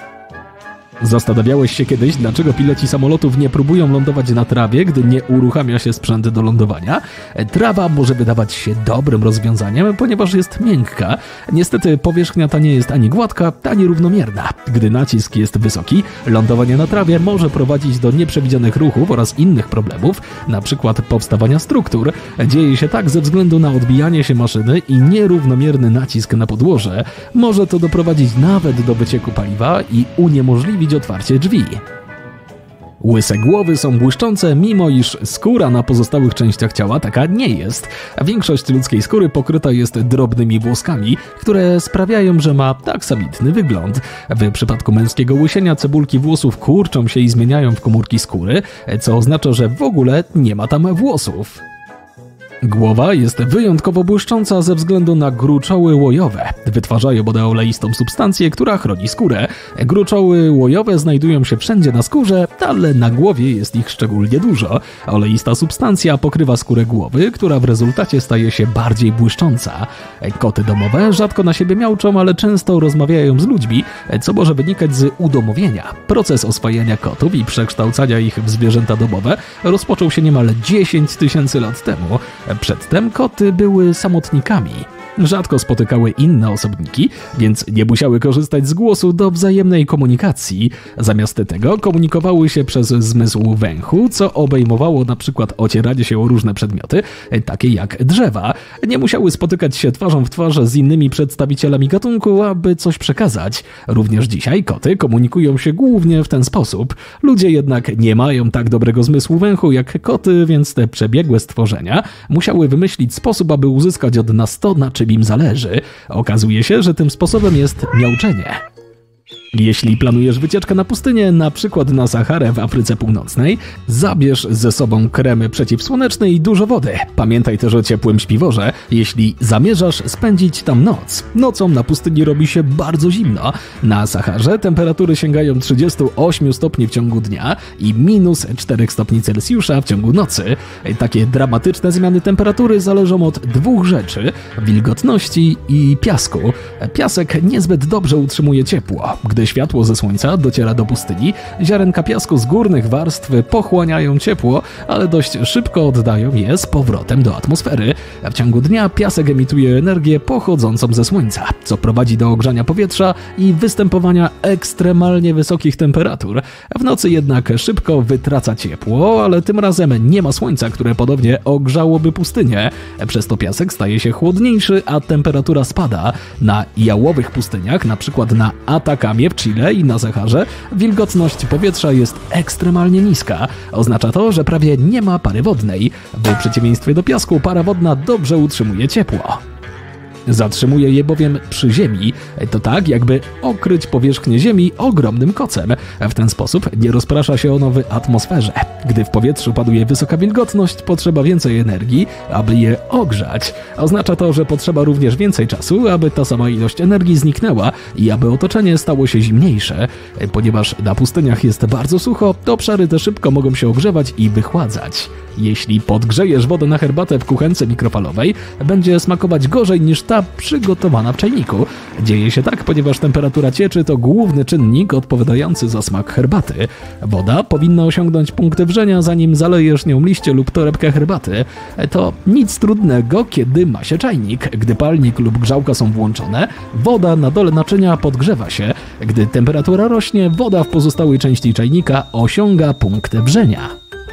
Zastanawiałeś się kiedyś, dlaczego piloci samolotów nie próbują lądować na trawie, gdy nie uruchamia się sprzęt do lądowania? Trawa może wydawać się dobrym rozwiązaniem, ponieważ jest miękka. Niestety powierzchnia ta nie jest ani gładka, ani równomierna. Gdy nacisk jest wysoki, lądowanie na trawie może prowadzić do nieprzewidzianych ruchów oraz innych problemów, np. powstawania struktur. Dzieje się tak ze względu na odbijanie się maszyny i nierównomierny nacisk na podłoże. Może to doprowadzić nawet do wycieku paliwa i uniemożliwić otwarcie drzwi. Łyse głowy są błyszczące, mimo iż skóra na pozostałych częściach ciała taka nie jest. Większość ludzkiej skóry pokryta jest drobnymi włoskami, które sprawiają, że ma taksamitny wygląd. W przypadku męskiego łysienia cebulki włosów kurczą się i zmieniają w komórki skóry, co oznacza, że w ogóle nie ma tam włosów. Głowa jest wyjątkowo błyszcząca ze względu na gruczoły łojowe. Wytwarzają oleistą substancję, która chroni skórę. Gruczoły łojowe znajdują się wszędzie na skórze, ale na głowie jest ich szczególnie dużo. Oleista substancja pokrywa skórę głowy, która w rezultacie staje się bardziej błyszcząca. Koty domowe rzadko na siebie miauczą, ale często rozmawiają z ludźmi, co może wynikać z udomowienia. Proces oswajania kotów i przekształcania ich w zwierzęta domowe rozpoczął się niemal dziesięć tysięcy lat temu. Przedtem koty były samotnikami. Rzadko spotykały inne osobniki, więc nie musiały korzystać z głosu do wzajemnej komunikacji. Zamiast tego komunikowały się przez zmysł węchu, co obejmowało na przykład ocieranie się o różne przedmioty, takie jak drzewa. Nie musiały spotykać się twarzą w twarz z innymi przedstawicielami gatunku, aby coś przekazać. Również dzisiaj koty komunikują się głównie w ten sposób. Ludzie jednak nie mają tak dobrego zmysłu węchu jak koty, więc te przebiegłe stworzenia musiały wymyślić sposób, aby uzyskać od nas to, na czym im zależy. Okazuje się, że tym sposobem jest miauczenie. Jeśli planujesz wycieczkę na pustynię, na przykład na Saharę w Afryce Północnej, zabierz ze sobą kremy przeciwsłoneczne i dużo wody. Pamiętaj też o ciepłym śpiworze, jeśli zamierzasz spędzić tam noc. Nocą na pustyni robi się bardzo zimno. Na Saharze temperatury sięgają trzydzieści osiem stopni w ciągu dnia i minus cztery stopni Celsjusza w ciągu nocy. Takie dramatyczne zmiany temperatury zależą od dwóch rzeczy: wilgotności i piasku. Piasek niezbyt dobrze utrzymuje ciepło. Gdy Gdy światło ze słońca dociera do pustyni, ziarenka piasku z górnych warstw pochłaniają ciepło, ale dość szybko oddają je z powrotem do atmosfery. W ciągu dnia piasek emituje energię pochodzącą ze słońca, co prowadzi do ogrzania powietrza i występowania ekstremalnie wysokich temperatur. W nocy jednak szybko wytraca ciepło, ale tym razem nie ma słońca, które podobnie ogrzałoby pustynię. Przez to piasek staje się chłodniejszy, a temperatura spada. Na jałowych pustyniach, na przykład na Atakamie w Chile i na Saharze, wilgotność powietrza jest ekstremalnie niska. Oznacza to, że prawie nie ma pary wodnej. W przeciwieństwie do piasku para wodna dobrze utrzymuje ciepło. Zatrzymuje je bowiem przy ziemi. To tak, jakby okryć powierzchnię ziemi ogromnym kocem. W ten sposób nie rozprasza się ono w atmosferze. Gdy w powietrzu panuje wysoka wilgotność, potrzeba więcej energii, aby je ogrzać. Oznacza to, że potrzeba również więcej czasu, aby ta sama ilość energii zniknęła i aby otoczenie stało się zimniejsze. Ponieważ na pustyniach jest bardzo sucho, to obszary te szybko mogą się ogrzewać i wychładzać. Jeśli podgrzejesz wodę na herbatę w kuchence mikrofalowej, będzie smakować gorzej niż ta przygotowana w czajniku. Dzieje się tak, ponieważ temperatura cieczy to główny czynnik odpowiadający za smak herbaty. Woda powinna osiągnąć punkt wrzenia, zanim zalejesz nią liście lub torebkę herbaty. To nic trudnego, kiedy ma się czajnik. Gdy palnik lub grzałka są włączone, woda na dole naczynia podgrzewa się. Gdy temperatura rośnie, woda w pozostałej części czajnika osiąga punkt wrzenia.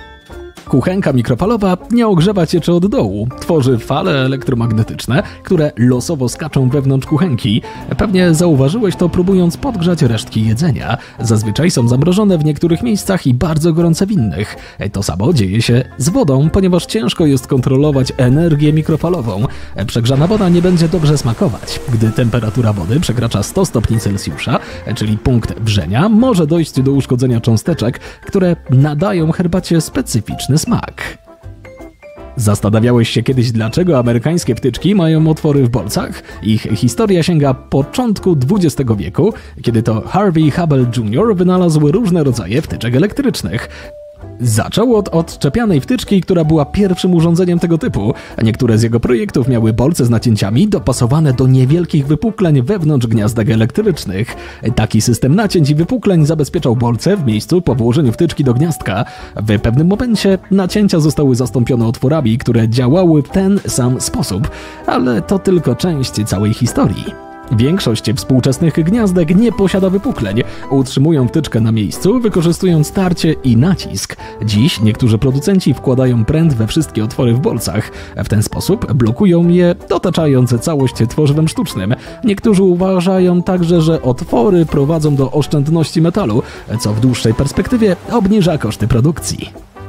Kuchenka mikrofalowa nie ogrzewa cieczy od dołu. Tworzy fale elektromagnetyczne, które losowo skaczą wewnątrz kuchenki. Pewnie zauważyłeś to, próbując podgrzać resztki jedzenia. Zazwyczaj są zamrożone w niektórych miejscach i bardzo gorące w innych. To samo dzieje się z wodą, ponieważ ciężko jest kontrolować energię mikrofalową. Przegrzana woda nie będzie dobrze smakować. Gdy temperatura wody przekracza sto stopni Celsjusza, czyli punkt wrzenia, może dojść do uszkodzenia cząsteczek, które nadają herbacie specyficzny smak. Zastanawiałeś się kiedyś, dlaczego amerykańskie wtyczki mają otwory w bolcach? Ich historia sięga początku dwudziestego wieku, kiedy to Harvey Hubble junior wynalazł różne rodzaje wtyczek elektrycznych. Zaczął od odczepianej wtyczki, która była pierwszym urządzeniem tego typu. Niektóre z jego projektów miały bolce z nacięciami dopasowane do niewielkich wypukleń wewnątrz gniazdek elektrycznych. Taki system nacięć i wypukleń zabezpieczał bolce w miejscu po włożeniu wtyczki do gniazdka. W pewnym momencie nacięcia zostały zastąpione otworami, które działały w ten sam sposób, ale to tylko część całej historii. Większość współczesnych gniazdek nie posiada wypukleń. Utrzymują wtyczkę na miejscu, wykorzystując tarcie i nacisk. Dziś niektórzy producenci wkładają pręt we wszystkie otwory w bolcach. W ten sposób blokują je, dotaczając całość tworzywem sztucznym. Niektórzy uważają także, że otwory prowadzą do oszczędności metalu, co w dłuższej perspektywie obniża koszty produkcji.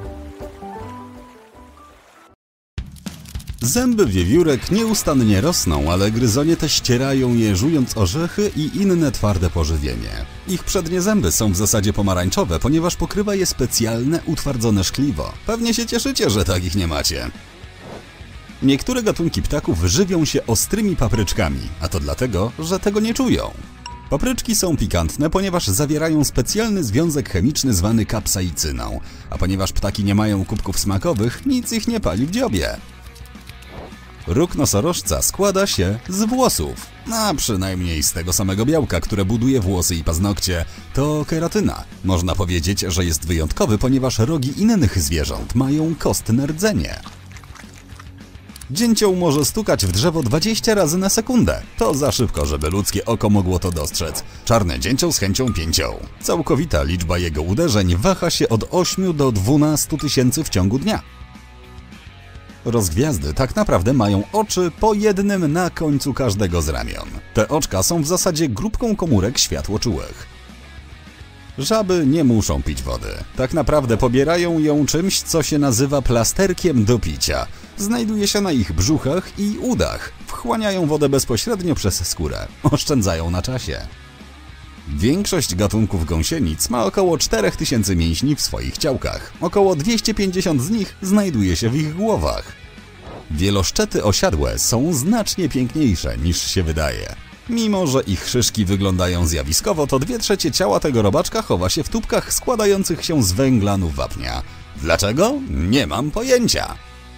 Zęby wiewiórek nieustannie rosną, ale gryzonie te ścierają je, żując orzechy i inne twarde pożywienie. Ich przednie zęby są w zasadzie pomarańczowe, ponieważ pokrywa je specjalne, utwardzone szkliwo. Pewnie się cieszycie, że takich nie macie. Niektóre gatunki ptaków żywią się ostrymi papryczkami, a to dlatego, że tego nie czują. Papryczki są pikantne, ponieważ zawierają specjalny związek chemiczny zwany kapsaicyną, a ponieważ ptaki nie mają kubków smakowych, nic ich nie pali w dziobie. Róg nosorożca składa się z włosów, a przynajmniej z tego samego białka, które buduje włosy i paznokcie, to keratyna. Można powiedzieć, że jest wyjątkowy, ponieważ rogi innych zwierząt mają kostne rdzenie. Dzięcioł może stukać w drzewo dwadzieścia razy na sekundę. To za szybko, żeby ludzkie oko mogło to dostrzec. Czarny dzięcioł z chęcią pięcią. Całkowita liczba jego uderzeń waha się od ośmiu do dwunastu tysięcy w ciągu dnia. Rozgwiazdy tak naprawdę mają oczy po jednym na końcu każdego z ramion. Te oczka są w zasadzie grupką komórek światłoczułych. Żaby nie muszą pić wody. Tak naprawdę pobierają ją czymś, co się nazywa plasterkiem do picia. Znajduje się na ich brzuchach i udach. Wchłaniają wodę bezpośrednio przez skórę. Oszczędzają na czasie. Większość gatunków gąsienic ma około czterech tysięcy mięśni w swoich ciałkach. Około dwieście pięćdziesiąt z nich znajduje się w ich głowach. Wieloszczety osiadłe są znacznie piękniejsze niż się wydaje. Mimo że ich szyszki wyglądają zjawiskowo, to dwie trzecie ciała tego robaczka chowa się w tubkach składających się z węglanów wapnia. Dlaczego? Nie mam pojęcia.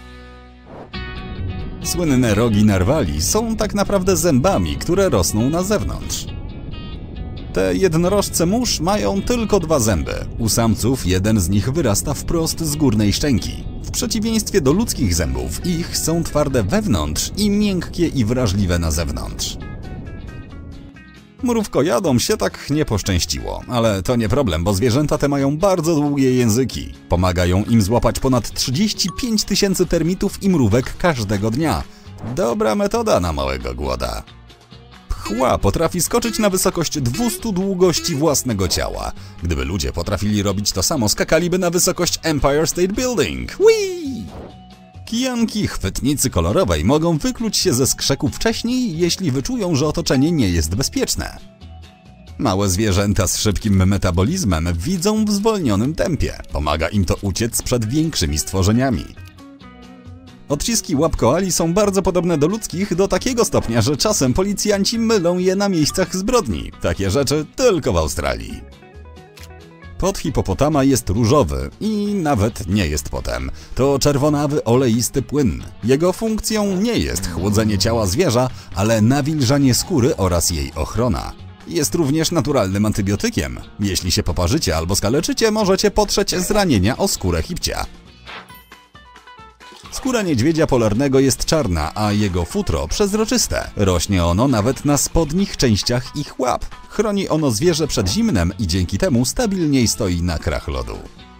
Słynne rogi narwali są tak naprawdę zębami, które rosną na zewnątrz. Te jednorożce mórz mają tylko dwa zęby. U samców jeden z nich wyrasta wprost z górnej szczęki. W przeciwieństwie do ludzkich zębów, ich są twarde wewnątrz i miękkie i wrażliwe na zewnątrz. Mrówkojadom się tak nie poszczęściło, ale to nie problem, bo zwierzęta te mają bardzo długie języki. Pomagają im złapać ponad trzydzieści pięć tysięcy termitów i mrówek każdego dnia. Dobra metoda na małego głoda. Pchła potrafi skoczyć na wysokość dwieście długości własnego ciała. Gdyby ludzie potrafili robić to samo, skakaliby na wysokość Empire State Building. Whee! Kijanki chwytnicy kolorowej mogą wykluć się ze skrzeku wcześniej, jeśli wyczują, że otoczenie nie jest bezpieczne. Małe zwierzęta z szybkim metabolizmem widzą w zwolnionym tempie. Pomaga im to uciec przed większymi stworzeniami. Odciski łap koali są bardzo podobne do ludzkich do takiego stopnia, że czasem policjanci mylą je na miejscach zbrodni. Takie rzeczy tylko w Australii. Pot hipopotama jest różowy i nawet nie jest potem. To czerwonawy, oleisty płyn. Jego funkcją nie jest chłodzenie ciała zwierza, ale nawilżanie skóry oraz jej ochrona. Jest również naturalnym antybiotykiem. Jeśli się poparzycie albo skaleczycie, możecie potrzeć zranienia o skórę hipcia. Skóra niedźwiedzia polarnego jest czarna, a jego futro przezroczyste. Rośnie ono nawet na spodnich częściach ich łap. Chroni ono zwierzę przed zimnem i dzięki temu stabilniej stoi na krach lodu.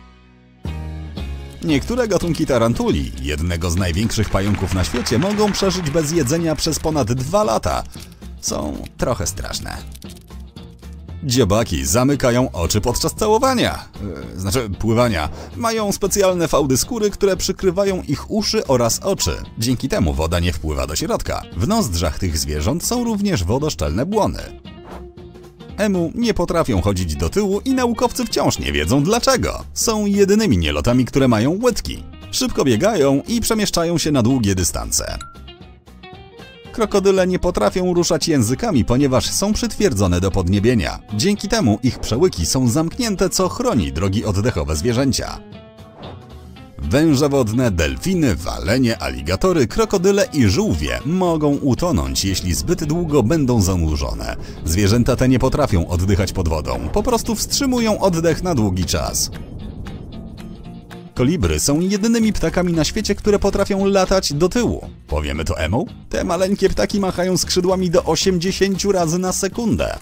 Niektóre gatunki tarantuli, jednego z największych pająków na świecie, mogą przeżyć bez jedzenia przez ponad dwa lata. Są trochę straszne. Dziobaki zamykają oczy podczas całowania, yy, znaczy pływania. Mają specjalne fałdy skóry, które przykrywają ich uszy oraz oczy. Dzięki temu woda nie wpływa do środka. W nozdrzach tych zwierząt są również wodoszczelne błony. Emu nie potrafią chodzić do tyłu i naukowcy wciąż nie wiedzą dlaczego. Są jedynymi nielotami, które mają łydki. Szybko biegają i przemieszczają się na długie dystanse. Krokodyle nie potrafią ruszać językami, ponieważ są przytwierdzone do podniebienia. Dzięki temu ich przełyki są zamknięte, co chroni drogi oddechowe zwierzęcia. Węże wodne, delfiny, walenie, aligatory, krokodyle i żółwie mogą utonąć, jeśli zbyt długo będą zanurzone. Zwierzęta te nie potrafią oddychać pod wodą, po prostu wstrzymują oddech na długi czas. Kolibry są jedynymi ptakami na świecie, które potrafią latać do tyłu. Powiemy to emu? Te maleńkie ptaki machają skrzydłami do osiemdziesięciu razy na sekundę.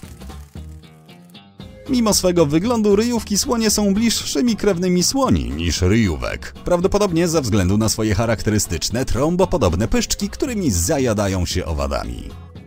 Mimo swego wyglądu ryjówki słonie są bliższymi krewnymi słoni niż ryjówek. Prawdopodobnie ze względu na swoje charakterystyczne, trąbopodobne pyszczki, którymi zajadają się owadami.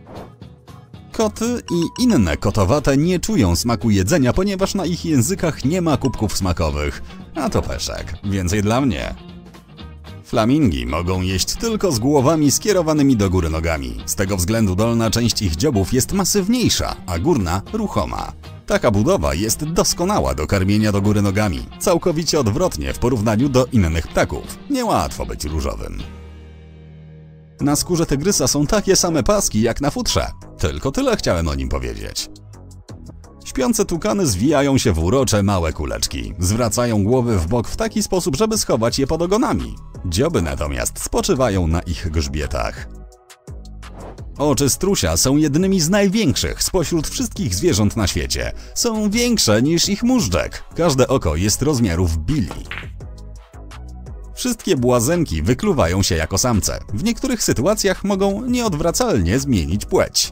Koty i inne kotowate nie czują smaku jedzenia, ponieważ na ich językach nie ma kubków smakowych. A to peszek. Więcej dla mnie. Flamingi mogą jeść tylko z głowami skierowanymi do góry nogami. Z tego względu dolna część ich dziobów jest masywniejsza, a górna ruchoma. Taka budowa jest doskonała do karmienia do góry nogami. Całkowicie odwrotnie w porównaniu do innych ptaków. Niełatwo być różowym. Na skórze tygrysa są takie same paski jak na futrze. Tylko tyle chciałem o nim powiedzieć. Śpiące tukany zwijają się w urocze małe kuleczki. Zwracają głowy w bok w taki sposób, żeby schować je pod ogonami. Dzioby natomiast spoczywają na ich grzbietach. Oczy strusia są jednymi z największych spośród wszystkich zwierząt na świecie. Są większe niż ich móżdżek. Każde oko jest rozmiarów Billy. Wszystkie błazenki wykluwają się jako samce. W niektórych sytuacjach mogą nieodwracalnie zmienić płeć.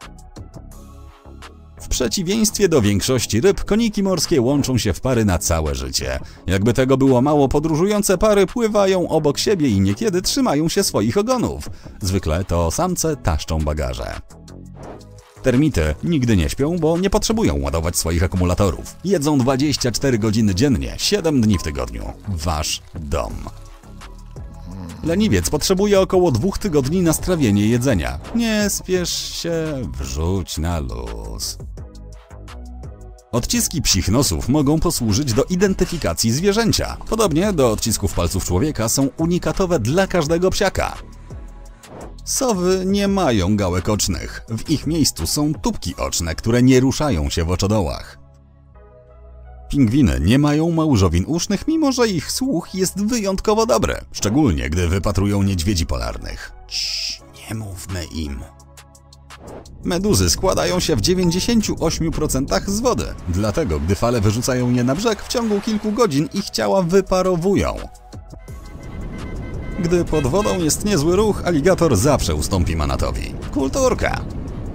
W przeciwieństwie do większości ryb, koniki morskie łączą się w pary na całe życie. Jakby tego było mało, podróżujące pary pływają obok siebie i niekiedy trzymają się swoich ogonów. Zwykle to samce taszczą bagaże. Termity nigdy nie śpią, bo nie potrzebują ładować swoich akumulatorów. Jedzą dwadzieścia cztery godziny dziennie, siedem dni w tygodniu. Wasz dom. Leniwiec potrzebuje około dwóch tygodni na strawienie jedzenia. Nie spiesz się, wrzuć na luz. Odciski psich nosów mogą posłużyć do identyfikacji zwierzęcia. Podobnie do odcisków palców człowieka są unikatowe dla każdego psiaka. Sowy nie mają gałek ocznych. W ich miejscu są tubki oczne, które nie ruszają się w oczodołach. Pingwiny nie mają małżowin usznych, mimo że ich słuch jest wyjątkowo dobry, szczególnie gdy wypatrują niedźwiedzi polarnych. Cii, nie mówmy im. Meduzy składają się w dziewięćdziesięciu ośmiu procentach z wody, dlatego gdy fale wyrzucają je na brzeg, w ciągu kilku godzin ich ciała wyparowują. Gdy pod wodą jest niezły ruch, aligator zawsze ustąpi manatowi. Kulturka!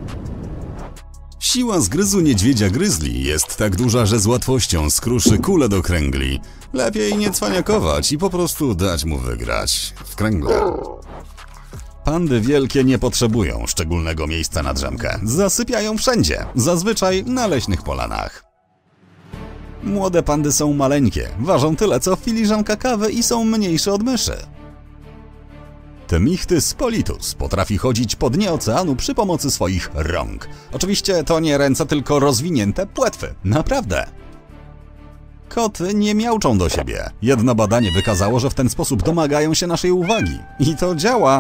Siła zgryzu niedźwiedzia gryzli jest tak duża, że z łatwością skruszy kulę do kręgli. Lepiej nie cwaniakować i po prostu dać mu wygrać w kręgle. Pandy wielkie nie potrzebują szczególnego miejsca na drzemkę. Zasypiają wszędzie, zazwyczaj na leśnych polanach. Młode pandy są maleńkie, ważą tyle co filiżanka kawy i są mniejsze od myszy. Temichthys politus potrafi chodzić po dnie oceanu przy pomocy swoich rąk. Oczywiście to nie ręce, tylko rozwinięte płetwy. Naprawdę. Koty nie miauczą do siebie. Jedno badanie wykazało, że w ten sposób domagają się naszej uwagi. I to działa.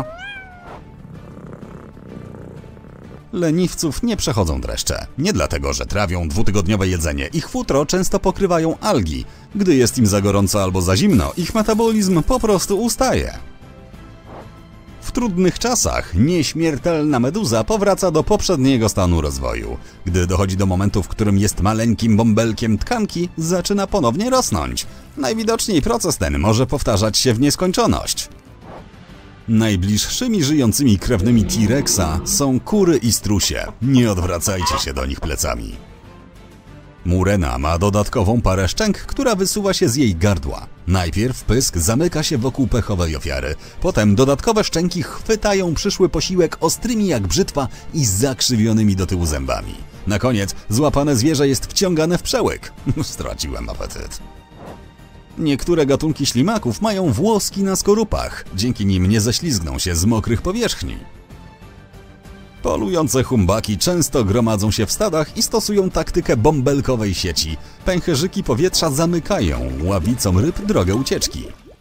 Leniwców nie przechodzą dreszcze. Nie dlatego, że trawią dwutygodniowe jedzenie. Ich futro często pokrywają algi. Gdy jest im za gorąco albo za zimno, ich metabolizm po prostu ustaje. W trudnych czasach nieśmiertelna meduza powraca do poprzedniego stanu rozwoju. Gdy dochodzi do momentu, w którym jest maleńkim bąbelkiem tkanki, zaczyna ponownie rosnąć. Najwidoczniej proces ten może powtarzać się w nieskończoność. Najbliższymi żyjącymi krewnymi T-Rexa są kury i strusie. Nie odwracajcie się do nich plecami. Murena ma dodatkową parę szczęk, która wysuwa się z jej gardła. Najpierw pysk zamyka się wokół pechowej ofiary, potem dodatkowe szczęki chwytają przyszły posiłek ostrymi jak brzytwa i zakrzywionymi do tyłu zębami. Na koniec złapane zwierzę jest wciągane w przełyk. Straciłem apetyt. Niektóre gatunki ślimaków mają włoski na skorupach, dzięki nim nie ześlizgną się z mokrych powierzchni. Polujące humbaki często gromadzą się w stadach i stosują taktykę bąbelkowej sieci. Pęcherzyki powietrza zamykają ławicom ryb drogę ucieczki.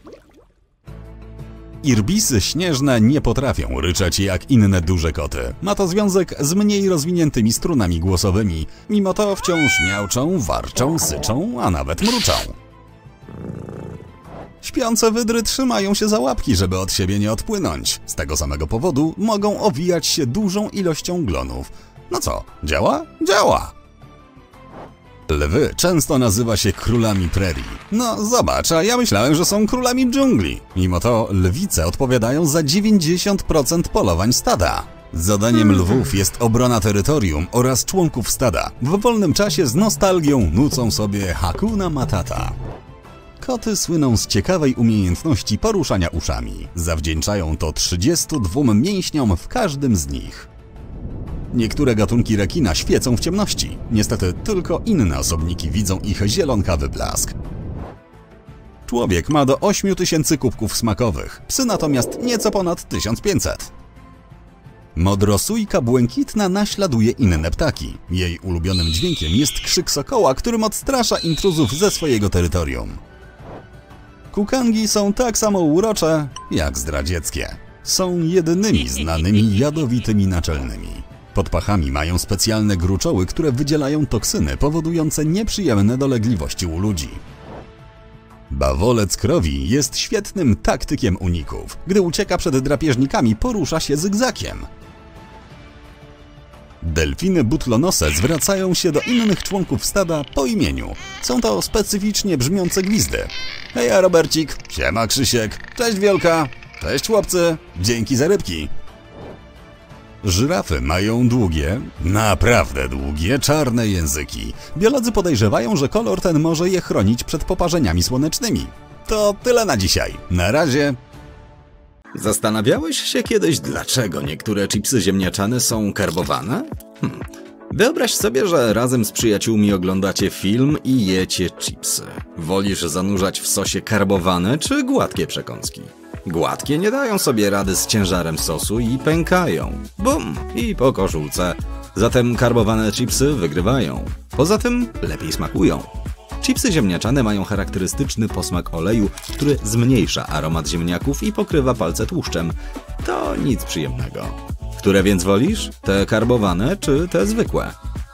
Irbisy śnieżne nie potrafią ryczeć jak inne duże koty. Ma to związek z mniej rozwiniętymi strunami głosowymi. Mimo to wciąż miauczą, warczą, syczą, a nawet mruczą. Śpiące wydry trzymają się za łapki, żeby od siebie nie odpłynąć. Z tego samego powodu mogą owijać się dużą ilością glonów. No co, działa? Działa! Lwy często nazywa się królami prerii. No zobacz, a ja myślałem, że są królami dżungli. Mimo to lwice odpowiadają za dziewięćdziesiąt procent polowań stada. Zadaniem lwów jest obrona terytorium oraz członków stada. W wolnym czasie z nostalgią nucą sobie Hakuna Matata. Koty słyną z ciekawej umiejętności poruszania uszami. Zawdzięczają to trzydziestu dwóm mięśniom w każdym z nich. Niektóre gatunki rekina świecą w ciemności. Niestety tylko inne osobniki widzą ich zielonkawy blask. Człowiek ma do ośmiu tysięcy kubków smakowych, psy natomiast nieco ponad tysiąc pięćset. Modrosójka błękitna naśladuje inne ptaki. Jej ulubionym dźwiękiem jest krzyk sokoła, którym odstrasza intruzów ze swojego terytorium. Kukangi są tak samo urocze jak zdradzieckie. Są jedynymi znanymi jadowitymi naczelnymi. Pod pachami mają specjalne gruczoły, które wydzielają toksyny powodujące nieprzyjemne dolegliwości u ludzi. Bawolec krowi jest świetnym taktykiem uników. Gdy ucieka przed drapieżnikami, porusza się zygzakiem. Delfiny butlonose zwracają się do innych członków stada po imieniu. Są to specyficznie brzmiące gwizdy. Heja Robercik, siema Krzysiek, cześć Wielka, cześć chłopcy, dzięki za rybki. Żyrafy mają długie, naprawdę długie, czarne języki. Biolodzy podejrzewają, że kolor ten może je chronić przed poparzeniami słonecznymi. To tyle na dzisiaj. Na razie. Zastanawiałeś się kiedyś, dlaczego niektóre chipsy ziemniaczane są karbowane? Hmm. Wyobraź sobie, że razem z przyjaciółmi oglądacie film i jecie chipsy. Wolisz zanurzać w sosie karbowane czy gładkie przekąski? Gładkie nie dają sobie rady z ciężarem sosu i pękają. Bum! I po koszulce. Zatem karbowane chipsy wygrywają. Poza tym lepiej smakują. Chipsy ziemniaczane mają charakterystyczny posmak oleju, który zmniejsza aromat ziemniaków i pokrywa palce tłuszczem. To nic przyjemnego. Które więc wolisz? Te karbowane czy te zwykłe?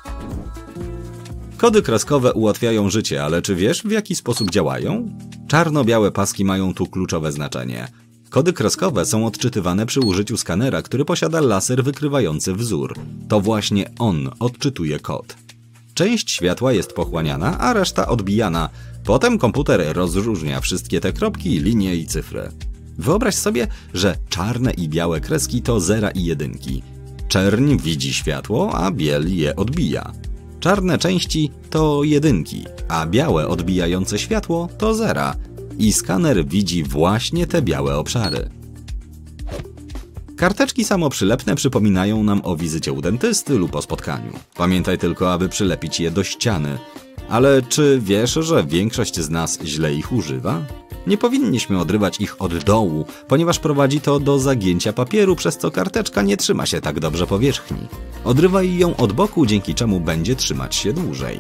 Kody kreskowe ułatwiają życie, ale czy wiesz, w jaki sposób działają? Czarno-białe paski mają tu kluczowe znaczenie. Kody kreskowe są odczytywane przy użyciu skanera, który posiada laser wykrywający wzór. To właśnie on odczytuje kod. Część światła jest pochłaniana, a reszta odbijana. Potem komputer rozróżnia wszystkie te kropki, linie i cyfry. Wyobraź sobie, że czarne i białe kreski to zera i jedynki. Czerń widzi światło, a biel je odbija. Czarne części to jedynki, a białe odbijające światło to zera. I skaner widzi właśnie te białe obszary. Karteczki samoprzylepne przypominają nam o wizycie u dentysty lub o spotkaniu. Pamiętaj tylko, aby przylepić je do ściany. Ale czy wiesz, że większość z nas źle ich używa? Nie powinniśmy odrywać ich od dołu, ponieważ prowadzi to do zagięcia papieru, przez co karteczka nie trzyma się tak dobrze powierzchni. Odrywaj ją od boku, dzięki czemu będzie trzymać się dłużej.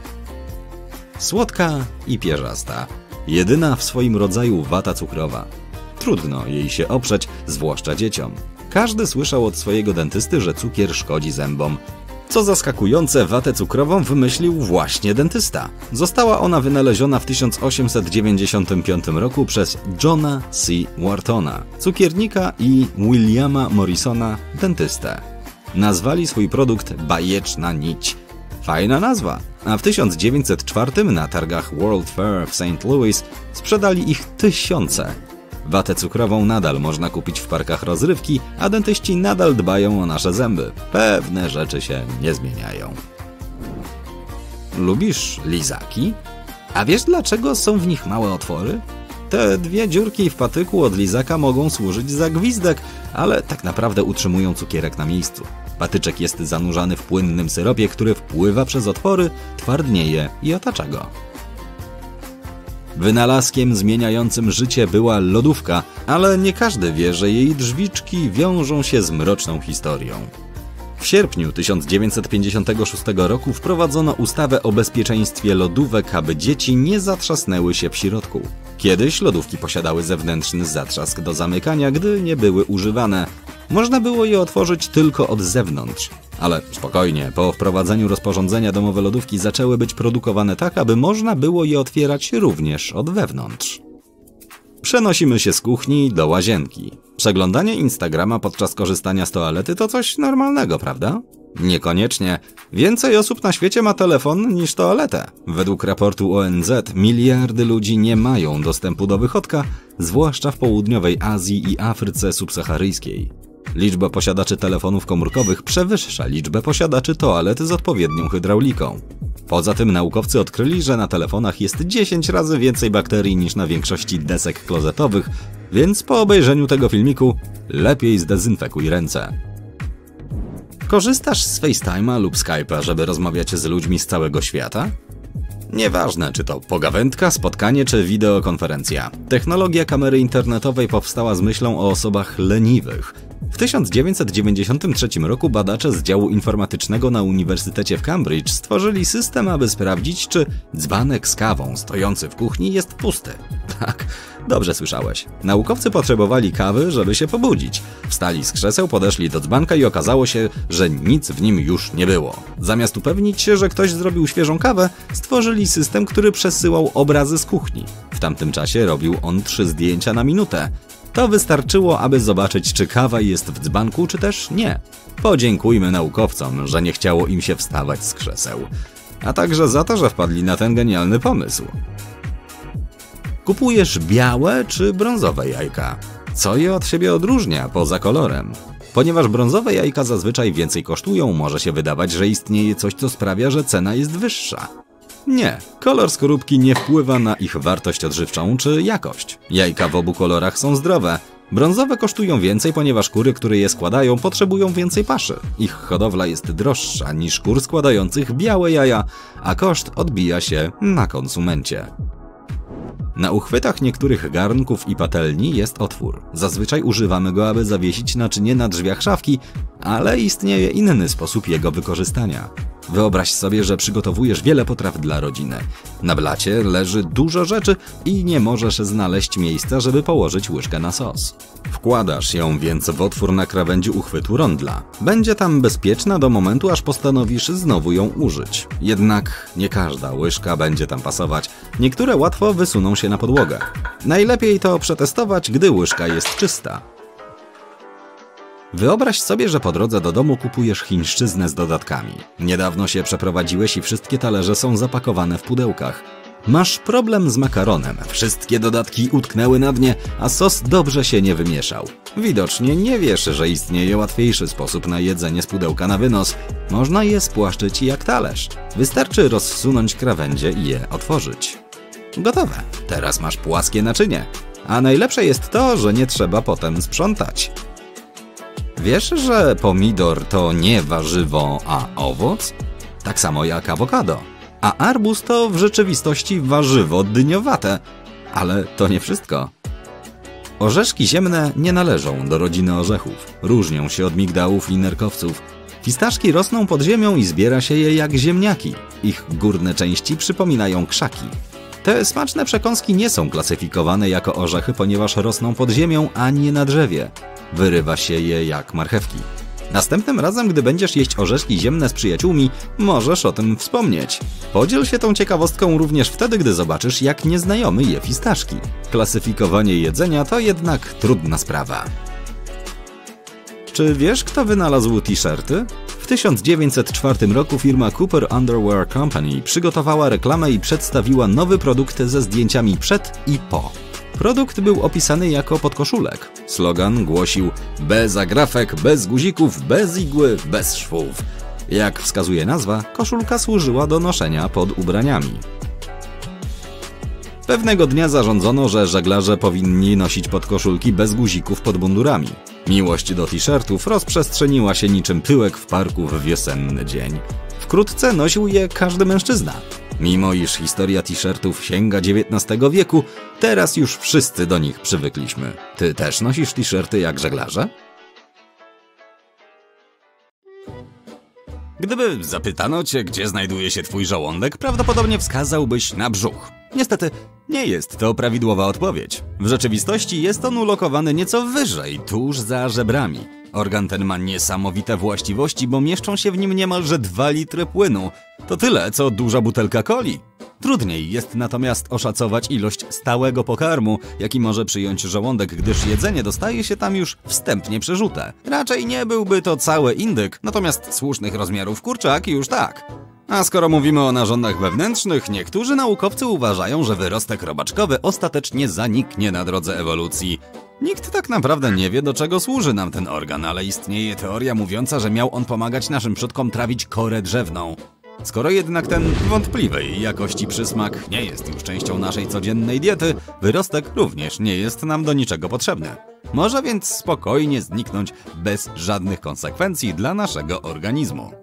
Słodka i pierzasta. Jedyna w swoim rodzaju wata cukrowa. Trudno jej się oprzeć, zwłaszcza dzieciom. Każdy słyszał od swojego dentysty, że cukier szkodzi zębom. Co zaskakujące, watę cukrową wymyślił właśnie dentysta. Została ona wynaleziona w tysiąc osiemset dziewięćdziesiątym piątym roku przez Johna C. Whartona, cukiernika, i Williama Morrisona, dentystę. Nazwali swój produkt Bajeczna Nić. Fajna nazwa. A w tysiąc dziewięćset czwartym na targach World Fair w Saint Louis sprzedali ich tysiące. Watę cukrową nadal można kupić w parkach rozrywki, a dentyści nadal dbają o nasze zęby. Pewne rzeczy się nie zmieniają. Lubisz lizaki? A wiesz, dlaczego są w nich małe otwory? Te dwie dziurki w patyku od lizaka mogą służyć za gwizdek, ale tak naprawdę utrzymują cukierek na miejscu. Patyczek jest zanurzany w płynnym syropie, który wpływa przez otwory, twardnieje i otacza go. Wynalazkiem zmieniającym życie była lodówka, ale nie każdy wie, że jej drzwiczki wiążą się z mroczną historią. W sierpniu tysiąc dziewięćset pięćdziesiątego szóstego roku wprowadzono ustawę o bezpieczeństwie lodówek, aby dzieci nie zatrzasnęły się w środku. Kiedyś lodówki posiadały zewnętrzny zatrzask do zamykania, gdy nie były używane. Można było je otworzyć tylko od zewnątrz. Ale spokojnie, po wprowadzeniu rozporządzenia domowe lodówki zaczęły być produkowane tak, aby można było je otwierać również od wewnątrz. Przenosimy się z kuchni do łazienki. Przeglądanie Instagrama podczas korzystania z toalety to coś normalnego, prawda? Niekoniecznie. Więcej osób na świecie ma telefon niż toaletę. Według raportu O N Z miliardy ludzi nie mają dostępu do wychodka, zwłaszcza w południowej Azji i Afryce subsaharyjskiej. Liczba posiadaczy telefonów komórkowych przewyższa liczbę posiadaczy toalet z odpowiednią hydrauliką. Poza tym naukowcy odkryli, że na telefonach jest dziesięć razy więcej bakterii niż na większości desek klozetowych, więc po obejrzeniu tego filmiku lepiej zdezynfekuj ręce. Korzystasz z FaceTime'a lub Skype'a, żeby rozmawiać z ludźmi z całego świata? Nieważne, czy to pogawędka, spotkanie czy wideokonferencja. Technologia kamery internetowej powstała z myślą o osobach leniwych. W tysiąc dziewięćset dziewięćdziesiątym trzecim roku badacze z działu informatycznego na Uniwersytecie w Cambridge stworzyli system, aby sprawdzić, czy dzbanek z kawą stojący w kuchni jest pusty. Tak, dobrze słyszałeś. Naukowcy potrzebowali kawy, żeby się pobudzić. Wstali z krzeseł, podeszli do dzbanka i okazało się, że nic w nim już nie było. Zamiast upewnić się, że ktoś zrobił świeżą kawę, stworzyli system, który przesyłał obrazy z kuchni. W tamtym czasie robił on trzy zdjęcia na minutę. To wystarczyło, aby zobaczyć, czy kawa jest w dzbanku, czy też nie. Podziękujmy naukowcom, że nie chciało im się wstawać z krzeseł. A także za to, że wpadli na ten genialny pomysł. Kupujesz białe czy brązowe jajka? Co je od siebie odróżnia poza kolorem? Ponieważ brązowe jajka zazwyczaj więcej kosztują, może się wydawać, że istnieje coś, co sprawia, że cena jest wyższa. Nie, kolor skorupki nie wpływa na ich wartość odżywczą czy jakość. Jajka w obu kolorach są zdrowe. Brązowe kosztują więcej, ponieważ kury, które je składają, potrzebują więcej paszy. Ich hodowla jest droższa niż kur składających białe jaja, a koszt odbija się na konsumencie. Na uchwytach niektórych garnków i patelni jest otwór. Zazwyczaj używamy go, aby zawiesić naczynie na drzwiach szafki, ale istnieje inny sposób jego wykorzystania. Wyobraź sobie, że przygotowujesz wiele potraw dla rodziny. Na blacie leży dużo rzeczy i nie możesz znaleźć miejsca, żeby położyć łyżkę na sos. Wkładasz ją więc w otwór na krawędzi uchwytu rondla. Będzie tam bezpieczna do momentu, aż postanowisz znowu ją użyć. Jednak nie każda łyżka będzie tam pasować. Niektóre łatwo wysuną się na podłogę. Najlepiej to przetestować, gdy łyżka jest czysta. Wyobraź sobie, że po drodze do domu kupujesz chińszczyznę z dodatkami. Niedawno się przeprowadziłeś i wszystkie talerze są zapakowane w pudełkach. Masz problem z makaronem. Wszystkie dodatki utknęły na dnie, a sos dobrze się nie wymieszał. Widocznie nie wiesz, że istnieje łatwiejszy sposób na jedzenie z pudełka na wynos. Można je spłaszczyć jak talerz. Wystarczy rozsunąć krawędzie i je otworzyć. Gotowe. Teraz masz płaskie naczynie. A najlepsze jest to, że nie trzeba potem sprzątać. Wiesz, że pomidor to nie warzywo, a owoc? Tak samo jak awokado. A arbuz to w rzeczywistości warzywo dyniowate. Ale to nie wszystko. Orzeszki ziemne nie należą do rodziny orzechów. Różnią się od migdałów i nerkowców. Fistaszki rosną pod ziemią i zbiera się je jak ziemniaki. Ich górne części przypominają krzaki. Te smaczne przekąski nie są klasyfikowane jako orzechy, ponieważ rosną pod ziemią, a nie na drzewie. Wyrywa się je jak marchewki. Następnym razem, gdy będziesz jeść orzeszki ziemne z przyjaciółmi, możesz o tym wspomnieć. Podziel się tą ciekawostką również wtedy, gdy zobaczysz, jak nieznajomy je fistaszki. Klasyfikowanie jedzenia to jednak trudna sprawa. Czy wiesz, kto wynalazł t-shirty? W tysiąc dziewięćset czwartym roku firma Cooper Underwear Company przygotowała reklamę i przedstawiła nowy produkt ze zdjęciami przed i po. Produkt był opisany jako podkoszulek. Slogan głosił: bez agrafek, bez guzików, bez igły, bez szwów. Jak wskazuje nazwa, koszulka służyła do noszenia pod ubraniami. Pewnego dnia zarządzono, że żeglarze powinni nosić podkoszulki bez guzików pod mundurami. Miłość do t-shirtów rozprzestrzeniła się niczym pyłek w parku w wiosenny dzień. Wkrótce nosił je każdy mężczyzna. Mimo iż historia t-shirtów sięga dziewiętnastego wieku, teraz już wszyscy do nich przywykliśmy. Ty też nosisz t-shirty jak żeglarze? Gdyby zapytano cię, gdzie znajduje się twój żołądek, prawdopodobnie wskazałbyś na brzuch. Niestety, nie jest to prawidłowa odpowiedź. W rzeczywistości jest on ulokowany nieco wyżej, tuż za żebrami. Organ ten ma niesamowite właściwości, bo mieszczą się w nim niemalże dwa litry płynu. To tyle, co duża butelka coli. Trudniej jest natomiast oszacować ilość stałego pokarmu, jaki może przyjąć żołądek, gdyż jedzenie dostaje się tam już wstępnie przerzute. Raczej nie byłby to cały indyk, natomiast słusznych rozmiarów kurczak już tak. A skoro mówimy o narządach wewnętrznych, niektórzy naukowcy uważają, że wyrostek robaczkowy ostatecznie zaniknie na drodze ewolucji. Nikt tak naprawdę nie wie, do czego służy nam ten organ, ale istnieje teoria mówiąca, że miał on pomagać naszym przodkom trawić korę drzewną. Skoro jednak ten wątpliwej jakości przysmak nie jest już częścią naszej codziennej diety, wyrostek również nie jest nam do niczego potrzebny. Może więc spokojnie zniknąć bez żadnych konsekwencji dla naszego organizmu.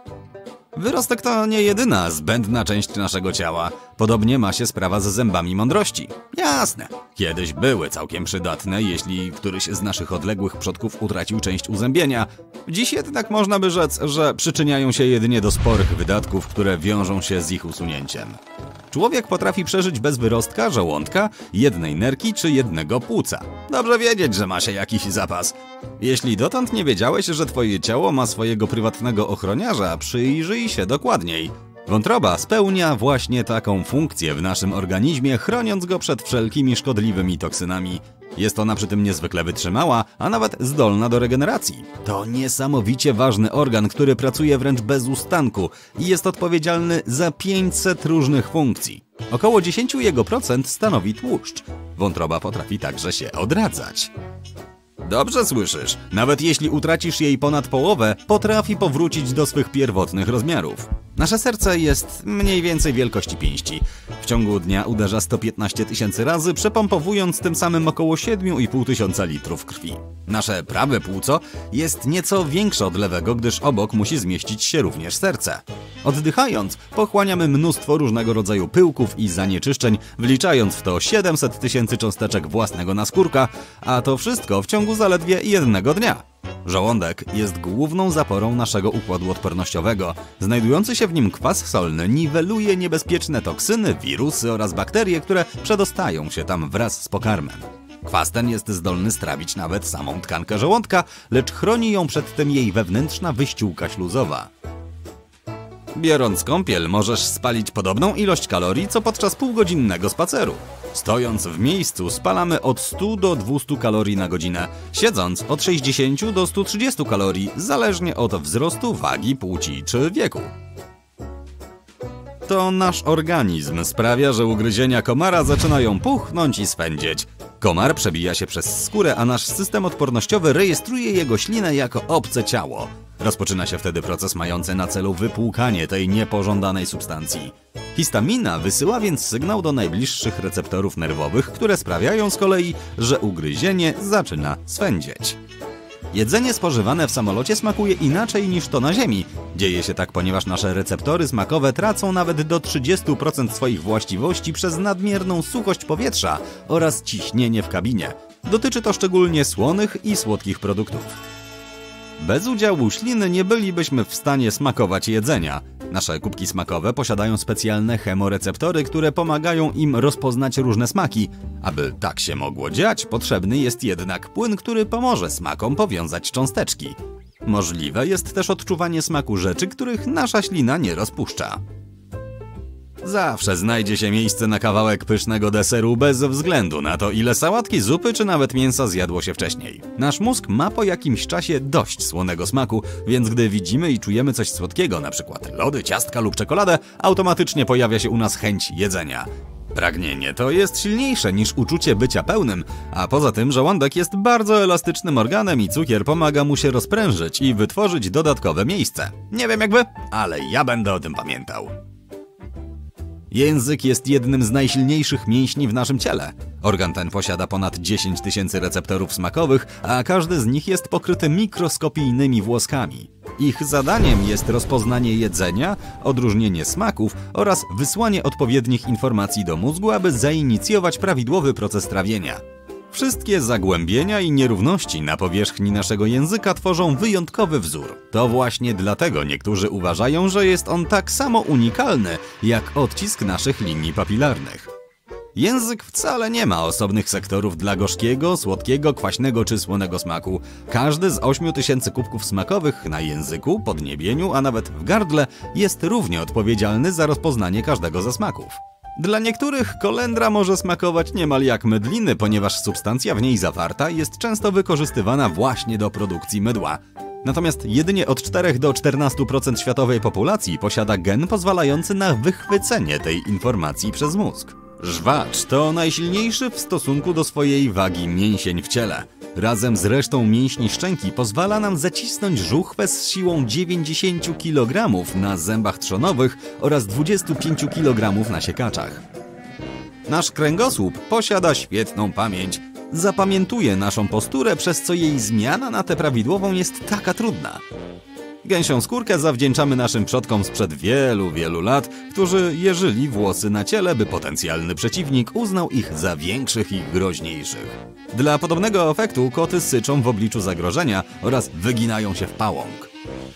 Wyrostek to nie jedyna zbędna część naszego ciała. Podobnie ma się sprawa z zębami mądrości. Jasne, kiedyś były całkiem przydatne, jeśli któryś z naszych odległych przodków utracił część uzębienia. Dziś jednak można by rzec, że przyczyniają się jedynie do sporych wydatków, które wiążą się z ich usunięciem. Człowiek potrafi przeżyć bez wyrostka, żołądka, jednej nerki czy jednego płuca. Dobrze wiedzieć, że ma się jakiś zapas. Jeśli dotąd nie wiedziałeś, że twoje ciało ma swojego prywatnego ochroniarza, przyjrzyj się dokładniej. Wątroba spełnia właśnie taką funkcję w naszym organizmie, chroniąc go przed wszelkimi szkodliwymi toksynami. Jest ona przy tym niezwykle wytrzymała, a nawet zdolna do regeneracji. To niesamowicie ważny organ, który pracuje wręcz bez ustanku i jest odpowiedzialny za pięćset różnych funkcji. Około dziesięć jego procent stanowi tłuszcz. Wątroba potrafi także się odradzać. Dobrze słyszysz, nawet jeśli utracisz jej ponad połowę, potrafi powrócić do swych pierwotnych rozmiarów. Nasze serce jest mniej więcej wielkości pięści. W ciągu dnia uderza sto piętnaście tysięcy razy, przepompowując tym samym około siedem i pół tysiąca litrów krwi. Nasze prawe płuco jest nieco większe od lewego, gdyż obok musi zmieścić się również serce. Oddychając, pochłaniamy mnóstwo różnego rodzaju pyłków i zanieczyszczeń, wliczając w to siedemset tysięcy cząsteczek własnego naskórka, a to wszystko w ciągu zaledwie jednego dnia. Żołądek jest główną zaporą naszego układu odpornościowego. Znajdujący się w nim kwas solny niweluje niebezpieczne toksyny, wirusy oraz bakterie, które przedostają się tam wraz z pokarmem. Kwas ten jest zdolny strawić nawet samą tkankę żołądka, lecz chroni ją przed tym jej wewnętrzna wyściółka śluzowa. Biorąc kąpiel, możesz spalić podobną ilość kalorii, co podczas półgodzinnego spaceru. Stojąc w miejscu spalamy od stu do dwustu kalorii na godzinę, siedząc od sześćdziesięciu do stu trzydziestu kalorii, zależnie od wzrostu, wagi, płci czy wieku. To nasz organizm sprawia, że ugryzienia komara zaczynają puchnąć i swędzieć. Komar przebija się przez skórę, a nasz system odpornościowy rejestruje jego ślinę jako obce ciało. Rozpoczyna się wtedy proces mający na celu wypłukanie tej niepożądanej substancji. Histamina wysyła więc sygnał do najbliższych receptorów nerwowych, które sprawiają z kolei, że ugryzienie zaczyna swędzieć. Jedzenie spożywane w samolocie smakuje inaczej niż to na ziemi. Dzieje się tak, ponieważ nasze receptory smakowe tracą nawet do trzydziestu procent swoich właściwości przez nadmierną suchość powietrza oraz ciśnienie w kabinie. Dotyczy to szczególnie słonych i słodkich produktów. Bez udziału śliny nie bylibyśmy w stanie smakować jedzenia. Nasze kubki smakowe posiadają specjalne chemoreceptory, które pomagają im rozpoznać różne smaki. Aby tak się mogło dziać, potrzebny jest jednak płyn, który pomoże smakom powiązać cząsteczki. Możliwe jest też odczuwanie smaku rzeczy, których nasza ślina nie rozpuszcza. Zawsze znajdzie się miejsce na kawałek pysznego deseru bez względu na to, ile sałatki, zupy czy nawet mięsa zjadło się wcześniej. Nasz mózg ma po jakimś czasie dość słonego smaku, więc gdy widzimy i czujemy coś słodkiego, np. lody, ciastka lub czekoladę, automatycznie pojawia się u nas chęć jedzenia. Pragnienie to jest silniejsze niż uczucie bycia pełnym, a poza tym żołądek jest bardzo elastycznym organem i cukier pomaga mu się rozprężyć i wytworzyć dodatkowe miejsce. Nie wiem jak wy, ale ja będę o tym pamiętał. Język jest jednym z najsilniejszych mięśni w naszym ciele. Organ ten posiada ponad dziesięć tysięcy receptorów smakowych, a każdy z nich jest pokryty mikroskopijnymi włoskami. Ich zadaniem jest rozpoznanie jedzenia, odróżnienie smaków oraz wysłanie odpowiednich informacji do mózgu, aby zainicjować prawidłowy proces trawienia. Wszystkie zagłębienia i nierówności na powierzchni naszego języka tworzą wyjątkowy wzór. To właśnie dlatego niektórzy uważają, że jest on tak samo unikalny, jak odcisk naszych linii papilarnych. Język wcale nie ma osobnych sektorów dla gorzkiego, słodkiego, kwaśnego czy słonego smaku. Każdy z ośmiu tysięcy kubków smakowych na języku, podniebieniu, a nawet w gardle jest równie odpowiedzialny za rozpoznanie każdego ze smaków. Dla niektórych kolendra może smakować niemal jak mydliny, ponieważ substancja w niej zawarta jest często wykorzystywana właśnie do produkcji mydła. Natomiast jedynie od czterech do czternastu procent światowej populacji posiada gen pozwalający na wychwycenie tej informacji przez mózg. Żwacz to najsilniejszy w stosunku do swojej wagi mięsień w ciele. Razem z resztą mięśni szczęki pozwala nam zacisnąć żuchwę z siłą dziewięćdziesięciu kilogramów na zębach trzonowych oraz dwudziestu pięciu kilogramów na siekaczach. Nasz kręgosłup posiada świetną pamięć. Zapamiętuje naszą posturę, przez co jej zmiana na tę prawidłową jest taka trudna. Gęsią skórkę zawdzięczamy naszym przodkom sprzed wielu, wielu lat, którzy jeżyli włosy na ciele, by potencjalny przeciwnik uznał ich za większych i groźniejszych. Dla podobnego efektu koty syczą w obliczu zagrożenia oraz wyginają się w pałąk.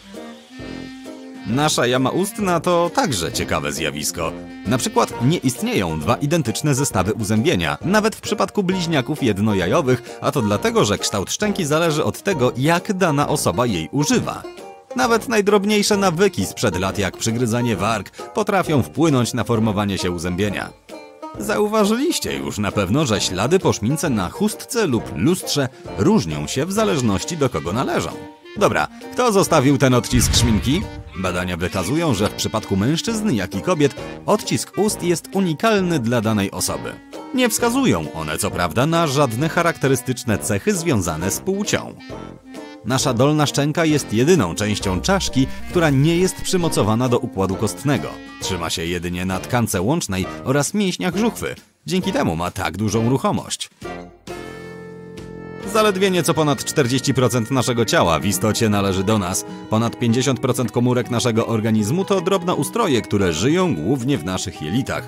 Nasza jama ustna to także ciekawe zjawisko. Na przykład nie istnieją dwa identyczne zestawy uzębienia, nawet w przypadku bliźniaków jednojajowych, a to dlatego, że kształt szczęki zależy od tego, jak dana osoba jej używa. Nawet najdrobniejsze nawyki sprzed lat, jak przygryzanie warg, potrafią wpłynąć na formowanie się uzębienia. Zauważyliście już na pewno, że ślady po szmince na chustce lub lustrze różnią się w zależności do kogo należą. Dobra, kto zostawił ten odcisk szminki? Badania wykazują, że w przypadku mężczyzn, jak i kobiet, odcisk ust jest unikalny dla danej osoby. Nie wskazują one co prawda na żadne charakterystyczne cechy związane z płcią. Nasza dolna szczęka jest jedyną częścią czaszki, która nie jest przymocowana do układu kostnego. Trzyma się jedynie na tkance łącznej oraz mięśniach żuchwy. Dzięki temu ma tak dużą ruchomość. Zaledwie nieco ponad czterdzieści procent naszego ciała w istocie należy do nas. Ponad pięćdziesiąt procent komórek naszego organizmu to drobnoustroje, które żyją głównie w naszych jelitach.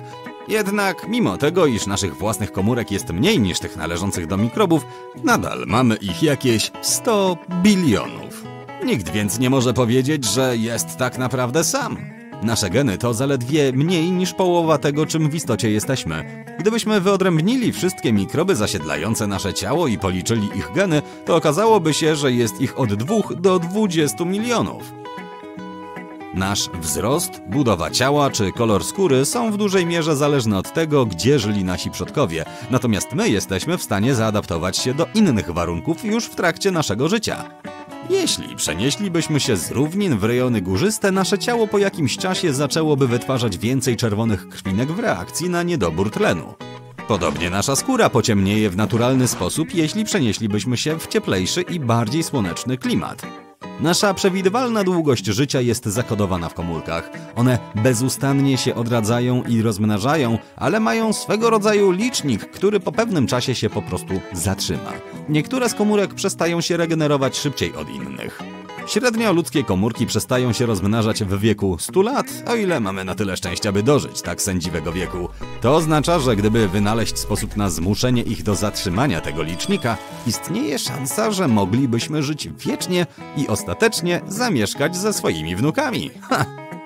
Jednak mimo tego, iż naszych własnych komórek jest mniej niż tych należących do mikrobów, nadal mamy ich jakieś sto bilionów. Nikt więc nie może powiedzieć, że jest tak naprawdę sam. Nasze geny to zaledwie mniej niż połowa tego, czym w istocie jesteśmy. Gdybyśmy wyodrębnili wszystkie mikroby zasiedlające nasze ciało i policzyli ich geny, to okazałoby się, że jest ich od dwóch do dwudziestu milionów. Nasz wzrost, budowa ciała czy kolor skóry są w dużej mierze zależne od tego, gdzie żyli nasi przodkowie, natomiast my jesteśmy w stanie zaadaptować się do innych warunków już w trakcie naszego życia. Jeśli przenieślibyśmy się z równin w rejony górzyste, nasze ciało po jakimś czasie zaczęłoby wytwarzać więcej czerwonych krwinek w reakcji na niedobór tlenu. Podobnie nasza skóra pociemnieje w naturalny sposób, jeśli przenieślibyśmy się w cieplejszy i bardziej słoneczny klimat. Nasza przewidywalna długość życia jest zakodowana w komórkach. One bezustannie się odradzają i rozmnażają, ale mają swego rodzaju licznik, który po pewnym czasie się po prostu zatrzyma. Niektóre z komórek przestają się regenerować szybciej od innych. Średnio ludzkie komórki przestają się rozmnażać w wieku stu lat, o ile mamy na tyle szczęścia, by dożyć tak sędziwego wieku. To oznacza, że gdyby wynaleźć sposób na zmuszenie ich do zatrzymania tego licznika, istnieje szansa, że moglibyśmy żyć wiecznie i ostatecznie zamieszkać ze swoimi wnukami. Ha!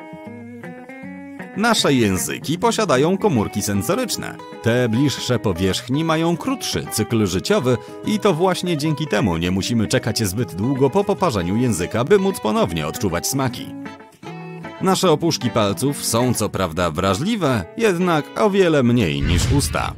Nasze języki posiadają komórki sensoryczne. Te bliższe powierzchni mają krótszy cykl życiowy i to właśnie dzięki temu nie musimy czekać zbyt długo po poparzeniu języka, by móc ponownie odczuwać smaki. Nasze opuszki palców są co prawda wrażliwe, jednak o wiele mniej niż usta.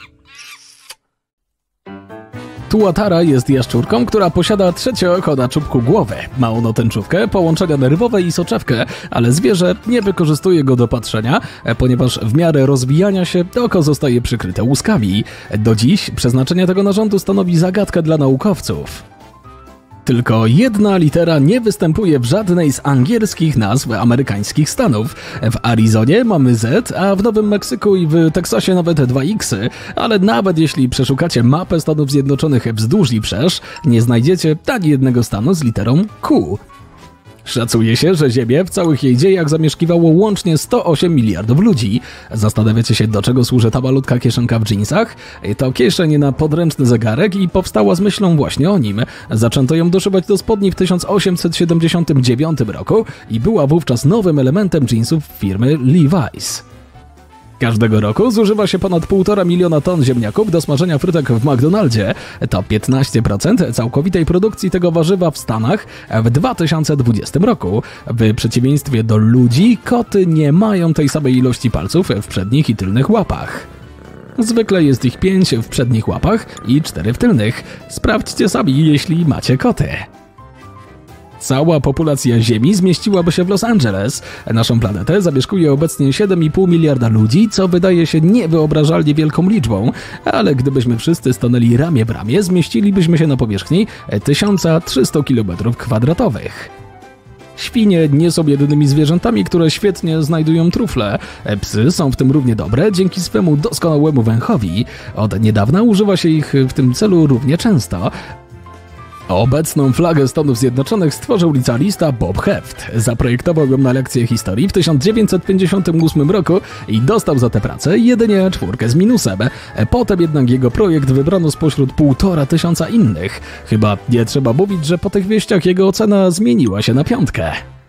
Tuatara jest jaszczurką, która posiada trzecie oko na czubku głowy. Ma ono tęczówkę, połączenia nerwowe i soczewkę, ale zwierzę nie wykorzystuje go do patrzenia, ponieważ w miarę rozwijania się oko zostaje przykryte łuskami. Do dziś przeznaczenie tego narządu stanowi zagadkę dla naukowców. Tylko jedna litera nie występuje w żadnej z angielskich nazw amerykańskich stanów. W Arizonie mamy Z, a w Nowym Meksyku i w Teksasie nawet dwa X, ale nawet jeśli przeszukacie mapę Stanów Zjednoczonych wzdłuż i wszerz, nie znajdziecie ani jednego stanu z literą Q. Szacuje się, że Ziemię w całych jej dziejach zamieszkiwało łącznie sto osiem miliardów ludzi. Zastanawiacie się, do czego służy ta malutka kieszonka w dżinsach? To kieszeń na podręczny zegarek i powstała z myślą właśnie o nim. Zaczęto ją doszywać do spodni w tysiąc osiemset siedemdziesiątym dziewiątym roku i była wówczas nowym elementem dżinsów firmy Levi's. Każdego roku zużywa się ponad półtora miliona ton ziemniaków do smażenia frytek w McDonaldzie. To piętnaście procent całkowitej produkcji tego warzywa w Stanach w dwa tysiące dwudziestym roku. W przeciwieństwie do ludzi, koty nie mają tej samej ilości palców w przednich i tylnych łapach. Zwykle jest ich pięć w przednich łapach i cztery w tylnych. Sprawdźcie sami, jeśli macie koty. Cała populacja Ziemi zmieściłaby się w Los Angeles. Naszą planetę zamieszkuje obecnie siedem i pół miliarda ludzi, co wydaje się niewyobrażalnie wielką liczbą, ale gdybyśmy wszyscy stanęli ramię w ramię, zmieścilibyśmy się na powierzchni tysiąc trzysta kilometrów kwadratowych. Świnie nie są jedynymi zwierzętami, które świetnie znajdują trufle. Psy są w tym równie dobre dzięki swemu doskonałemu węchowi. Od niedawna używa się ich w tym celu równie często. Obecną flagę Stanów Zjednoczonych stworzył licealista Bob Heft. Zaprojektował ją na lekcję historii w tysiąc dziewięćset pięćdziesiątym ósmym roku i dostał za tę pracę jedynie czwórkę z minusem. Potem jednak jego projekt wybrano spośród półtora tysiąca innych. Chyba nie trzeba mówić, że po tych wieściach jego ocena zmieniła się na piątkę.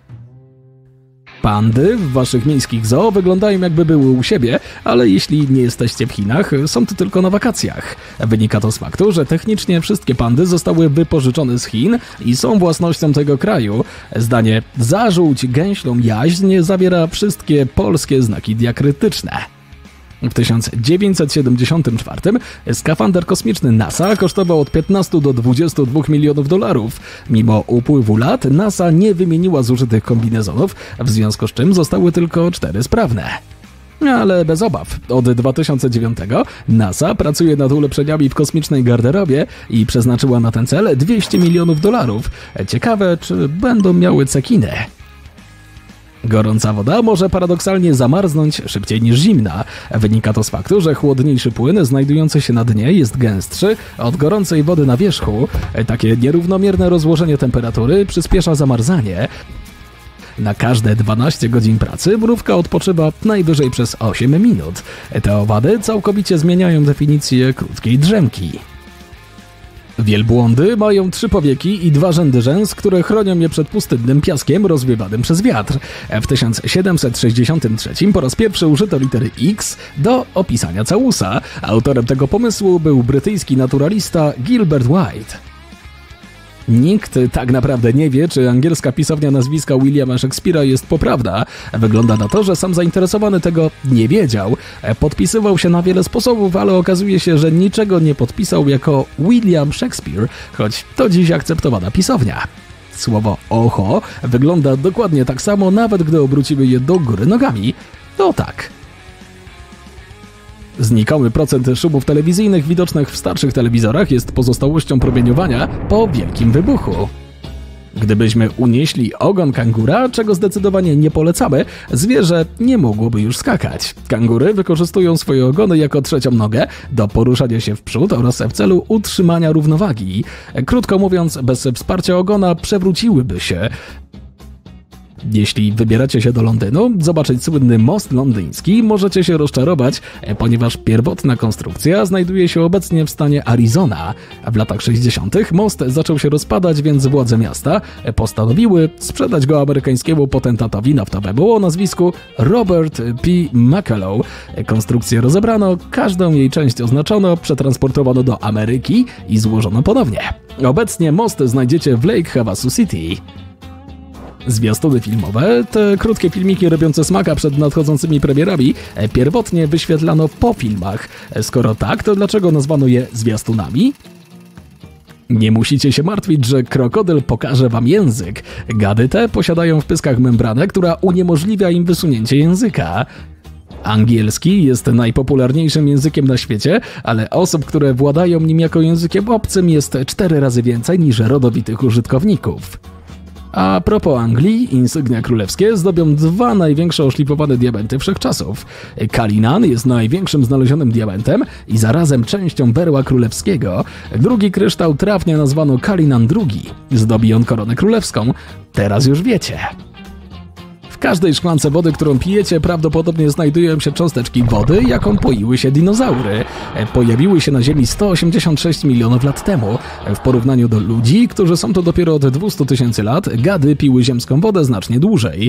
Pandy w waszych miejskich zoo wyglądają, jakby były u siebie, ale jeśli nie jesteście w Chinach, są to tylko na wakacjach. Wynika to z faktu, że technicznie wszystkie pandy zostały wypożyczone z Chin i są własnością tego kraju. Zdanie "zażółć gęślą jaźń" zawiera wszystkie polskie znaki diakrytyczne. W tysiąc dziewięćset siedemdziesiątym czwartym skafander kosmiczny NASA kosztował od piętnastu do dwudziestu dwóch milionów dolarów. Mimo upływu lat NASA nie wymieniła zużytych kombinezonów, w związku z czym zostały tylko cztery sprawne. Ale bez obaw. Od dwa tysiące dziewiątego NASA pracuje nad ulepszeniami w kosmicznej garderobie i przeznaczyła na ten cel dwieście milionów dolarów. Ciekawe, czy będą miały cekiny. Gorąca woda może paradoksalnie zamarznąć szybciej niż zimna. Wynika to z faktu, że chłodniejszy płyn znajdujący się na dnie jest gęstszy od gorącej wody na wierzchu. Takie nierównomierne rozłożenie temperatury przyspiesza zamarzanie. Na każde dwanaście godzin pracy mrówka odpoczywa najwyżej przez osiem minut. Te owady całkowicie zmieniają definicję krótkiej drzemki. Wielbłądy mają trzy powieki i dwa rzędy rzęs, które chronią je przed pustynnym piaskiem rozwiewanym przez wiatr. W tysiąc siedemset sześćdziesiątym trzecim po raz pierwszy użyto litery X do opisania całusa. Autorem tego pomysłu był brytyjski naturalista Gilbert White. Nikt tak naprawdę nie wie, czy angielska pisownia nazwiska Williama Shakespeare'a jest poprawna. Wygląda na to, że sam zainteresowany tego nie wiedział. Podpisywał się na wiele sposobów, ale okazuje się, że niczego nie podpisał jako William Shakespeare, choć to dziś akceptowana pisownia. Słowo oho wygląda dokładnie tak samo, nawet gdy obrócimy je do góry nogami. To tak. Znikomy procent szumów telewizyjnych widocznych w starszych telewizorach jest pozostałością promieniowania po wielkim wybuchu. Gdybyśmy unieśli ogon kangura, czego zdecydowanie nie polecamy, zwierzę nie mogłoby już skakać. Kangury wykorzystują swoje ogony jako trzecią nogę do poruszania się w przód oraz w celu utrzymania równowagi. Krótko mówiąc, bez wsparcia ogona przewróciłyby się. Jeśli wybieracie się do Londynu, zobaczyć słynny most londyński, możecie się rozczarować, ponieważ pierwotna konstrukcja znajduje się obecnie w stanie Arizona. W latach sześćdziesiątych most zaczął się rozpadać, więc władze miasta postanowiły sprzedać go amerykańskiemu potentatowi naftowemu o nazwisku Robert P. McCullough. Konstrukcję rozebrano, każdą jej część oznaczono, przetransportowano do Ameryki i złożono ponownie. Obecnie most znajdziecie w Lake Havasu City. Zwiastuny filmowe, te krótkie filmiki robiące smaka przed nadchodzącymi premierami, pierwotnie wyświetlano po filmach. Skoro tak, to dlaczego nazwano je zwiastunami? Nie musicie się martwić, że krokodyl pokaże wam język. Gady te posiadają w pyskach membranę, która uniemożliwia im wysunięcie języka. Angielski jest najpopularniejszym językiem na świecie, ale osób, które władają nim jako językiem obcym, jest cztery razy więcej niż rodowitych użytkowników. A propos Anglii, insygnia królewskie zdobią dwa największe oszlifowane diamenty wszechczasów. Cullinan jest największym znalezionym diamentem i zarazem częścią berła królewskiego. Drugi kryształ trafnie nazwano Cullinan drugi. Zdobi on koronę królewską. Teraz już wiecie. W każdej szklance wody, którą pijecie, prawdopodobnie znajdują się cząsteczki wody, jaką poiły się dinozaury. Pojawiły się na Ziemi sto osiemdziesiąt sześć milionów lat temu. W porównaniu do ludzi, którzy są tu dopiero od dwieście tysięcy lat, gady piły ziemską wodę znacznie dłużej.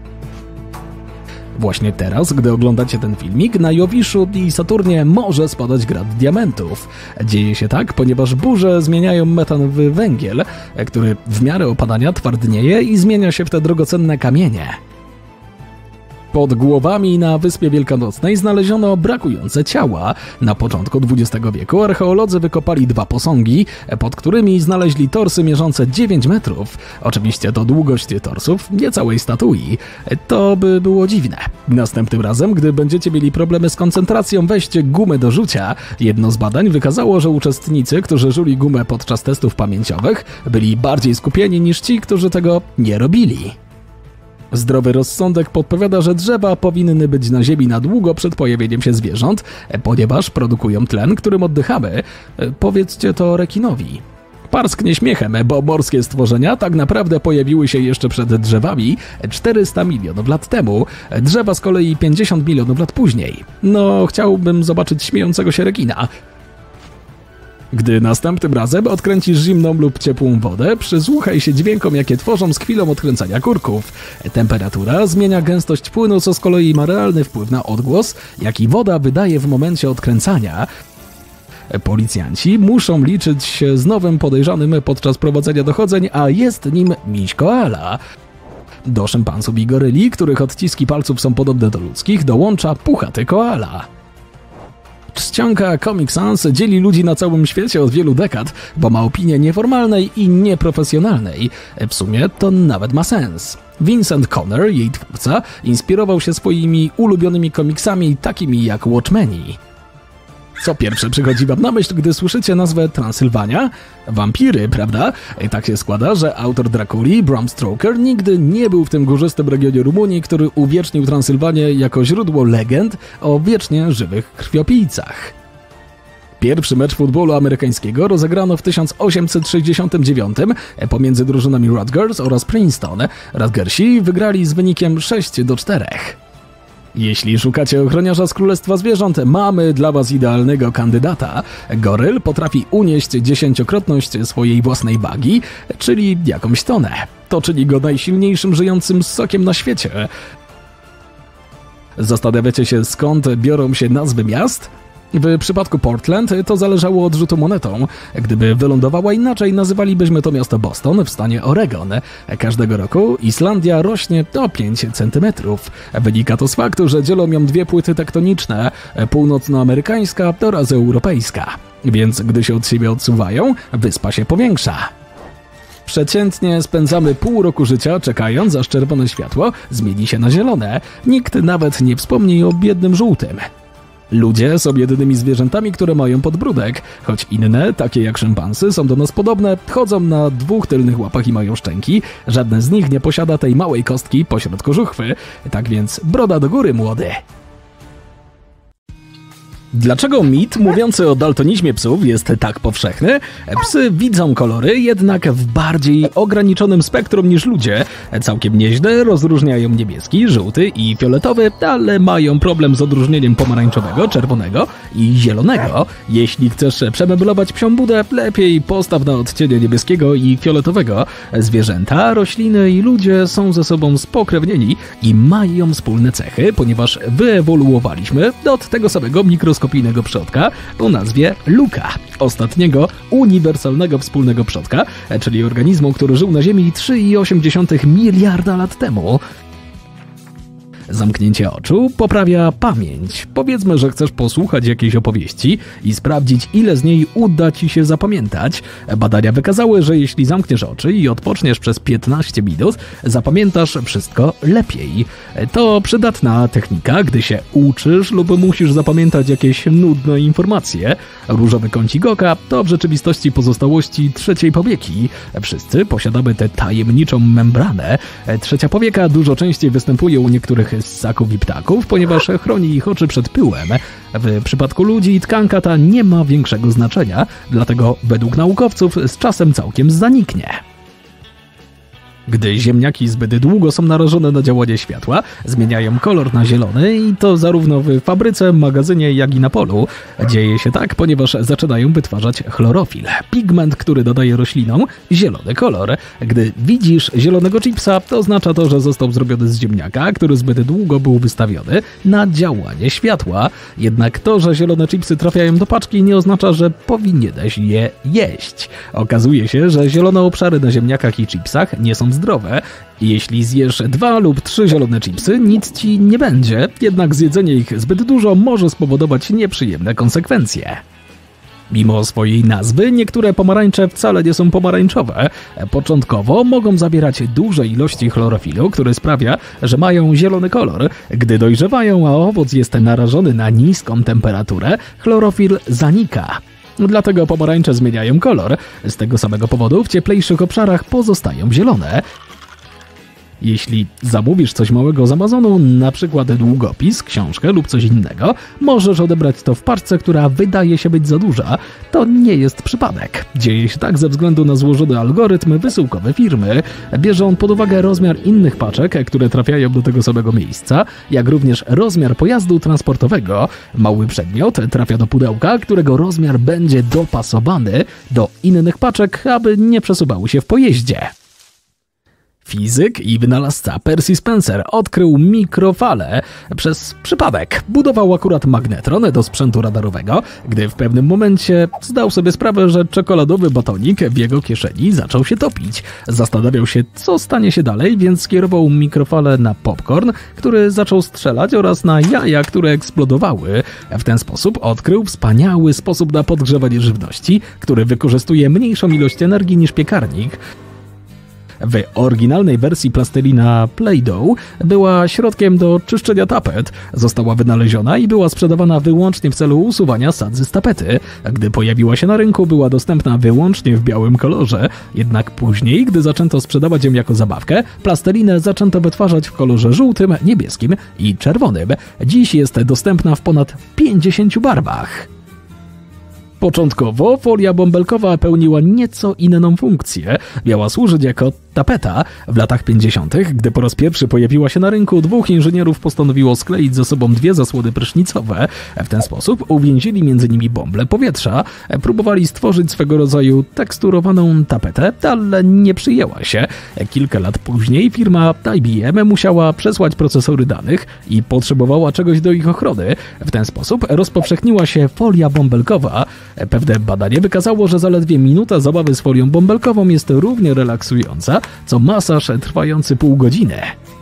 Właśnie teraz, gdy oglądacie ten filmik, na Jowiszu i Saturnie może spadać grad diamentów. Dzieje się tak, ponieważ burze zmieniają metan w węgiel, który w miarę opadania twardnieje i zmienia się w te drogocenne kamienie. Pod głowami na Wyspie Wielkanocnej znaleziono brakujące ciała. Na początku dwudziestego wieku archeolodzy wykopali dwa posągi, pod którymi znaleźli torsy mierzące dziewięć metrów. Oczywiście to długość torsów, nie całej statui. To by było dziwne. Następnym razem, gdy będziecie mieli problemy z koncentracją, weźcie gumę do rzucia. Jedno z badań wykazało, że uczestnicy, którzy żuli gumę podczas testów pamięciowych, byli bardziej skupieni niż ci, którzy tego nie robili. Zdrowy rozsądek podpowiada, że drzewa powinny być na ziemi na długo przed pojawieniem się zwierząt, ponieważ produkują tlen, którym oddychamy. Powiedzcie to rekinowi. Parsknie śmiechem, bo morskie stworzenia tak naprawdę pojawiły się jeszcze przed drzewami czterysta milionów lat temu, drzewa z kolei pięćdziesiąt milionów lat później. No, chciałbym zobaczyć śmiejącego się rekina. Gdy następnym razem odkręcisz zimną lub ciepłą wodę, przysłuchaj się dźwiękom, jakie tworzą z chwilą odkręcania kurków. Temperatura zmienia gęstość płynu, co z kolei ma realny wpływ na odgłos, jaki woda wydaje w momencie odkręcania. Policjanci muszą liczyć się z nowym podejrzanym podczas prowadzenia dochodzeń, a jest nim miś koala. Do szympansów i goryli, których odciski palców są podobne do ludzkich, dołącza puchaty koala. Czcionka Comic Sans dzieli ludzi na całym świecie od wielu dekad, bo ma opinię nieformalnej i nieprofesjonalnej. W sumie to nawet ma sens. Vincent Conner, jej twórca, inspirował się swoimi ulubionymi komiksami takimi jak Watchmeni. Co pierwsze przychodzi wam na myśl, gdy słyszycie nazwę Transylwania? Wampiry, prawda? I tak się składa, że autor Drakuli, Bram Stoker, nigdy nie był w tym górzystym regionie Rumunii, który uwiecznił Transylwanię jako źródło legend o wiecznie żywych krwiopijcach. Pierwszy mecz futbolu amerykańskiego rozegrano w tysiąc osiemset sześćdziesiątym dziewiątym pomiędzy drużynami Rutgers oraz Princeton. Rutgersi wygrali z wynikiem sześć do czterech. Jeśli szukacie ochroniarza z Królestwa Zwierząt, mamy dla Was idealnego kandydata. Goryl potrafi unieść dziesięciokrotność swojej własnej wagi, czyli jakąś tonę. To czyni go najsilniejszym żyjącym ssokiem na świecie. Zastanawiacie się, skąd biorą się nazwy miast? W przypadku Portland to zależało od rzutu monetą. Gdyby wylądowała inaczej, nazywalibyśmy to miasto Boston w stanie Oregon. Każdego roku Islandia rośnie o pięć centymetrów. Wynika to z faktu, że dzielą ją dwie płyty tektoniczne, północnoamerykańska oraz europejska. Więc gdy się od siebie odsuwają, wyspa się powiększa. Przeciętnie spędzamy pół roku życia czekając, aż czerwone światło zmieni się na zielone. Nikt nawet nie wspomni o biednym żółtym. Ludzie są jedynymi zwierzętami, które mają podbródek, choć inne, takie jak szympansy, są do nas podobne, chodzą na dwóch tylnych łapach i mają szczęki. Żadne z nich nie posiada tej małej kostki pośrodku kożuchwy. Tak więc broda do góry, młody! Dlaczego mit mówiący o daltonizmie psów jest tak powszechny? Psy widzą kolory, jednak w bardziej ograniczonym spektrum niż ludzie. Całkiem nieźle rozróżniają niebieski, żółty i fioletowy, ale mają problem z odróżnieniem pomarańczowego, czerwonego i zielonego. Jeśli chcesz przemeblować psią budę, lepiej postaw na odcienie niebieskiego i fioletowego. Zwierzęta, rośliny i ludzie są ze sobą spokrewnieni i mają wspólne cechy, ponieważ wyewoluowaliśmy od tego samego mikroskopijnego przodka o nazwie Luka, ostatniego uniwersalnego wspólnego przodka, czyli organizmu, który żył na Ziemi trzy i osiem dziesiątych miliarda lat temu. Zamknięcie oczu poprawia pamięć. Powiedzmy, że chcesz posłuchać jakiejś opowieści i sprawdzić, ile z niej uda Ci się zapamiętać. Badania wykazały, że jeśli zamkniesz oczy i odpoczniesz przez piętnaście minut, zapamiętasz wszystko lepiej. To przydatna technika, gdy się uczysz lub musisz zapamiętać jakieś nudne informacje. Różowy kącik oka to w rzeczywistości pozostałości trzeciej powieki. Wszyscy posiadamy tę tajemniczą membranę. Trzecia powieka dużo częściej występuje u niektórych ssaków i ptaków, ponieważ chroni ich oczy przed pyłem. W przypadku ludzi tkanka ta nie ma większego znaczenia, dlatego według naukowców z czasem całkiem zaniknie. Gdy ziemniaki zbyt długo są narażone na działanie światła, zmieniają kolor na zielony i to zarówno w fabryce, magazynie, jak i na polu. Dzieje się tak, ponieważ zaczynają wytwarzać chlorofil, pigment, który dodaje roślinom zielony kolor. Gdy widzisz zielonego chipsa, to oznacza to, że został zrobiony z ziemniaka, który zbyt długo był wystawiony na działanie światła. Jednak to, że zielone chipsy trafiają do paczki, nie oznacza, że powinieneś je jeść. Okazuje się, że zielone obszary na ziemniakach i chipsach nie są zdrowe. Jeśli zjesz dwa lub trzy zielone chipsy, nic ci nie będzie, jednak zjedzenie ich zbyt dużo może spowodować nieprzyjemne konsekwencje. Mimo swojej nazwy, niektóre pomarańcze wcale nie są pomarańczowe. Początkowo mogą zawierać duże ilości chlorofilu, który sprawia, że mają zielony kolor. Gdy dojrzewają, a owoc jest narażony na niską temperaturę, chlorofil zanika. Dlatego pomarańcze zmieniają kolor. Z tego samego powodu w cieplejszych obszarach pozostają zielone. Jeśli zamówisz coś małego z Amazonu, na przykład długopis, książkę lub coś innego, możesz odebrać to w paczce, która wydaje się być za duża. To nie jest przypadek. Dzieje się tak ze względu na złożony algorytm wysyłkowy firmy. Bierze on pod uwagę rozmiar innych paczek, które trafiają do tego samego miejsca, jak również rozmiar pojazdu transportowego. Mały przedmiot trafia do pudełka, którego rozmiar będzie dopasowany do innych paczek, aby nie przesuwały się w pojeździe. Fizyk i wynalazca Percy Spencer odkrył mikrofale przez przypadek. Budował akurat magnetron do sprzętu radarowego, gdy w pewnym momencie zdał sobie sprawę, że czekoladowy batonik w jego kieszeni zaczął się topić. Zastanawiał się, co stanie się dalej, więc skierował mikrofale na popcorn, który zaczął strzelać, oraz na jaja, które eksplodowały. W ten sposób odkrył wspaniały sposób na podgrzewanie żywności, który wykorzystuje mniejszą ilość energii niż piekarnik. W oryginalnej wersji plastelina Play-Doh była środkiem do czyszczenia tapet. Została wynaleziona i była sprzedawana wyłącznie w celu usuwania sadzy z tapety. Gdy pojawiła się na rynku, była dostępna wyłącznie w białym kolorze. Jednak później, gdy zaczęto sprzedawać ją jako zabawkę, plastelinę zaczęto wytwarzać w kolorze żółtym, niebieskim i czerwonym. Dziś jest dostępna w ponad pięćdziesięciu barwach. Początkowo folia bąbelkowa pełniła nieco inną funkcję. Miała służyć jako tapeta. W latach pięćdziesiątych, gdy po raz pierwszy pojawiła się na rynku, dwóch inżynierów postanowiło skleić ze sobą dwie zasłony prysznicowe. W ten sposób uwięzili między nimi bąble powietrza. Próbowali stworzyć swego rodzaju teksturowaną tapetę, ale nie przyjęła się. Kilka lat później firma I B M musiała przesłać procesory danych i potrzebowała czegoś do ich ochrony. W ten sposób rozpowszechniła się folia bąbelkowa. Pewne badanie wykazało, że zaledwie minuta zabawy z folią bąbelkową jest równie relaksująca, co masaż trwający pół godziny.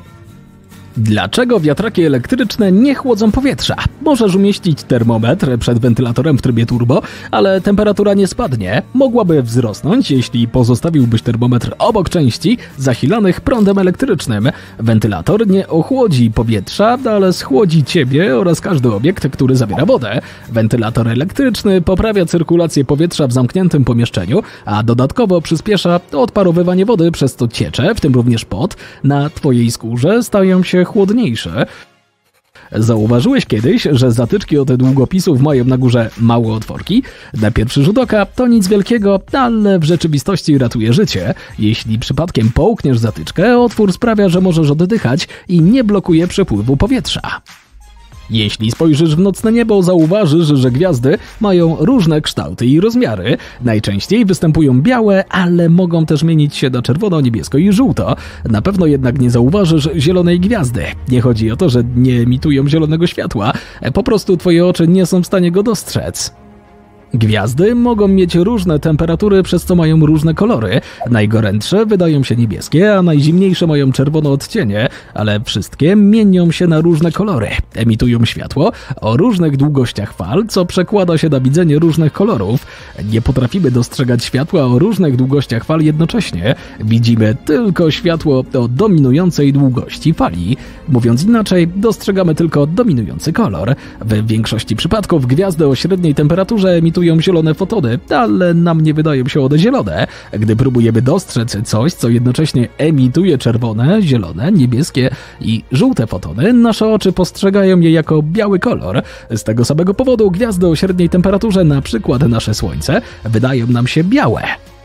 Dlaczego wiatraki elektryczne nie chłodzą powietrza? Możesz umieścić termometr przed wentylatorem w trybie turbo, ale temperatura nie spadnie. Mogłaby wzrosnąć, jeśli pozostawiłbyś termometr obok części zasilanych prądem elektrycznym. Wentylator nie ochłodzi powietrza, ale schłodzi ciebie oraz każdy obiekt, który zawiera wodę. Wentylator elektryczny poprawia cyrkulację powietrza w zamkniętym pomieszczeniu, a dodatkowo przyspiesza odparowywanie wody, przez co ciecze, w tym również pot, na twojej skórze stają się chłodniejsze. Zauważyłeś kiedyś, że zatyczki od długopisów mają na górze małe otworki? Na pierwszy rzut oka to nic wielkiego, ale w rzeczywistości ratuje życie. Jeśli przypadkiem połkniesz zatyczkę, otwór sprawia, że możesz oddychać i nie blokuje przepływu powietrza. Jeśli spojrzysz w nocne niebo, zauważysz, że gwiazdy mają różne kształty i rozmiary. Najczęściej występują białe, ale mogą też mienić się na czerwono, niebiesko i żółto. Na pewno jednak nie zauważysz zielonej gwiazdy. Nie chodzi o to, że nie emitują zielonego światła. Po prostu twoje oczy nie są w stanie go dostrzec. Gwiazdy mogą mieć różne temperatury, przez co mają różne kolory. Najgorętsze wydają się niebieskie, a najzimniejsze mają czerwone odcienie, ale wszystkie mienią się na różne kolory. Emitują światło o różnych długościach fal, co przekłada się na widzenie różnych kolorów. Nie potrafimy dostrzegać światła o różnych długościach fal jednocześnie. Widzimy tylko światło o dominującej długości fali. Mówiąc inaczej, dostrzegamy tylko dominujący kolor. W większości przypadków gwiazdy o średniej temperaturze emitują zielone fotony, ale nam nie wydają się one zielone. Gdy próbujemy dostrzec coś, co jednocześnie emituje czerwone, zielone, niebieskie i żółte fotony, nasze oczy postrzegają je jako biały kolor. Z tego samego powodu gwiazdy o średniej temperaturze, na przykład nasze Słońce, wydają nam się białe.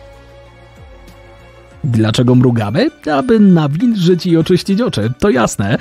Dlaczego mrugamy? Aby nawilżyć i oczyścić oczy, to jasne.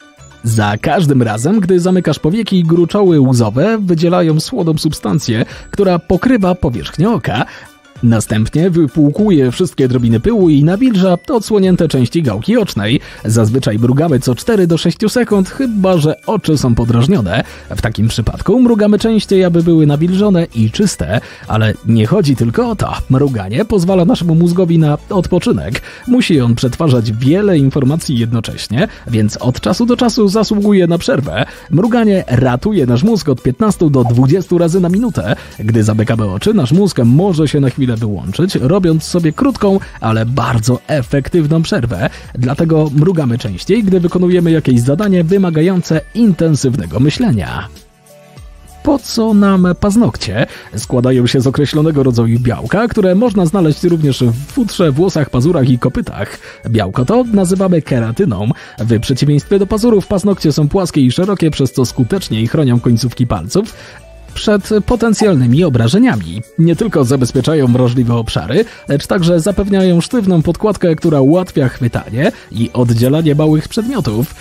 Za każdym razem, gdy zamykasz powieki, gruczoły łzowe wydzielają słoną substancję, która pokrywa powierzchnię oka. Następnie wypłukuje wszystkie drobiny pyłu i nawilża odsłonięte części gałki ocznej. Zazwyczaj mrugamy co cztery do sześciu sekund, chyba że oczy są podrażnione. W takim przypadku mrugamy częściej, aby były nawilżone i czyste. Ale nie chodzi tylko o to. Mruganie pozwala naszemu mózgowi na odpoczynek. Musi on przetwarzać wiele informacji jednocześnie, więc od czasu do czasu zasługuje na przerwę. Mruganie ratuje nasz mózg od piętnastu do dwudziestu razy na minutę. Gdy zamykamy oczy, nasz mózg może się na chwilę wyłączyć, robiąc sobie krótką, ale bardzo efektywną przerwę. Dlatego mrugamy częściej, gdy wykonujemy jakieś zadanie wymagające intensywnego myślenia. Po co nam paznokcie? Składają się z określonego rodzaju białka, które można znaleźć również w futrze, włosach, pazurach i kopytach. Białko to nazywamy keratyną. W przeciwieństwie do pazurów, paznokcie są płaskie i szerokie, przez co skutecznie chronią końcówki palców przed potencjalnymi obrażeniami. Nie tylko zabezpieczają wrażliwe obszary, lecz także zapewniają sztywną podkładkę, która ułatwia chwytanie i oddzielanie małych przedmiotów.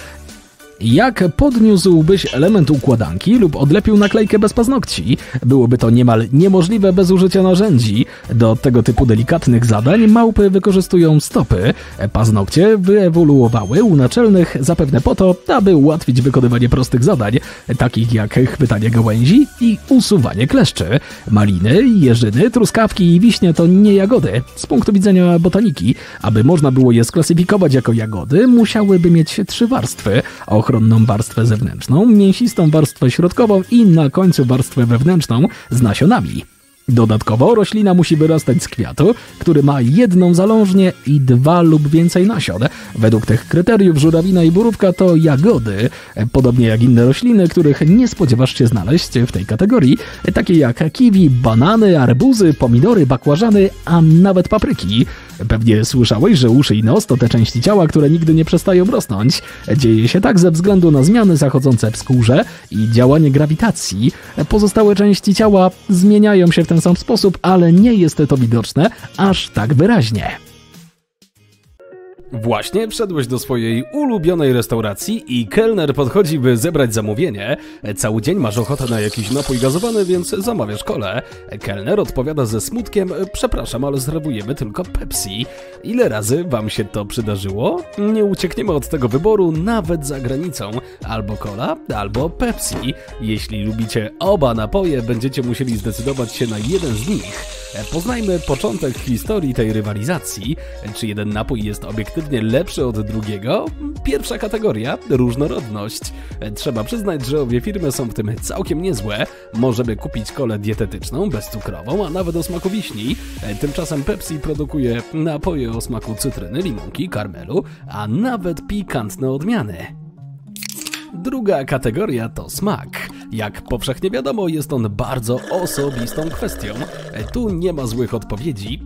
Jak podniósłbyś element układanki lub odlepił naklejkę bez paznokci? Byłoby to niemal niemożliwe bez użycia narzędzi. Do tego typu delikatnych zadań małpy wykorzystują stopy. Paznokcie wyewoluowały u naczelnych zapewne po to, aby ułatwić wykonywanie prostych zadań, takich jak chwytanie gałęzi i usuwanie kleszczy. Maliny, jeżyny, truskawki i wiśnie to nie jagody. Z punktu widzenia botaniki, aby można było je sklasyfikować jako jagody, musiałyby mieć trzy warstwy: ochronną warstwę zewnętrzną, mięsistą warstwę środkową i na końcu warstwę wewnętrzną z nasionami. Dodatkowo roślina musi wyrastać z kwiatu, który ma jedną zalążnię i dwa lub więcej nasion. Według tych kryteriów żurawina i borówka to jagody, podobnie jak inne rośliny, których nie spodziewasz się znaleźć w tej kategorii, takie jak kiwi, banany, arbuzy, pomidory, bakłażany, a nawet papryki. Pewnie słyszałeś, że uszy i nos to te części ciała, które nigdy nie przestają rosnąć. Dzieje się tak ze względu na zmiany zachodzące w skórze i działanie grawitacji. Pozostałe części ciała zmieniają się w ten ten sam sposób, ale nie jest to widoczne aż tak wyraźnie. Właśnie wszedłeś do swojej ulubionej restauracji i kelner podchodzi, by zebrać zamówienie. Cały dzień masz ochotę na jakiś napój gazowany, więc zamawiasz kolę. Kelner odpowiada ze smutkiem: przepraszam, ale serwujemy tylko Pepsi. Ile razy wam się to przydarzyło? Nie uciekniemy od tego wyboru nawet za granicą. Albo kola, albo Pepsi. Jeśli lubicie oba napoje, będziecie musieli zdecydować się na jeden z nich. Poznajmy początek historii tej rywalizacji. Czy jeden napój jest obiektywnie lepszy od drugiego? Pierwsza kategoria – różnorodność. Trzeba przyznać, że obie firmy są w tym całkiem niezłe. Możemy kupić kolę dietetyczną, bezcukrową, a nawet o smaku wiśni. Tymczasem Pepsi produkuje napoje o smaku cytryny, limonki, karmelu, a nawet pikantne odmiany. Druga kategoria to smak. Jak powszechnie wiadomo, jest on bardzo osobistą kwestią. Tu nie ma złych odpowiedzi.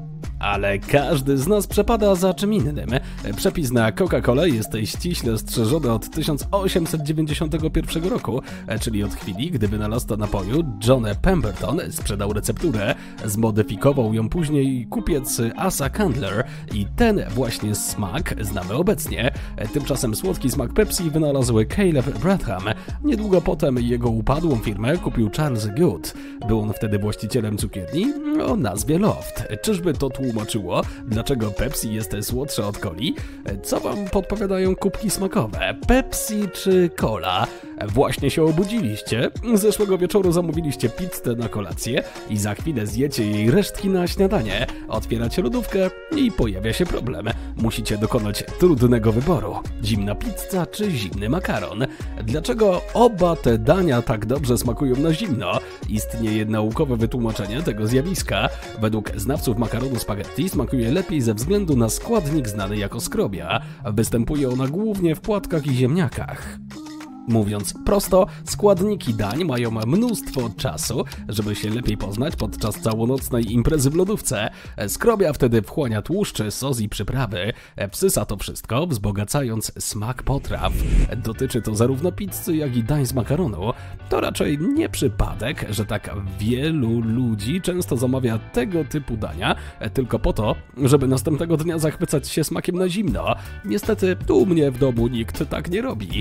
Ale każdy z nas przepada za czym innym. Przepis na Coca-Colę jest ściśle strzeżony od tysiąc osiemset dziewięćdziesiątego pierwszego roku, czyli od chwili, gdy wynalazca napoju John Pemberton sprzedał recepturę, zmodyfikował ją później kupiec Asa Candler i ten właśnie smak znamy obecnie. Tymczasem słodki smak Pepsi wynalazł Caleb Bradham. Niedługo potem jego upadłą firmę kupił Charles Good. Był on wtedy właścicielem cukierni o nazwie Loft. Czyżby to tłumaczyło, dlaczego Pepsi jest słodsze od coli? Co wam podpowiadają kubki smakowe? Pepsi czy cola? Właśnie się obudziliście, zeszłego wieczoru zamówiliście pizzę na kolację i za chwilę zjecie jej resztki na śniadanie. Otwieracie lodówkę i pojawia się problem. Musicie dokonać trudnego wyboru. Zimna pizza czy zimny makaron? Dlaczego oba te dania tak dobrze smakują na zimno? Istnieje naukowe wytłumaczenie tego zjawiska. Według znawców makaronu spaghetti smakuje lepiej ze względu na składnik znany jako skrobia. Występuje ona głównie w płatkach i ziemniakach. Mówiąc prosto, składniki dań mają mnóstwo czasu, żeby się lepiej poznać podczas całonocnej imprezy w lodówce. Skrobia wtedy wchłania tłuszczy, sos i przyprawy. Wsysa to wszystko, wzbogacając smak potraw. Dotyczy to zarówno pizzy, jak i dań z makaronu. To raczej nie przypadek, że tak wielu ludzi często zamawia tego typu dania tylko po to, żeby następnego dnia zachwycać się smakiem na zimno. Niestety, tu u mnie w domu nikt tak nie robi.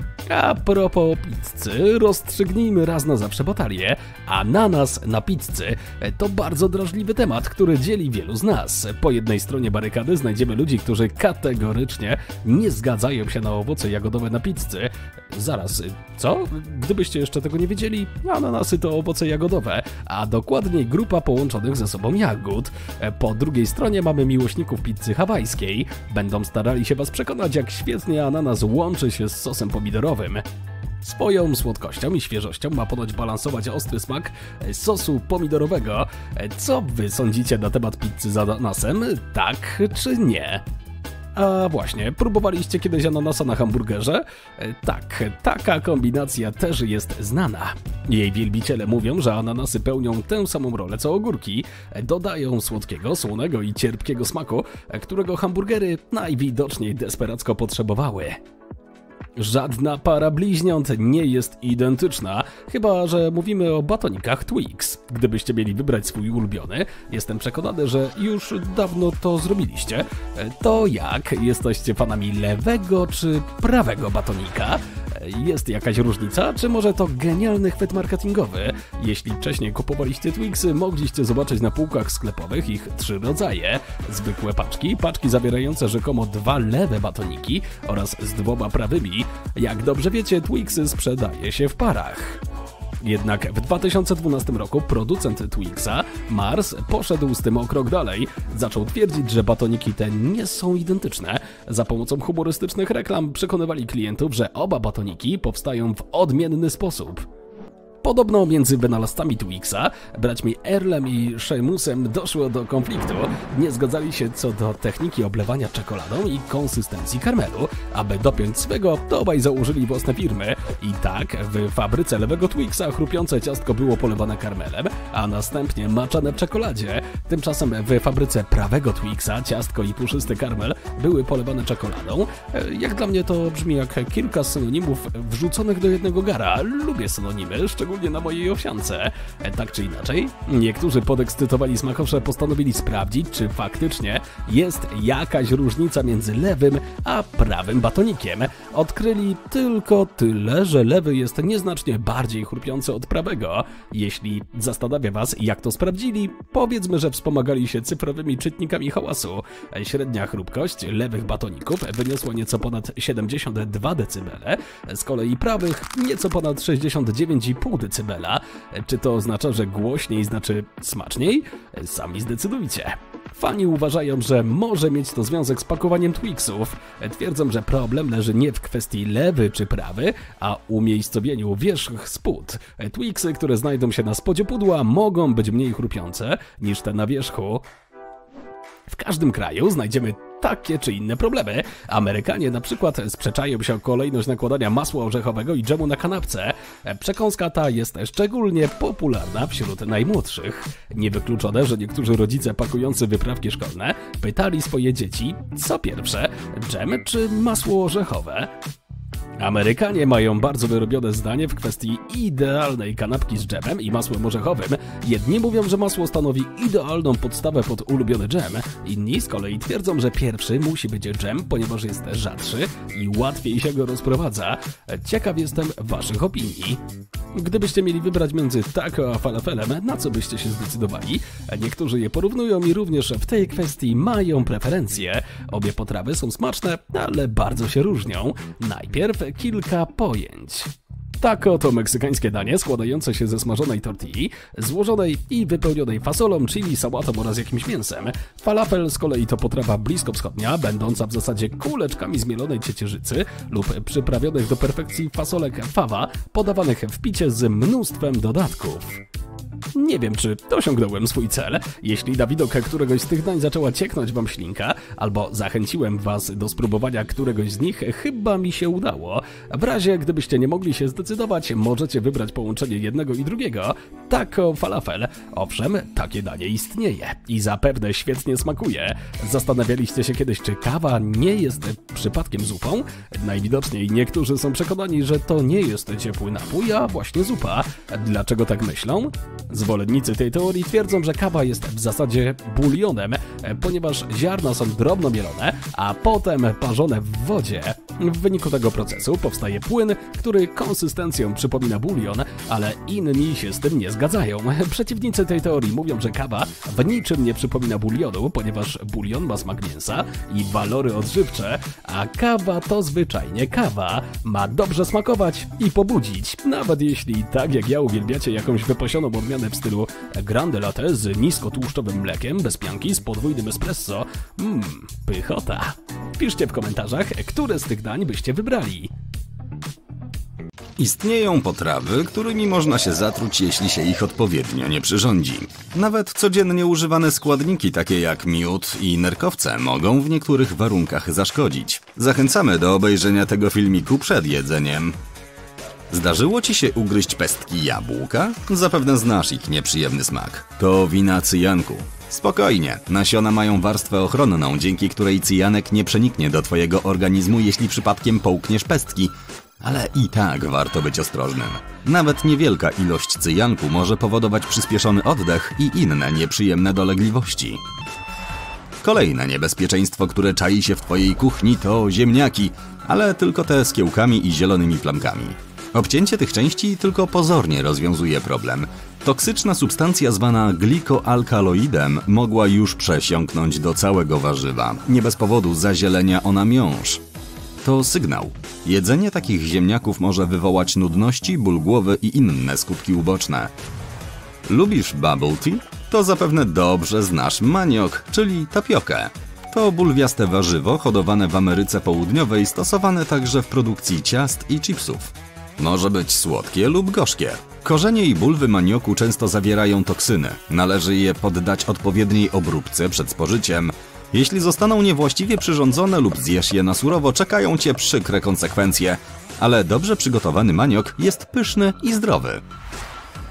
A propos pizzy, rozstrzygnijmy raz na zawsze batalię. Ananas na pizzy to bardzo drażliwy temat, który dzieli wielu z nas. Po jednej stronie barykady znajdziemy ludzi, którzy kategorycznie nie zgadzają się na owoce jagodowe na pizzy. Zaraz, co? Gdybyście jeszcze tego nie wiedzieli, ananasy to owoce jagodowe, a dokładniej grupa połączonych ze sobą jagód. Po drugiej stronie mamy miłośników pizzy hawajskiej. Będą starali się was przekonać, jak świetnie ananas łączy się z sosem pomidorowym. Swoją słodkością i świeżością ma ponoć balansować ostry smak sosu pomidorowego. Co wy sądzicie na temat pizzy z ananasem? Tak czy nie? A właśnie, próbowaliście kiedyś ananasa na hamburgerze? Tak, taka kombinacja też jest znana. Jej wielbiciele mówią, że ananasy pełnią tę samą rolę co ogórki. Dodają słodkiego, słonego i cierpkiego smaku, którego hamburgery najwidoczniej desperacko potrzebowały. Żadna para bliźniąt nie jest identyczna, chyba że mówimy o batonikach Twix. Gdybyście mieli wybrać swój ulubiony, jestem przekonany, że już dawno to zrobiliście. To jak? Jesteście fanami lewego czy prawego batonika? Jest jakaś różnica, czy może to genialny chwyt marketingowy? Jeśli wcześniej kupowaliście Twixy, mogliście zobaczyć na półkach sklepowych ich trzy rodzaje. Zwykłe paczki, paczki zawierające rzekomo dwa lewe batoniki oraz z dwoma prawymi. Jak dobrze wiecie, Twixy sprzedaje się w parach. Jednak w dwa tysiące dwunastym roku producent Twixa, Mars, poszedł z tym o krok dalej. Zaczął twierdzić, że batoniki te nie są identyczne. Za pomocą humorystycznych reklam przekonywali klientów, że oba batoniki powstają w odmienny sposób. Podobno między wynalazcami Twixa, braćmi Earlem i Seamusem, doszło do konfliktu. Nie zgadzali się co do techniki oblewania czekoladą i konsystencji karmelu. Aby dopiąć swego, to obaj założyli własne firmy. I tak w fabryce lewego Twixa chrupiące ciastko było polewane karmelem, a następnie maczane w czekoladzie. Tymczasem w fabryce prawego Twixa ciastko i puszysty karmel były polewane czekoladą. Jak dla mnie to brzmi jak kilka synonimów wrzuconych do jednego gara. Lubię synonimy, szczególnie szczególnie na mojej owsiance. Tak czy inaczej, niektórzy podekscytowani smakowcze postanowili sprawdzić, czy faktycznie jest jakaś różnica między lewym a prawym batonikiem. Odkryli tylko tyle, że lewy jest nieznacznie bardziej chrupiący od prawego. Jeśli zastanawia was, jak to sprawdzili, powiedzmy, że wspomagali się cyfrowymi czytnikami hałasu. Średnia chrupkość lewych batoników wyniosła nieco ponad siedemdziesiąt dwa decybele, z kolei prawych nieco ponad sześćdziesiąt dziewięć i pół decybela. Czy to oznacza, że głośniej znaczy smaczniej? Sami zdecydujcie. Fani uważają, że może mieć to związek z pakowaniem Twixów. Twierdzą, że problem leży nie w kwestii lewy czy prawy, a umiejscowieniu wierzch spód. Twixy, które znajdą się na spodzie pudła, mogą być mniej chrupiące niż te na wierzchu. W każdym kraju znajdziemy takie czy inne problemy. Amerykanie na przykład sprzeczają się o kolejność nakładania masła orzechowego i dżemu na kanapce. Przekąska ta jest szczególnie popularna wśród najmłodszych. Niewykluczone, że niektórzy rodzice pakujący wyprawki szkolne pytali swoje dzieci, co pierwsze, dżem czy masło orzechowe? Amerykanie mają bardzo wyrobione zdanie w kwestii idealnej kanapki z dżemem i masłem orzechowym. Jedni mówią, że masło stanowi idealną podstawę pod ulubiony dżem, inni z kolei twierdzą, że pierwszy musi być dżem, ponieważ jest rzadszy i łatwiej się go rozprowadza. Ciekaw jestem waszych opinii. Gdybyście mieli wybrać między taco a falafelem, na co byście się zdecydowali? Niektórzy je porównują i również w tej kwestii mają preferencje. Obie potrawy są smaczne, ale bardzo się różnią. Najpierw kilka pojęć. Taco to meksykańskie danie składające się ze smażonej tortilli, złożonej i wypełnionej fasolą, chili, sałatą oraz jakimś mięsem. Falafel z kolei to potrawa bliskowschodnia, będąca w zasadzie kuleczkami zmielonej ciecierzycy lub przyprawionych do perfekcji fasolek fawa, podawanych w picie z mnóstwem dodatków. Nie wiem, czy osiągnąłem swój cel. Jeśli na widok któregoś z tych dań zaczęła cieknąć wam ślinka, albo zachęciłem was do spróbowania któregoś z nich, chyba mi się udało. W razie, gdybyście nie mogli się zdecydować, możecie wybrać połączenie jednego i drugiego. Taco falafel. Owszem, takie danie istnieje i zapewne świetnie smakuje. Zastanawialiście się kiedyś, czy kawa nie jest przypadkiem zupą? Najwidoczniej niektórzy są przekonani, że to nie jest ciepły napój, a właśnie zupa. Dlaczego tak myślą? Zwolennicy tej teorii twierdzą, że kawa jest w zasadzie bulionem, ponieważ ziarna są drobno mielone, a potem parzone w wodzie. W wyniku tego procesu powstaje płyn, który konsystencją przypomina bulion, ale inni się z tym nie zgadzają. Przeciwnicy tej teorii mówią, że kawa w niczym nie przypomina bulionu, ponieważ bulion ma smak mięsa i walory odżywcze, a kawa to zwyczajnie kawa. Ma dobrze smakować i pobudzić, nawet jeśli tak jak ja uwielbiacie jakąś wypasioną odmianę w stylu grande latte z niskotłuszczowym mlekiem, bez pianki, z podwójnym espresso. Mmm, pychota. Piszcie w komentarzach, które z tych dań byście wybrali. Istnieją potrawy, którymi można się zatruć, jeśli się ich odpowiednio nie przyrządzi. Nawet codziennie używane składniki, takie jak miód i nerkowce, mogą w niektórych warunkach zaszkodzić. Zachęcamy do obejrzenia tego filmiku przed jedzeniem. Zdarzyło ci się ugryźć pestki jabłka? Zapewne znasz ich nieprzyjemny smak. To wina cyjanku. Spokojnie, nasiona mają warstwę ochronną, dzięki której cyjanek nie przeniknie do twojego organizmu, jeśli przypadkiem połkniesz pestki. Ale i tak warto być ostrożnym. Nawet niewielka ilość cyjanku może powodować przyspieszony oddech i inne nieprzyjemne dolegliwości. Kolejne niebezpieczeństwo, które czai się w twojej kuchni, to ziemniaki, ale tylko te z kiełkami i zielonymi plamkami. Obcięcie tych części tylko pozornie rozwiązuje problem. Toksyczna substancja zwana glikoalkaloidem mogła już przesiąknąć do całego warzywa. Nie bez powodu zazielenia ona miąższ. To sygnał. Jedzenie takich ziemniaków może wywołać nudności, ból głowy i inne skutki uboczne. Lubisz bubble tea? To zapewne dobrze znasz maniok, czyli tapiokę. To bulwiaste warzywo hodowane w Ameryce Południowej, stosowane także w produkcji ciast i chipsów. Może być słodkie lub gorzkie. Korzenie i bulwy manioku często zawierają toksyny. Należy je poddać odpowiedniej obróbce przed spożyciem. Jeśli zostaną niewłaściwie przyrządzone lub zjesz je na surowo, czekają cię przykre konsekwencje. Ale dobrze przygotowany maniok jest pyszny i zdrowy.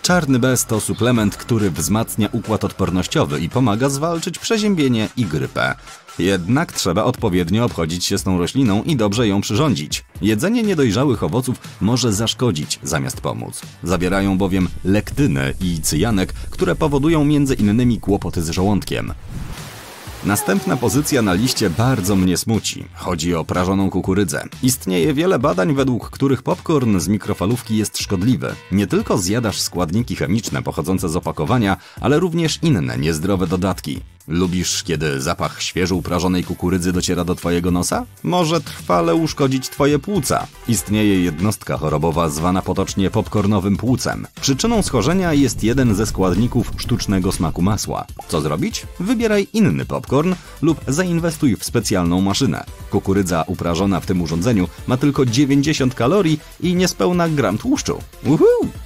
Czarny bez to suplement, który wzmacnia układ odpornościowy i pomaga zwalczyć przeziębienie i grypę. Jednak trzeba odpowiednio obchodzić się z tą rośliną i dobrze ją przyrządzić. Jedzenie niedojrzałych owoców może zaszkodzić zamiast pomóc. Zawierają bowiem lektynę i cyjanek, które powodują między innymi kłopoty z żołądkiem. Następna pozycja na liście bardzo mnie smuci. Chodzi o prażoną kukurydzę. Istnieje wiele badań, według których popcorn z mikrofalówki jest szkodliwy. Nie tylko zjadasz składniki chemiczne pochodzące z opakowania, ale również inne niezdrowe dodatki. Lubisz, kiedy zapach świeżo uprażonej kukurydzy dociera do twojego nosa? Może trwale uszkodzić twoje płuca. Istnieje jednostka chorobowa zwana potocznie popcornowym płucem. Przyczyną schorzenia jest jeden ze składników sztucznego smaku masła. Co zrobić? Wybieraj inny popcorn lub zainwestuj w specjalną maszynę. Kukurydza uprażona w tym urządzeniu ma tylko dziewięćdziesiąt kalorii i niespełna gram tłuszczu. Uhu!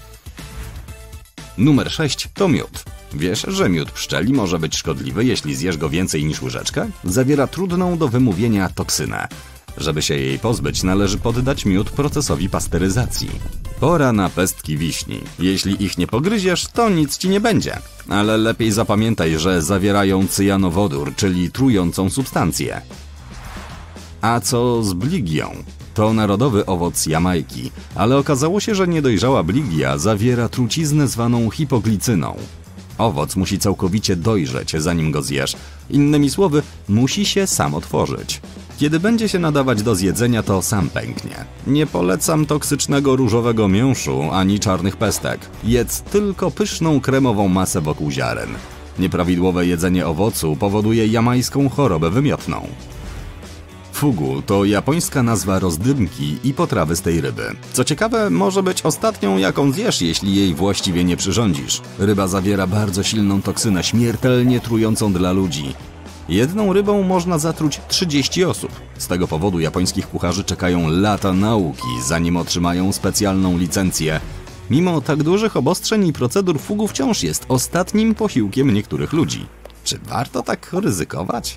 Numer sześć to miód. Wiesz, że miód pszczeli może być szkodliwy, jeśli zjesz go więcej niż łyżeczkę? Zawiera trudną do wymówienia toksynę. Żeby się jej pozbyć, należy poddać miód procesowi pasteryzacji. Pora na pestki wiśni. Jeśli ich nie pogryziesz, to nic ci nie będzie. Ale lepiej zapamiętaj, że zawierają cyjanowodór, czyli trującą substancję. A co z bligią? To narodowy owoc Jamajki, ale okazało się, że niedojrzała bligia zawiera truciznę zwaną hipoglicyną. Owoc musi całkowicie dojrzeć, zanim go zjesz. Innymi słowy, musi się sam otworzyć. Kiedy będzie się nadawać do zjedzenia, to sam pęknie. Nie polecam toksycznego różowego mięszu ani czarnych pestek. Jedz tylko pyszną kremową masę wokół ziaren. Nieprawidłowe jedzenie owocu powoduje jamajską chorobę wymiotną. Fugu to japońska nazwa rozdymki i potrawy z tej ryby. Co ciekawe, może być ostatnią, jaką zjesz, jeśli jej właściwie nie przyrządzisz. Ryba zawiera bardzo silną toksynę, śmiertelnie trującą dla ludzi. Jedną rybą można zatruć trzydzieści osób. Z tego powodu japońskich kucharzy czekają lata nauki, zanim otrzymają specjalną licencję. Mimo tak dużych obostrzeń i procedur, fugu wciąż jest ostatnim posiłkiem niektórych ludzi. Czy warto tak ryzykować?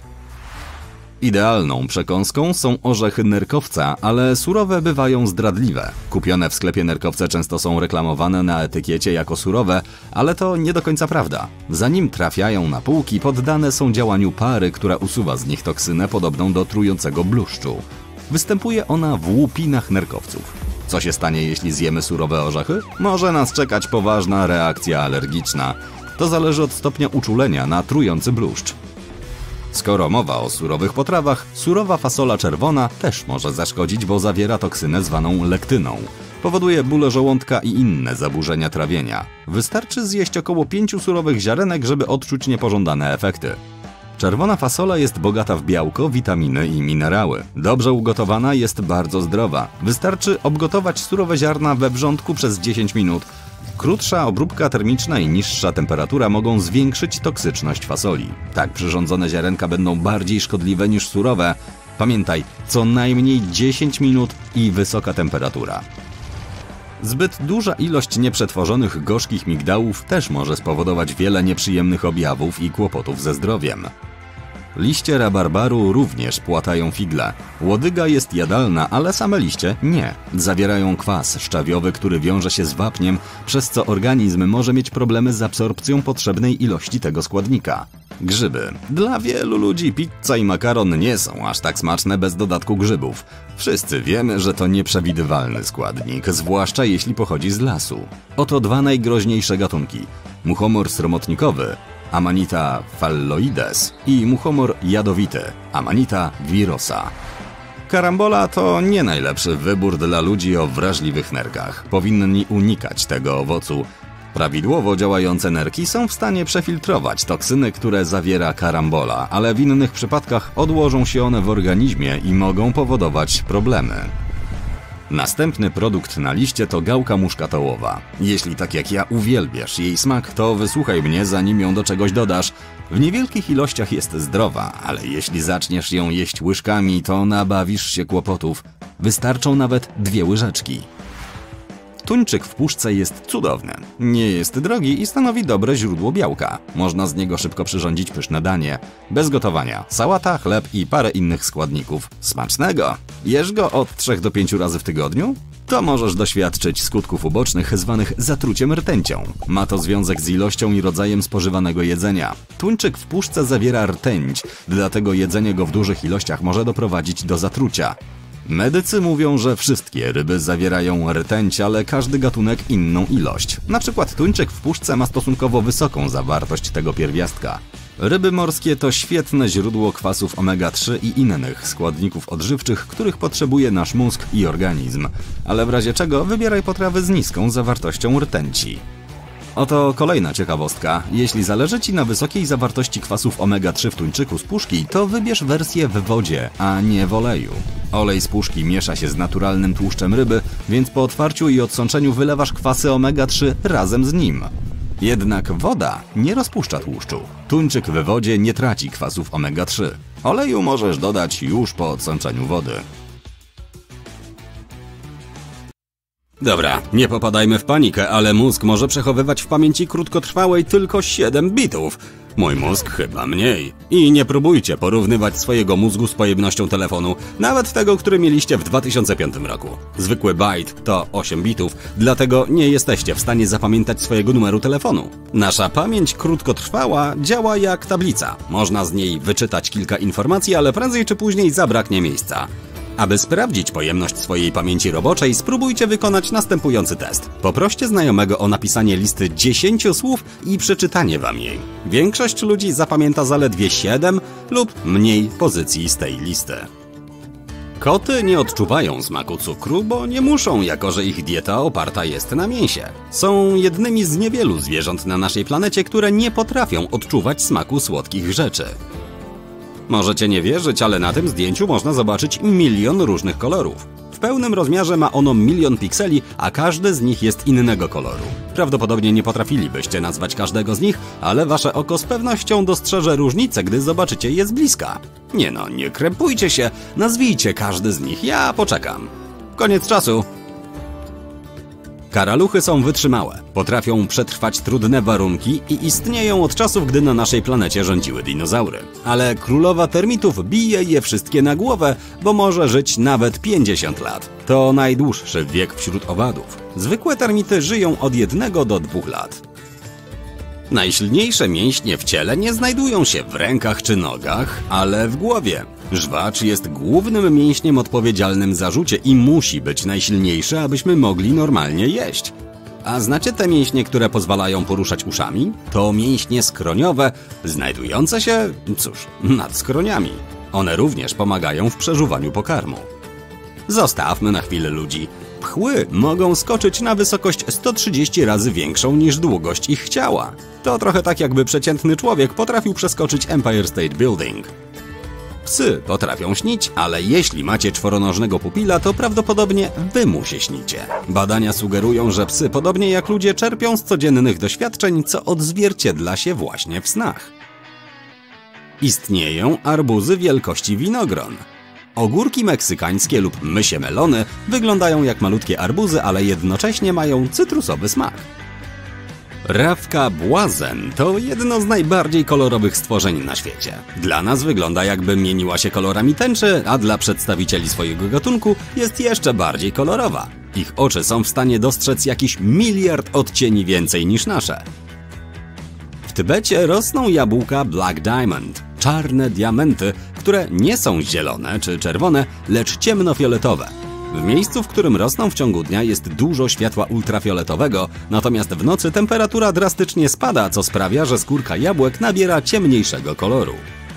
Idealną przekąską są orzechy nerkowca, ale surowe bywają zdradliwe. Kupione w sklepie nerkowce często są reklamowane na etykiecie jako surowe, ale to nie do końca prawda. Zanim trafiają na półki, poddane są działaniu pary, która usuwa z nich toksynę podobną do trującego bluszczu. Występuje ona w łupinach nerkowców. Co się stanie, jeśli zjemy surowe orzechy? Może nas czekać poważna reakcja alergiczna. To zależy od stopnia uczulenia na trujący bluszcz. Skoro mowa o surowych potrawach, surowa fasola czerwona też może zaszkodzić, bo zawiera toksynę zwaną lektyną. Powoduje bóle żołądka i inne zaburzenia trawienia. Wystarczy zjeść około pięciu surowych ziarenek, żeby odczuć niepożądane efekty. Czerwona fasola jest bogata w białko, witaminy i minerały. Dobrze ugotowana jest bardzo zdrowa. Wystarczy obgotować surowe ziarna we wrzątku przez dziesięć minut. Krótsza obróbka termiczna i niższa temperatura mogą zwiększyć toksyczność fasoli. Tak przyrządzone ziarenka będą bardziej szkodliwe niż surowe. Pamiętaj, co najmniej dziesięć minut i wysoka temperatura. Zbyt duża ilość nieprzetworzonych gorzkich migdałów też może spowodować wiele nieprzyjemnych objawów i kłopotów ze zdrowiem. Liście rabarbaru również płatają figle. Łodyga jest jadalna, ale same liście nie. Zawierają kwas szczawiowy, który wiąże się z wapniem, przez co organizm może mieć problemy z absorpcją potrzebnej ilości tego składnika. Grzyby. Dla wielu ludzi pizza i makaron nie są aż tak smaczne bez dodatku grzybów. Wszyscy wiemy, że to nieprzewidywalny składnik, zwłaszcza jeśli pochodzi z lasu. Oto dwa najgroźniejsze gatunki. Muchomor sromotnikowy, Amanita phalloides i muchomor jadowity, Amanita virosa. Karambola to nie najlepszy wybór dla ludzi o wrażliwych nerkach. Powinni unikać tego owocu. Prawidłowo działające nerki są w stanie przefiltrować toksyny, które zawiera karambola, ale w innych przypadkach odłożą się one w organizmie i mogą powodować problemy. Następny produkt na liście to gałka muszkatołowa. Jeśli tak jak ja uwielbiasz jej smak, to wysłuchaj mnie, zanim ją do czegoś dodasz. W niewielkich ilościach jest zdrowa, ale jeśli zaczniesz ją jeść łyżkami, to nabawisz się kłopotów. Wystarczą nawet dwie łyżeczki. Tuńczyk w puszce jest cudowny. Nie jest drogi i stanowi dobre źródło białka. Można z niego szybko przyrządzić pyszne danie. Bez gotowania. Sałata, chleb i parę innych składników. Smacznego! Jesz go od trzech do pięciu razy w tygodniu? To możesz doświadczyć skutków ubocznych zwanych zatruciem rtęcią. Ma to związek z ilością i rodzajem spożywanego jedzenia. Tuńczyk w puszce zawiera rtęć, dlatego jedzenie go w dużych ilościach może doprowadzić do zatrucia. Medycy mówią, że wszystkie ryby zawierają rtęć, ale każdy gatunek inną ilość. Na przykład tuńczyk w puszce ma stosunkowo wysoką zawartość tego pierwiastka. Ryby morskie to świetne źródło kwasów omega trzy i innych składników odżywczych, których potrzebuje nasz mózg i organizm. Ale w razie czego wybieraj potrawy z niską zawartością rtęci. Oto kolejna ciekawostka. Jeśli zależy Ci na wysokiej zawartości kwasów omega trzy w tuńczyku z puszki, to wybierz wersję w wodzie, a nie w oleju. Olej z puszki miesza się z naturalnym tłuszczem ryby, więc po otwarciu i odsączeniu wylewasz kwasy omega trzy razem z nim. Jednak woda nie rozpuszcza tłuszczu. Tuńczyk w wodzie nie traci kwasów omega trzy. Oleju możesz dodać już po odsączeniu wody. Dobra, nie popadajmy w panikę, ale mózg może przechowywać w pamięci krótkotrwałej tylko siedem bitów. Mój mózg chyba mniej. I nie próbujcie porównywać swojego mózgu z pojemnością telefonu, nawet tego, który mieliście w dwa tysiące piątym roku. Zwykły bajt to osiem bitów, dlatego nie jesteście w stanie zapamiętać swojego numeru telefonu. Nasza pamięć krótkotrwała działa jak tablica. Można z niej wyczytać kilka informacji, ale prędzej czy później zabraknie miejsca. Aby sprawdzić pojemność swojej pamięci roboczej, spróbujcie wykonać następujący test. Poproście znajomego o napisanie listy dziesięciu słów i przeczytanie wam jej. Większość ludzi zapamięta zaledwie siedem lub mniej pozycji z tej listy. Koty nie odczuwają smaku cukru, bo nie muszą, jako że ich dieta oparta jest na mięsie. Są jednymi z niewielu zwierząt na naszej planecie, które nie potrafią odczuwać smaku słodkich rzeczy. Możecie nie wierzyć, ale na tym zdjęciu można zobaczyć milion różnych kolorów. W pełnym rozmiarze ma ono milion pikseli, a każdy z nich jest innego koloru. Prawdopodobnie nie potrafilibyście nazwać każdego z nich, ale wasze oko z pewnością dostrzeże różnicę, gdy zobaczycie je z bliska. Nie no, nie krępujcie się, nazwijcie każdy z nich, ja poczekam. Koniec czasu. Karaluchy są wytrzymałe, potrafią przetrwać trudne warunki i istnieją od czasów, gdy na naszej planecie rządziły dinozaury. Ale królowa termitów bije je wszystkie na głowę, bo może żyć nawet pięćdziesiąt lat. To najdłuższy wiek wśród owadów. Zwykłe termity żyją od jednego do dwóch lat. Najsilniejsze mięśnie w ciele nie znajdują się w rękach czy nogach, ale w głowie. Żwacz jest głównym mięśniem odpowiedzialnym za rzucie i musi być najsilniejszy, abyśmy mogli normalnie jeść. A znacie te mięśnie, które pozwalają poruszać uszami? To mięśnie skroniowe, znajdujące się, cóż, nad skroniami. One również pomagają w przeżuwaniu pokarmu. Zostawmy na chwilę ludzi. Pchły mogą skoczyć na wysokość sto trzydzieści razy większą niż długość ich ciała. To trochę tak, jakby przeciętny człowiek potrafił przeskoczyć Empire State Building. Psy potrafią śnić, ale jeśli macie czworonożnego pupila, to prawdopodobnie wy mu się śnicie. Badania sugerują, że psy, podobnie jak ludzie, czerpią z codziennych doświadczeń, co odzwierciedla się właśnie w snach. Istnieją arbuzy wielkości winogron. Ogórki meksykańskie lub mysie melony wyglądają jak malutkie arbuzy, ale jednocześnie mają cytrusowy smak. Rawka błazen to jedno z najbardziej kolorowych stworzeń na świecie. Dla nas wygląda, jakby mieniła się kolorami tęczy, a dla przedstawicieli swojego gatunku jest jeszcze bardziej kolorowa. Ich oczy są w stanie dostrzec jakiś miliard odcieni więcej niż nasze. W Tybecie rosną jabłka Black Diamond, czarne diamenty, które nie są zielone czy czerwone, lecz ciemnofioletowe. W miejscu, w którym rosną w ciągu dnia, jest dużo światła ultrafioletowego, natomiast w nocy temperatura drastycznie spada, co sprawia, że skórka jabłek nabiera ciemniejszego koloru.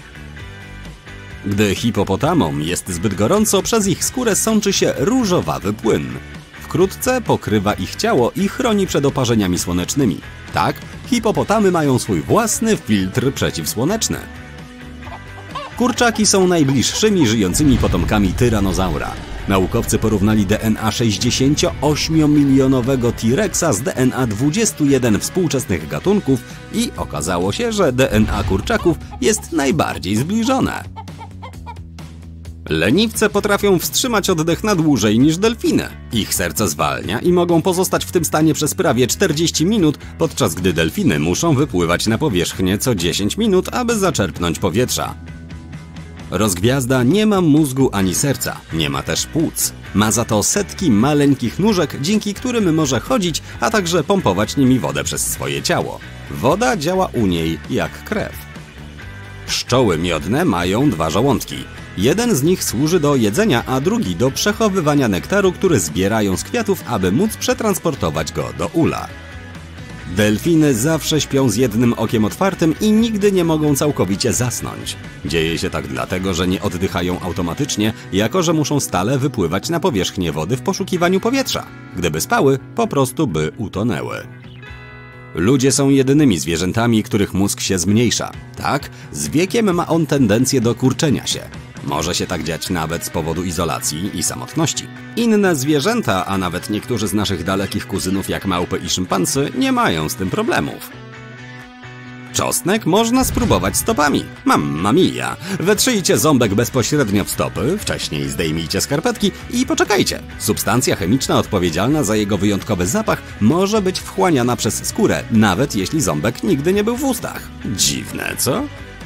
Gdy hipopotamom jest zbyt gorąco, przez ich skórę sączy się różowawy płyn. Wkrótce pokrywa ich ciało i chroni przed oparzeniami słonecznymi. Tak, hipopotamy mają swój własny filtr przeciwsłoneczny. Kurczaki są najbliższymi żyjącymi potomkami tyranozaura. Naukowcy porównali D N A sześćdziesięcioośmiomilionowego T-Rexa z D N A dwudziestu jeden współczesnych gatunków i okazało się, że D N A kurczaków jest najbardziej zbliżone. Leniwce potrafią wstrzymać oddech na dłużej niż delfiny. Ich serce zwalnia i mogą pozostać w tym stanie przez prawie czterdzieści minut, podczas gdy delfiny muszą wypływać na powierzchnię co dziesięć minut, aby zaczerpnąć powietrza. Rozgwiazda nie ma mózgu ani serca, nie ma też płuc. Ma za to setki maleńkich nóżek, dzięki którym może chodzić, a także pompować nimi wodę przez swoje ciało. Woda działa u niej jak krew. Pszczoły miodne mają dwa żołądki. Jeden z nich służy do jedzenia, a drugi do przechowywania nektaru, który zbierają z kwiatów, aby móc przetransportować go do ula. Delfiny zawsze śpią z jednym okiem otwartym i nigdy nie mogą całkowicie zasnąć. Dzieje się tak dlatego, że nie oddychają automatycznie, jako że muszą stale wypływać na powierzchnię wody w poszukiwaniu powietrza. Gdyby spały, po prostu by utonęły. Ludzie są jedynymi zwierzętami, których mózg się zmniejsza. Tak, z wiekiem ma on tendencję do kurczenia się. Może się tak dziać nawet z powodu izolacji i samotności. Inne zwierzęta, a nawet niektórzy z naszych dalekich kuzynów jak małpy i szympansy, nie mają z tym problemów. Czosnek można spróbować stopami. Mamma mia! Wetrzyjcie ząbek bezpośrednio w stopy, wcześniej zdejmijcie skarpetki i poczekajcie. Substancja chemiczna odpowiedzialna za jego wyjątkowy zapach może być wchłaniana przez skórę, nawet jeśli ząbek nigdy nie był w ustach. Dziwne, co?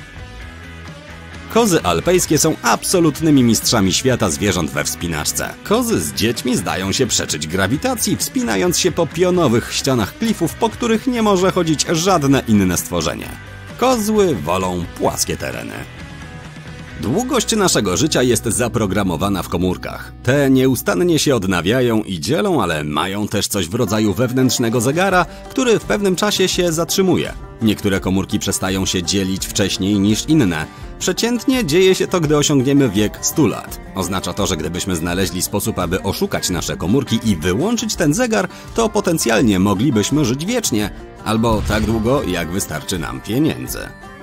Kozy alpejskie są absolutnymi mistrzami świata zwierząt we wspinaczce. Kozy z dziećmi zdają się przeczyć grawitacji, wspinając się po pionowych ścianach klifów, po których nie może chodzić żadne inne stworzenie. Kozły wolą płaskie tereny. Długość naszego życia jest zaprogramowana w komórkach. Te nieustannie się odnawiają i dzielą, ale mają też coś w rodzaju wewnętrznego zegara, który w pewnym czasie się zatrzymuje. Niektóre komórki przestają się dzielić wcześniej niż inne. Przeciętnie dzieje się to, gdy osiągniemy wiek stu lat. Oznacza to, że gdybyśmy znaleźli sposób, aby oszukać nasze komórki i wyłączyć ten zegar, to potencjalnie moglibyśmy żyć wiecznie, albo tak długo, jak wystarczy nam pieniędzy.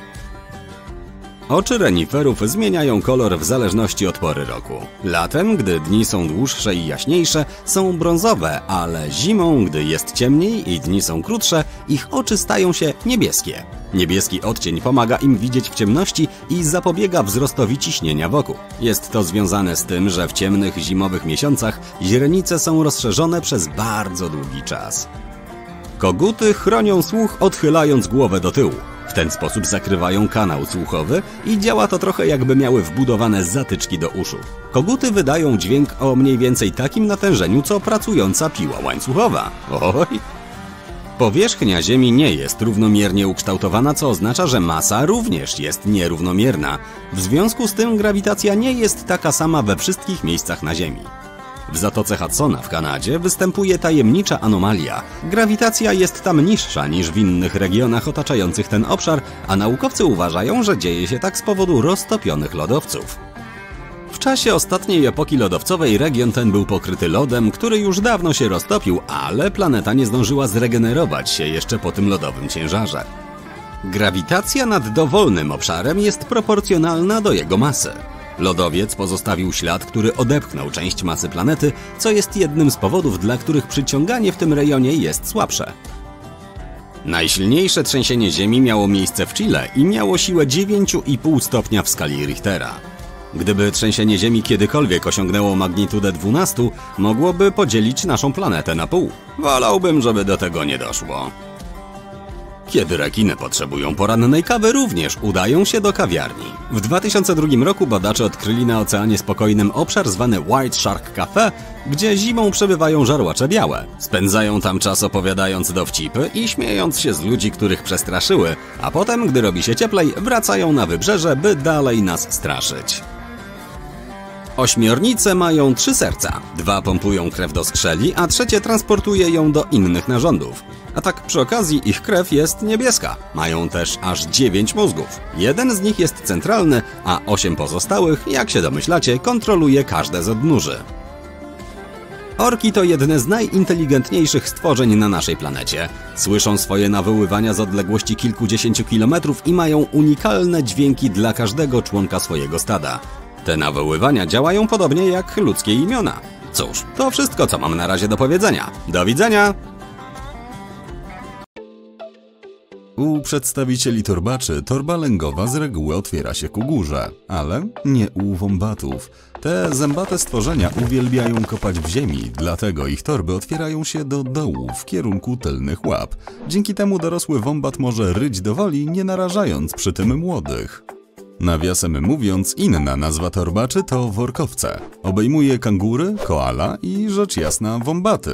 Oczy reniferów zmieniają kolor w zależności od pory roku. Latem, gdy dni są dłuższe i jaśniejsze, są brązowe, ale zimą, gdy jest ciemniej i dni są krótsze, ich oczy stają się niebieskie. Niebieski odcień pomaga im widzieć w ciemności i zapobiega wzrostowi ciśnienia wokół. Jest to związane z tym, że w ciemnych zimowych miesiącach źrenice są rozszerzone przez bardzo długi czas. Koguty chronią słuch, odchylając głowę do tyłu. W ten sposób zakrywają kanał słuchowy i działa to trochę, jakby miały wbudowane zatyczki do uszu. Koguty wydają dźwięk o mniej więcej takim natężeniu, co pracująca piła łańcuchowa. Oj! Powierzchnia Ziemi nie jest równomiernie ukształtowana, co oznacza, że masa również jest nierównomierna. W związku z tym grawitacja nie jest taka sama we wszystkich miejscach na Ziemi. W Zatoce Hudsona w Kanadzie występuje tajemnicza anomalia. Grawitacja jest tam niższa niż w innych regionach otaczających ten obszar, a naukowcy uważają, że dzieje się tak z powodu roztopionych lodowców. W czasie ostatniej epoki lodowcowej region ten był pokryty lodem, który już dawno się roztopił, ale planeta nie zdążyła zregenerować się jeszcze po tym lodowym ciężarze. Grawitacja nad dowolnym obszarem jest proporcjonalna do jego masy. Lodowiec pozostawił ślad, który odepchnął część masy planety, co jest jednym z powodów, dla których przyciąganie w tym rejonie jest słabsze. Najsilniejsze trzęsienie Ziemi miało miejsce w Chile i miało siłę dziewięć i pół stopnia w skali Richtera. Gdyby trzęsienie Ziemi kiedykolwiek osiągnęło magnitudę dwanaście, mogłoby podzielić naszą planetę na pół. Wolałbym, żeby do tego nie doszło. Kiedy rekiny potrzebują porannej kawy, również udają się do kawiarni. W dwa tysiące drugim roku badacze odkryli na Oceanie Spokojnym obszar zwany White Shark Cafe, gdzie zimą przebywają żarłacze białe. Spędzają tam czas opowiadając dowcipy i śmiejąc się z ludzi, których przestraszyły, a potem, gdy robi się cieplej, wracają na wybrzeże, by dalej nas straszyć. Ośmiornice mają trzy serca. Dwa pompują krew do skrzeli, a trzecie transportuje ją do innych narządów. A tak przy okazji ich krew jest niebieska. Mają też aż dziewięć mózgów. Jeden z nich jest centralny, a osiem pozostałych, jak się domyślacie, kontroluje każde z odnóży. Orki to jedne z najinteligentniejszych stworzeń na naszej planecie. Słyszą swoje nawoływania z odległości kilkudziesięciu kilometrów i mają unikalne dźwięki dla każdego członka swojego stada. Te nawoływania działają podobnie jak ludzkie imiona. Cóż, to wszystko, co mam na razie do powiedzenia. Do widzenia! U przedstawicieli torbaczy torba lęgowa z reguły otwiera się ku górze, ale nie u wombatów. Te zębate stworzenia uwielbiają kopać w ziemi, dlatego ich torby otwierają się do dołu w kierunku tylnych łap. Dzięki temu dorosły wombat może ryć do woli, nie narażając przy tym młodych. Nawiasem mówiąc, inna nazwa torbaczy to workowce. Obejmuje kangury, koala i rzecz jasna wombaty.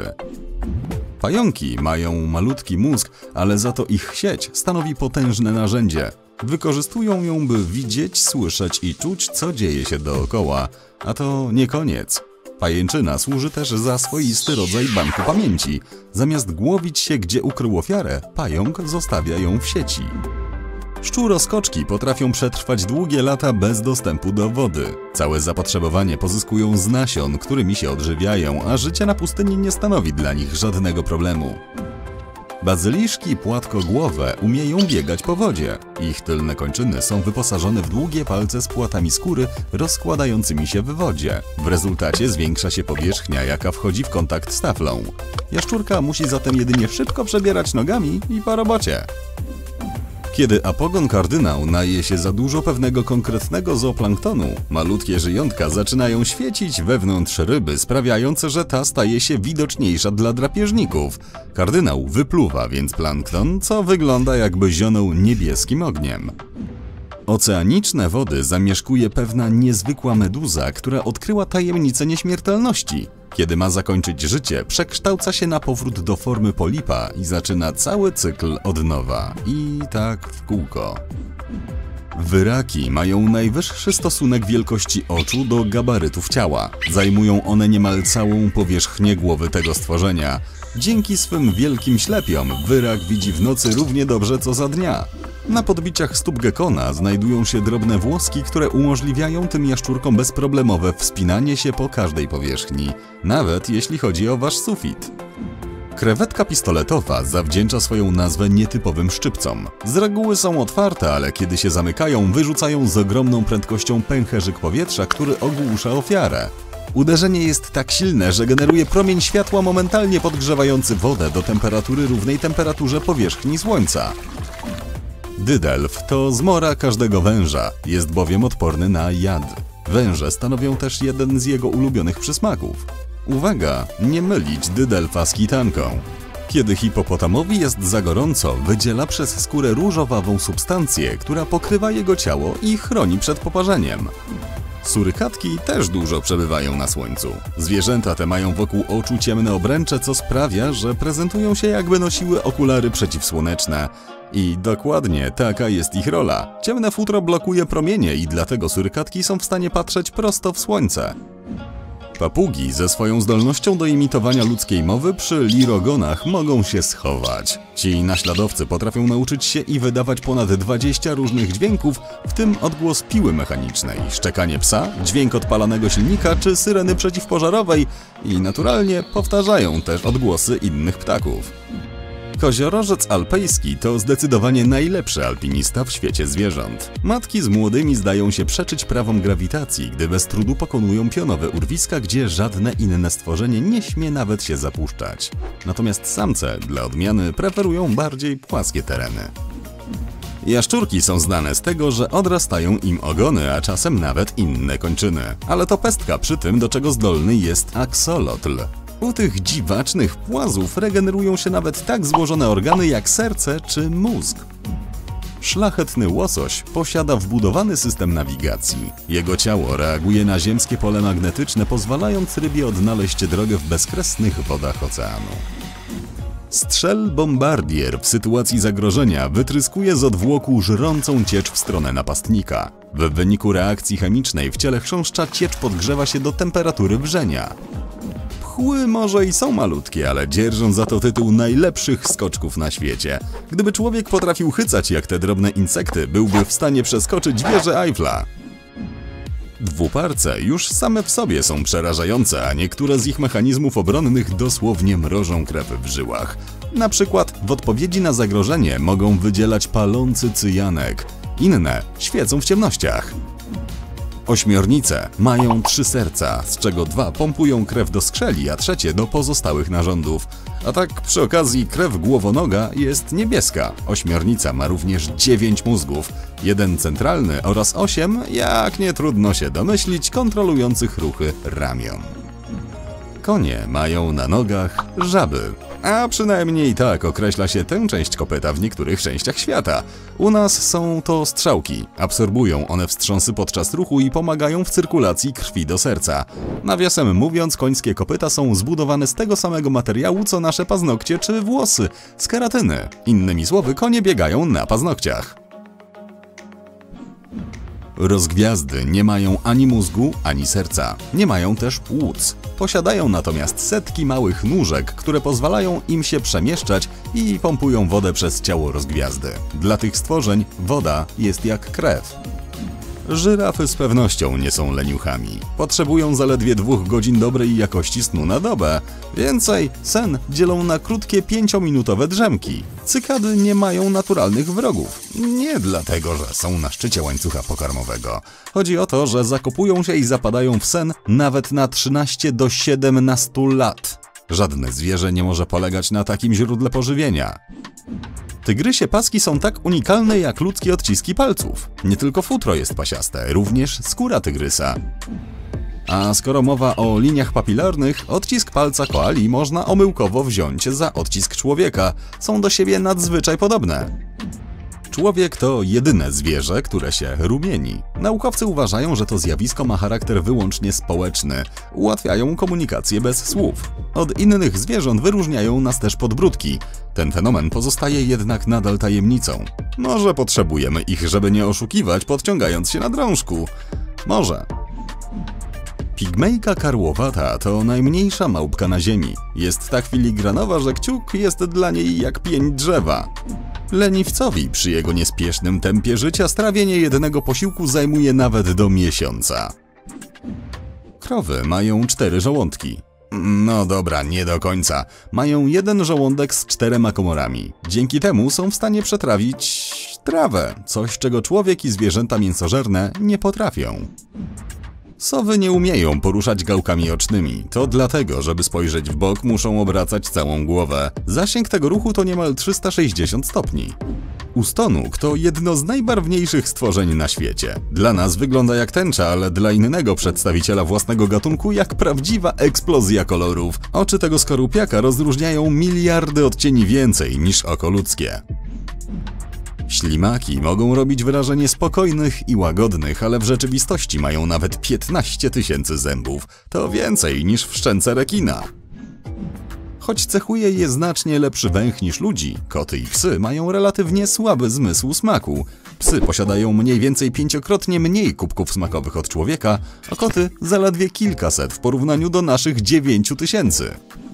Pająki mają malutki mózg, ale za to ich sieć stanowi potężne narzędzie. Wykorzystują ją, by widzieć, słyszeć i czuć, co dzieje się dookoła. A to nie koniec. Pajęczyna służy też za swoisty rodzaj banku pamięci. Zamiast głowić się, gdzie ukrył ofiarę, pająk zostawia ją w sieci. Szczuroskoczki potrafią przetrwać długie lata bez dostępu do wody. Całe zapotrzebowanie pozyskują z nasion, którymi się odżywiają, a życie na pustyni nie stanowi dla nich żadnego problemu. Bazyliszki płatkogłowe umieją biegać po wodzie. Ich tylne kończyny są wyposażone w długie palce z płatami skóry rozkładającymi się w wodzie. W rezultacie zwiększa się powierzchnia, jaka wchodzi w kontakt z taflą. Jaszczurka musi zatem jedynie szybko przebierać nogami i po robocie. Kiedy apogon kardynał naje się za dużo pewnego konkretnego zooplanktonu, malutkie żyjątka zaczynają świecić wewnątrz ryby, sprawiając, że ta staje się widoczniejsza dla drapieżników. Kardynał wypluwa więc plankton, co wygląda jakby zionął niebieskim ogniem. Oceaniczne wody zamieszkuje pewna niezwykła meduza, która odkryła tajemnicę nieśmiertelności. Kiedy ma zakończyć życie, przekształca się na powrót do formy polipa i zaczyna cały cykl od nowa. I tak w kółko. Wyraki mają najwyższy stosunek wielkości oczu do gabarytów ciała. Zajmują one niemal całą powierzchnię głowy tego stworzenia. Dzięki swym wielkim ślepiom wyrak widzi w nocy równie dobrze co za dnia. Na podbiciach stóp gekona znajdują się drobne włoski, które umożliwiają tym jaszczurkom bezproblemowe wspinanie się po każdej powierzchni, nawet jeśli chodzi o wasz sufit. Krewetka pistoletowa zawdzięcza swoją nazwę nietypowym szczypcom. Z reguły są otwarte, ale kiedy się zamykają, wyrzucają z ogromną prędkością pęcherzyk powietrza, który ogłusza ofiarę. Uderzenie jest tak silne, że generuje promień światła momentalnie podgrzewający wodę do temperatury równej temperaturze powierzchni Słońca. Dydelf to zmora każdego węża, jest bowiem odporny na jad. Węże stanowią też jeden z jego ulubionych przysmaków. Uwaga, nie mylić dydelfa z kitanką. Kiedy hipopotamowi jest za gorąco, wydziela przez skórę różowawą substancję, która pokrywa jego ciało i chroni przed poparzeniem. Surykatki też dużo przebywają na słońcu. Zwierzęta te mają wokół oczu ciemne obręcze, co sprawia, że prezentują się jakby nosiły okulary przeciwsłoneczne. I dokładnie taka jest ich rola. Ciemne futro blokuje promienie i dlatego surykatki są w stanie patrzeć prosto w słońce. Papugi ze swoją zdolnością do imitowania ludzkiej mowy przy lirogonach mogą się schować. Ci naśladowcy potrafią nauczyć się i wydawać ponad dwadzieścia różnych dźwięków, w tym odgłos piły mechanicznej, szczekanie psa, dźwięk odpalanego silnika czy syreny przeciwpożarowej i naturalnie powtarzają też odgłosy innych ptaków. Koziorożec alpejski to zdecydowanie najlepszy alpinista w świecie zwierząt. Matki z młodymi zdają się przeczyć prawom grawitacji, gdy bez trudu pokonują pionowe urwiska, gdzie żadne inne stworzenie nie śmie nawet się zapuszczać. Natomiast samce, dla odmiany, preferują bardziej płaskie tereny. Jaszczurki są znane z tego, że odrastają im ogony, a czasem nawet inne kończyny. Ale to pestka przy tym, do czego zdolny jest aksolotl. U tych dziwacznych płazów regenerują się nawet tak złożone organy jak serce czy mózg. Szlachetny łosoś posiada wbudowany system nawigacji. Jego ciało reaguje na ziemskie pole magnetyczne, pozwalając rybie odnaleźć drogę w bezkresnych wodach oceanu. Strzel bombardier w sytuacji zagrożenia wytryskuje z odwłoku żrącą ciecz w stronę napastnika. W wyniku reakcji chemicznej w ciele chrząszcza ciecz podgrzewa się do temperatury wrzenia. Pchły może i są malutkie, ale dzierżą za to tytuł najlepszych skoczków na świecie. Gdyby człowiek potrafił chycać jak te drobne insekty, byłby w stanie przeskoczyć wieżę Eiffla. Dwuparce już same w sobie są przerażające, a niektóre z ich mechanizmów obronnych dosłownie mrożą krew w żyłach. Na przykład w odpowiedzi na zagrożenie mogą wydzielać palący cyjanek, inne świecą w ciemnościach. Ośmiornice mają trzy serca, z czego dwa pompują krew do skrzeli, a trzecie do pozostałych narządów. A tak przy okazji krew głowonoga jest niebieska. Ośmiornica ma również dziewięć mózgów. jeden centralny oraz osiem, jak nie trudno się domyślić, kontrolujących ruchy ramion. Konie mają na nogach żaby, a przynajmniej tak określa się tę część kopyta w niektórych częściach świata. U nas są to strzałki. Absorbują one wstrząsy podczas ruchu i pomagają w cyrkulacji krwi do serca. Nawiasem mówiąc, końskie kopyta są zbudowane z tego samego materiału co nasze paznokcie czy włosy, z keratyny. Innymi słowy, konie biegają na paznokciach. Rozgwiazdy nie mają ani mózgu, ani serca. Nie mają też płuc. Posiadają natomiast setki małych nóżek, które pozwalają im się przemieszczać i pompują wodę przez ciało rozgwiazdy. Dla tych stworzeń woda jest jak krew. Żyrafy z pewnością nie są leniuchami. Potrzebują zaledwie dwóch godzin dobrej jakości snu na dobę. Więcej, sen dzielą na krótkie pięciominutowe drzemki. Cykady nie mają naturalnych wrogów. Nie dlatego, że są na szczycie łańcucha pokarmowego. Chodzi o to, że zakopują się i zapadają w sen nawet na trzynaście do siedemnastu lat. Żadne zwierzę nie może polegać na takim źródle pożywienia. Tygrysie paski są tak unikalne jak ludzkie odciski palców. Nie tylko futro jest pasiaste, również skóra tygrysa. A skoro mowa o liniach papilarnych, odcisk palca koali można omyłkowo wziąć za odcisk człowieka. Są do siebie nadzwyczaj podobne. Człowiek to jedyne zwierzę, które się rumieni. Naukowcy uważają, że to zjawisko ma charakter wyłącznie społeczny. Ułatwiają komunikację bez słów. Od innych zwierząt wyróżniają nas też podbródki. Ten fenomen pozostaje jednak nadal tajemnicą. Może potrzebujemy ich, żeby nie oszukiwać, podciągając się na drążku. Może. Pigmejka karłowata to najmniejsza małpka na ziemi. Jest tak filigranowa, że kciuk jest dla niej jak pień drzewa. Leniwcowi przy jego niespiesznym tempie życia strawienie jednego posiłku zajmuje nawet do miesiąca. Krowy mają cztery żołądki. No dobra, nie do końca. Mają jeden żołądek z czterema komorami. Dzięki temu są w stanie przetrawić trawę, coś czego człowiek i zwierzęta mięsożerne nie potrafią. Sowy nie umieją poruszać gałkami ocznymi. To dlatego, żeby spojrzeć w bok, muszą obracać całą głowę. Zasięg tego ruchu to niemal trzysta sześćdziesiąt stopni. Ustonuk to jedno z najbarwniejszych stworzeń na świecie. Dla nas wygląda jak tęcza, ale dla innego przedstawiciela własnego gatunku jak prawdziwa eksplozja kolorów. Oczy tego skorupiaka rozróżniają miliardy odcieni więcej niż oko ludzkie. Ślimaki mogą robić wrażenie spokojnych i łagodnych, ale w rzeczywistości mają nawet piętnaście tysięcy zębów. To więcej niż w szczęce rekina. Choć cechuje je znacznie lepszy węch niż ludzi, koty i psy mają relatywnie słaby zmysł smaku. Psy posiadają mniej więcej pięciokrotnie mniej kubków smakowych od człowieka, a koty zaledwie kilkaset w porównaniu do naszych dziewięciu tysięcy.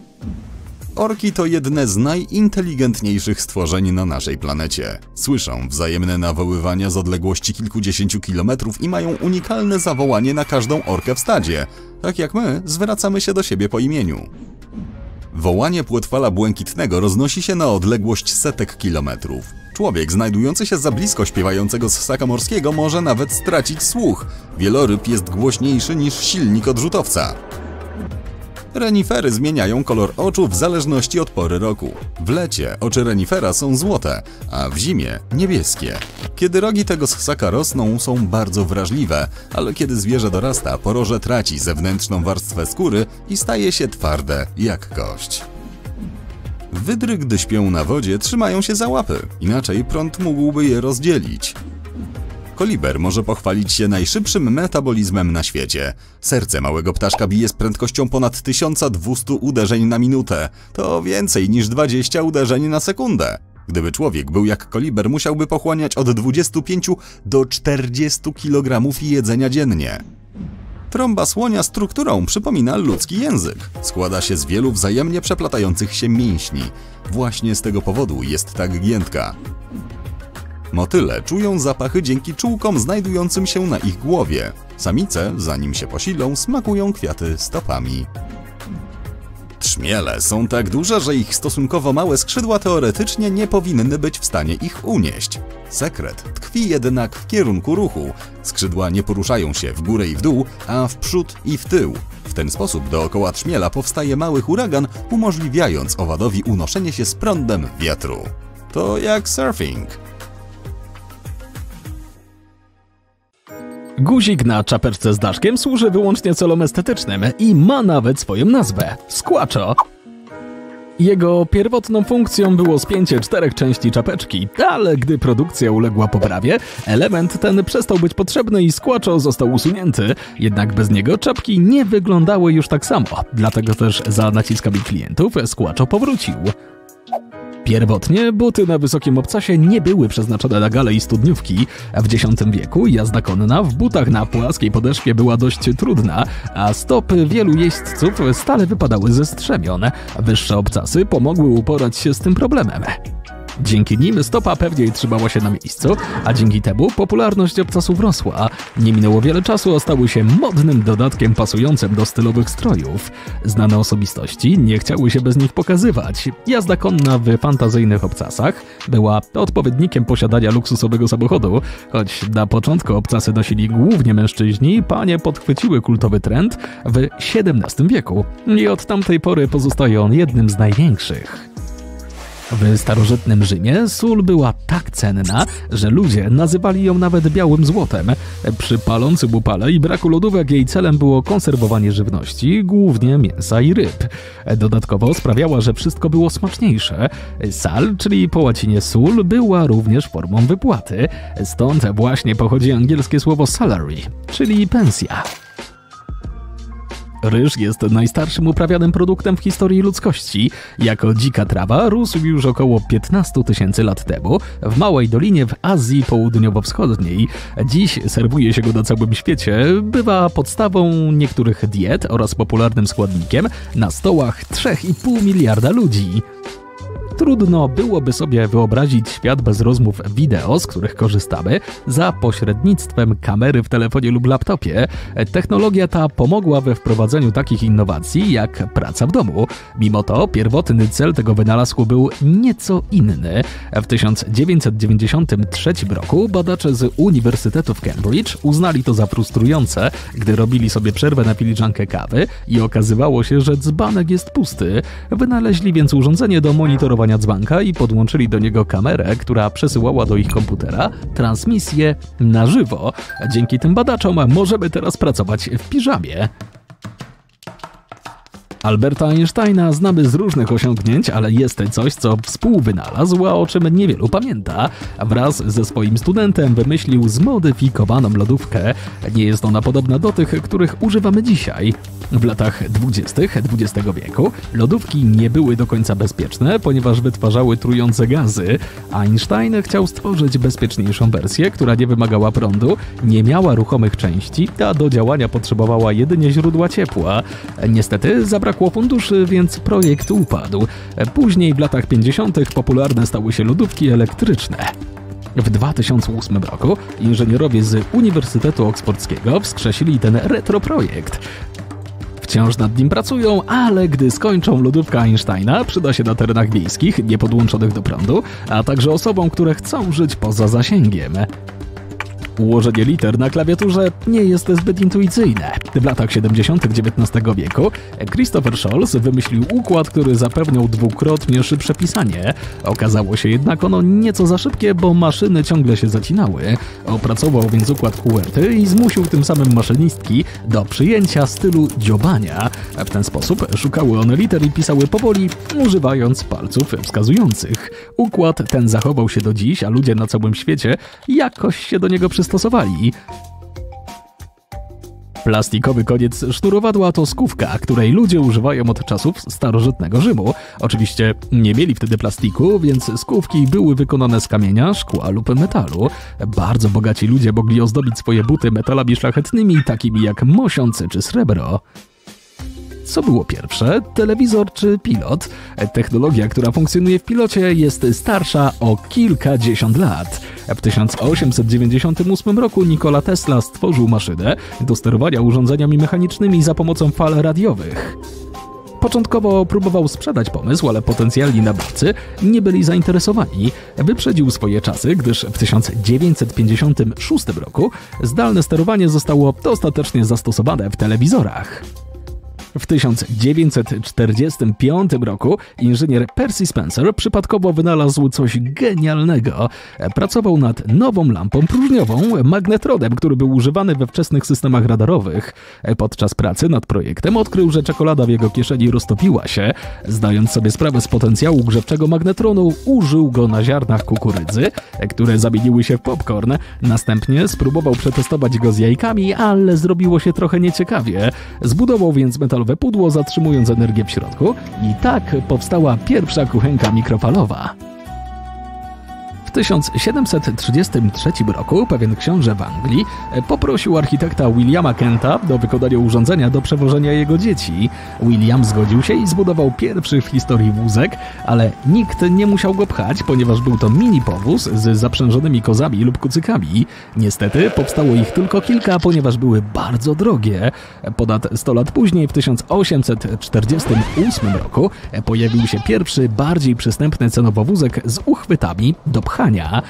Orki to jedne z najinteligentniejszych stworzeń na naszej planecie. Słyszą wzajemne nawoływania z odległości kilkudziesięciu kilometrów i mają unikalne zawołanie na każdą orkę w stadzie. Tak jak my, zwracamy się do siebie po imieniu. Wołanie płetwala błękitnego roznosi się na odległość setek kilometrów. Człowiek znajdujący się za blisko śpiewającego ssaka morskiego może nawet stracić słuch. Wieloryb jest głośniejszy niż silnik odrzutowca. Renifery zmieniają kolor oczu w zależności od pory roku. W lecie oczy renifera są złote, a w zimie niebieskie. Kiedy rogi tego ssaka rosną, są bardzo wrażliwe, ale kiedy zwierzę dorasta, poroże traci zewnętrzną warstwę skóry i staje się twarde jak kość. Wydry, gdy śpią na wodzie, trzymają się za łapy, inaczej prąd mógłby je rozdzielić. Koliber może pochwalić się najszybszym metabolizmem na świecie. Serce małego ptaszka bije z prędkością ponad tysiąc dwieście uderzeń na minutę. To więcej niż dwadzieścia uderzeń na sekundę. Gdyby człowiek był jak koliber, musiałby pochłaniać od dwudziestu pięciu do czterdziestu kilogramów jedzenia dziennie. Trąba słonia strukturą przypomina ludzki język. Składa się z wielu wzajemnie przeplatających się mięśni. Właśnie z tego powodu jest tak giętka. Motyle czują zapachy dzięki czułkom znajdującym się na ich głowie. Samice, zanim się posilą, smakują kwiaty stopami. Trzmiele są tak duże, że ich stosunkowo małe skrzydła teoretycznie nie powinny być w stanie ich unieść. Sekret tkwi jednak w kierunku ruchu. Skrzydła nie poruszają się w górę i w dół, a w przód i w tył. W ten sposób dookoła trzmiela powstaje mały huragan, umożliwiając owadowi unoszenie się z prądem wiatru. To jak surfing. Guzik na czapeczce z daszkiem służy wyłącznie celom estetycznym i ma nawet swoją nazwę – Squatcho. Jego pierwotną funkcją było spięcie czterech części czapeczki, ale gdy produkcja uległa poprawie, element ten przestał być potrzebny i Squatcho został usunięty. Jednak bez niego czapki nie wyglądały już tak samo, dlatego też za naciskami klientów Squatcho powrócił. Pierwotnie buty na wysokim obcasie nie były przeznaczone na gale i studniówki. W dziesiątym wieku jazda konna w butach na płaskiej podeszwie była dość trudna, a stopy wielu jeźdźców stale wypadały ze strzemion. Wyższe obcasy pomogły uporać się z tym problemem. Dzięki nim stopa pewniej trzymała się na miejscu, a dzięki temu popularność obcasów rosła. Nie minęło wiele czasu, a stały się modnym dodatkiem pasującym do stylowych strojów. Znane osobistości nie chciały się bez nich pokazywać. Jazda konna w fantazyjnych obcasach była odpowiednikiem posiadania luksusowego samochodu. Choć na początku obcasy nosili głównie mężczyźni, panie podchwyciły kultowy trend w siedemnastym wieku i od tamtej pory pozostaje on jednym z największych. W starożytnym Rzymie sól była tak cenna, że ludzie nazywali ją nawet białym złotem. Przy palącym upale i braku lodówek jej celem było konserwowanie żywności, głównie mięsa i ryb. Dodatkowo sprawiała, że wszystko było smaczniejsze. Sal, czyli po łacinie sól, była również formą wypłaty. Stąd właśnie pochodzi angielskie słowo salary, czyli pensja. Ryż jest najstarszym uprawianym produktem w historii ludzkości. Jako dzika trawa rósł już około piętnaście tysięcy lat temu w małej dolinie w Azji Południowo-Wschodniej. Dziś serwuje się go na całym świecie, bywa podstawą niektórych diet oraz popularnym składnikiem na stołach trzy i pół miliarda ludzi. Trudno byłoby sobie wyobrazić świat bez rozmów wideo, z których korzystamy, za pośrednictwem kamery w telefonie lub laptopie. Technologia ta pomogła we wprowadzeniu takich innowacji jak praca w domu. Mimo to pierwotny cel tego wynalazku był nieco inny. W tysiąc dziewięćset dziewięćdziesiątym trzecim roku badacze z Uniwersytetu w Cambridge uznali to za frustrujące, gdy robili sobie przerwę na filiżankę kawy i okazywało się, że dzbanek jest pusty. Wynaleźli więc urządzenie do monitorowania dzbanka i podłączyli do niego kamerę, która przesyłała do ich komputera transmisję na żywo. Dzięki tym badaczom możemy teraz pracować w piżamie. Alberta Einsteina znamy z różnych osiągnięć, ale jest coś, co współwynalazł, a o czym niewielu pamięta. Wraz ze swoim studentem wymyślił zmodyfikowaną lodówkę. Nie jest ona podobna do tych, których używamy dzisiaj. W latach dwudziestych dwudziestego wieku lodówki nie były do końca bezpieczne, ponieważ wytwarzały trujące gazy. Einstein chciał stworzyć bezpieczniejszą wersję, która nie wymagała prądu, nie miała ruchomych części, a do działania potrzebowała jedynie źródła ciepła. Niestety zabrakło funduszy, więc projekt upadł. Później w latach pięćdziesiątych popularne stały się lodówki elektryczne. W dwa tysiące ósmym roku inżynierowie z Uniwersytetu Oksfordzkiego wskrzesili ten retroprojekt. Wciąż nad nim pracują, ale gdy skończą lodówkę Einsteina, przyda się na terenach wiejskich, niepodłączonych do prądu, a także osobom, które chcą żyć poza zasięgiem. Ułożenie liter na klawiaturze nie jest zbyt intuicyjne. W latach siedemdziesiątych dziewiętnastego wieku Christopher Scholz wymyślił układ, który zapewniał dwukrotnie szybsze pisanie. Okazało się jednak ono nieco za szybkie, bo maszyny ciągle się zacinały. Opracował więc układ QWERTY i zmusił tym samym maszynistki do przyjęcia stylu dziobania. W ten sposób szukały one liter i pisały powoli, używając palców wskazujących. Układ ten zachował się do dziś, a ludzie na całym świecie jakoś się do niego przystosowali. Plastikowy koniec sznurowadła to skówka, której ludzie używają od czasów starożytnego Rzymu. Oczywiście nie mieli wtedy plastiku, więc skówki były wykonane z kamienia, szkła lub metalu. Bardzo bogaci ludzie mogli ozdobić swoje buty metalami szlachetnymi, takimi jak mosiąc czy srebro. Co było pierwsze? Telewizor czy pilot? Technologia, która funkcjonuje w pilocie, jest starsza o kilkadziesiąt lat. W tysiąc osiemset dziewięćdziesiątym ósmym roku Nikola Tesla stworzył maszynę do sterowania urządzeniami mechanicznymi za pomocą fal radiowych. Początkowo próbował sprzedać pomysł, ale potencjalni nabywcy nie byli zainteresowani. Wyprzedził swoje czasy, gdyż w tysiąc dziewięćset pięćdziesiątym szóstym roku zdalne sterowanie zostało dostatecznie zastosowane w telewizorach. W tysiąc dziewięćset czterdziestym piątym roku inżynier Percy Spencer przypadkowo wynalazł coś genialnego. Pracował nad nową lampą próżniową, magnetrodem, który był używany we wczesnych systemach radarowych. Podczas pracy nad projektem odkrył, że czekolada w jego kieszeni roztopiła się. Zdając sobie sprawę z potencjału grzewczego magnetronu, użył go na ziarnach kukurydzy, które zamieniły się w popcorn. Następnie spróbował przetestować go z jajkami, ale zrobiło się trochę nieciekawie. Zbudował więc metalowe pudło, zatrzymując energię w środku, i tak powstała pierwsza kuchenka mikrofalowa. W tysiąc siedemset trzydziestym trzecim roku pewien książę w Anglii poprosił architekta Williama Kenta do wykonania urządzenia do przewożenia jego dzieci. William zgodził się i zbudował pierwszy w historii wózek, ale nikt nie musiał go pchać, ponieważ był to mini powóz z zaprzężonymi kozami lub kucykami. Niestety powstało ich tylko kilka, ponieważ były bardzo drogie. Ponad sto lat później, w tysiąc osiemset czterdziestym ósmym roku, pojawił się pierwszy, bardziej przystępny cenowo wózek z uchwytami do pchania.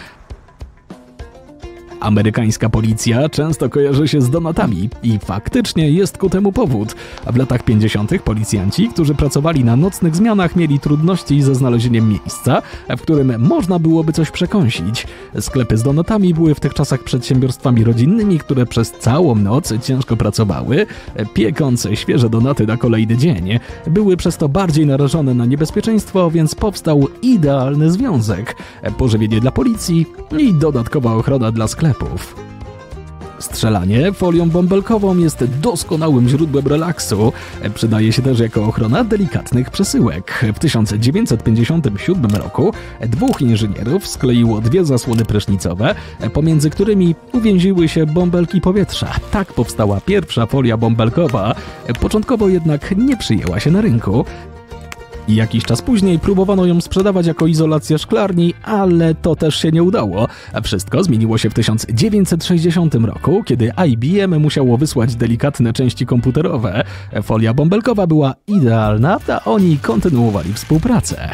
Amerykańska policja często kojarzy się z donatami i faktycznie jest ku temu powód. W latach pięćdziesiątych policjanci, którzy pracowali na nocnych zmianach, mieli trudności ze znalezieniem miejsca, w którym można byłoby coś przekąsić. Sklepy z donatami były w tych czasach przedsiębiorstwami rodzinnymi, które przez całą noc ciężko pracowały, piekąc świeże donaty na kolejny dzień. Były przez to bardziej narażone na niebezpieczeństwo, więc powstał idealny związek. Pożywienie dla policji i dodatkowa ochrona dla sklepów. Strzelanie folią bąbelkową jest doskonałym źródłem relaksu. Przydaje się też jako ochrona delikatnych przesyłek. W tysiąc dziewięćset pięćdziesiątym siódmym roku dwóch inżynierów skleiło dwie zasłony prysznicowe, pomiędzy którymi uwięziły się bąbelki powietrza. Tak powstała pierwsza folia bąbelkowa. Początkowo jednak nie przyjęła się na rynku. Jakiś czas później próbowano ją sprzedawać jako izolacja szklarni, ale to też się nie udało. Wszystko zmieniło się w tysiąc dziewięćset sześćdziesiątym roku, kiedy I B M musiało wysłać delikatne części komputerowe. Folia bąbelkowa była idealna, a oni kontynuowali współpracę.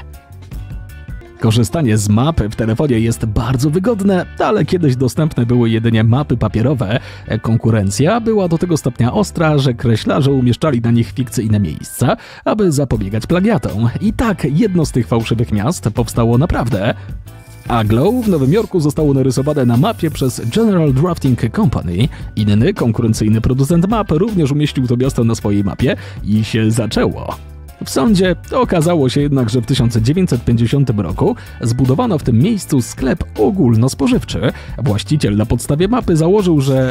Korzystanie z map w telefonie jest bardzo wygodne, ale kiedyś dostępne były jedynie mapy papierowe. Konkurencja była do tego stopnia ostra, że kreślarze umieszczali na nich fikcyjne miejsca, aby zapobiegać plagiatom. I tak jedno z tych fałszywych miast powstało naprawdę. Aglow w Nowym Jorku zostało narysowane na mapie przez General Drafting Company. Inny konkurencyjny producent map również umieścił to miasto na swojej mapie i się zaczęło. W sądzie okazało się jednak, że w tysiąc dziewięćset pięćdziesiątym roku zbudowano w tym miejscu sklep ogólnospożywczy. Właściciel na podstawie mapy założył, że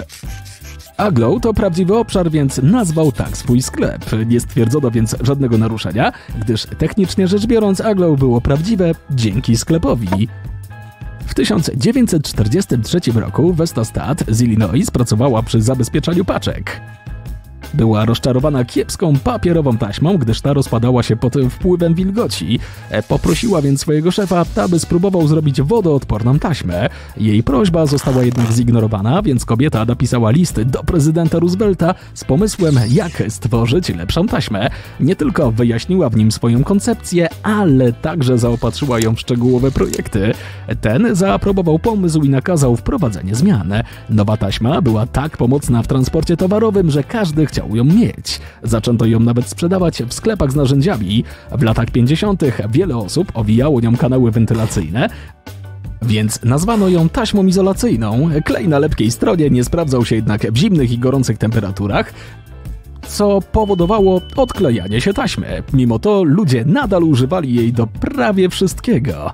Aglow to prawdziwy obszar, więc nazwał tak swój sklep. Nie stwierdzono więc żadnego naruszenia, gdyż technicznie rzecz biorąc Aglow było prawdziwe dzięki sklepowi. W tysiąc dziewięćset czterdziestym trzecim roku Vesta Stat z Illinois pracowała przy zabezpieczaniu paczek. Była rozczarowana kiepską papierową taśmą, gdyż ta rozpadała się pod wpływem wilgoci. Poprosiła więc swojego szefa, aby spróbował zrobić wodoodporną taśmę. Jej prośba została jednak zignorowana, więc kobieta napisała list do prezydenta Roosevelta z pomysłem, jak stworzyć lepszą taśmę. Nie tylko wyjaśniła w nim swoją koncepcję, ale także zaopatrzyła ją w szczegółowe projekty. Ten zaaprobował pomysł i nakazał wprowadzenie zmian. Nowa taśma była tak pomocna w transporcie towarowym, że każdy chciał ją mieć. Zaczęto ją nawet sprzedawać w sklepach z narzędziami. W latach pięćdziesiątych wiele osób owijało nią kanały wentylacyjne, więc nazwano ją taśmą izolacyjną. Klej na lepkiej stronie nie sprawdzał się jednak w zimnych i gorących temperaturach, co powodowało odklejanie się taśmy. Mimo to ludzie nadal używali jej do prawie wszystkiego.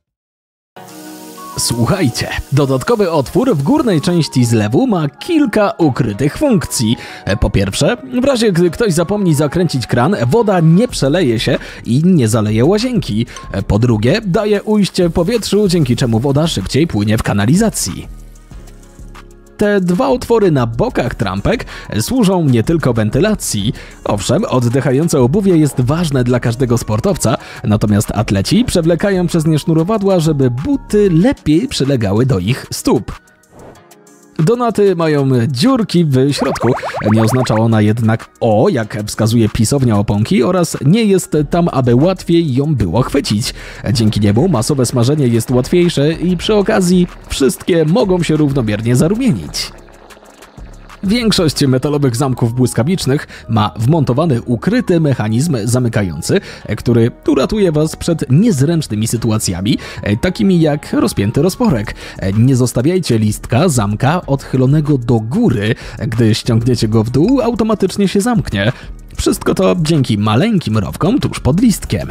Słuchajcie, dodatkowy otwór w górnej części zlewu ma kilka ukrytych funkcji. Po pierwsze, w razie gdy ktoś zapomni zakręcić kran, woda nie przeleje się i nie zaleje łazienki. Po drugie, daje ujście powietrzu, dzięki czemu woda szybciej płynie w kanalizacji. Te dwa otwory na bokach trampek służą nie tylko wentylacji. Owszem, oddychające obuwie jest ważne dla każdego sportowca, natomiast atleci przewlekają przez nie sznurowadła, żeby buty lepiej przylegały do ich stóp. Donaty mają dziurki w środku. Nie oznacza ona jednak O, jak wskazuje pisownia oponki, oraz nie jest tam, aby łatwiej ją było chwycić. Dzięki niemu masowe smażenie jest łatwiejsze i przy okazji wszystkie mogą się równomiernie zarumienić. Większość metalowych zamków błyskawicznych ma wmontowany ukryty mechanizm zamykający, który uratuje Was przed niezręcznymi sytuacjami, takimi jak rozpięty rozporek. Nie zostawiajcie listka zamka odchylonego do góry. Gdy ściągniecie go w dół, automatycznie się zamknie. Wszystko to dzięki maleńkim rowkom tuż pod listkiem.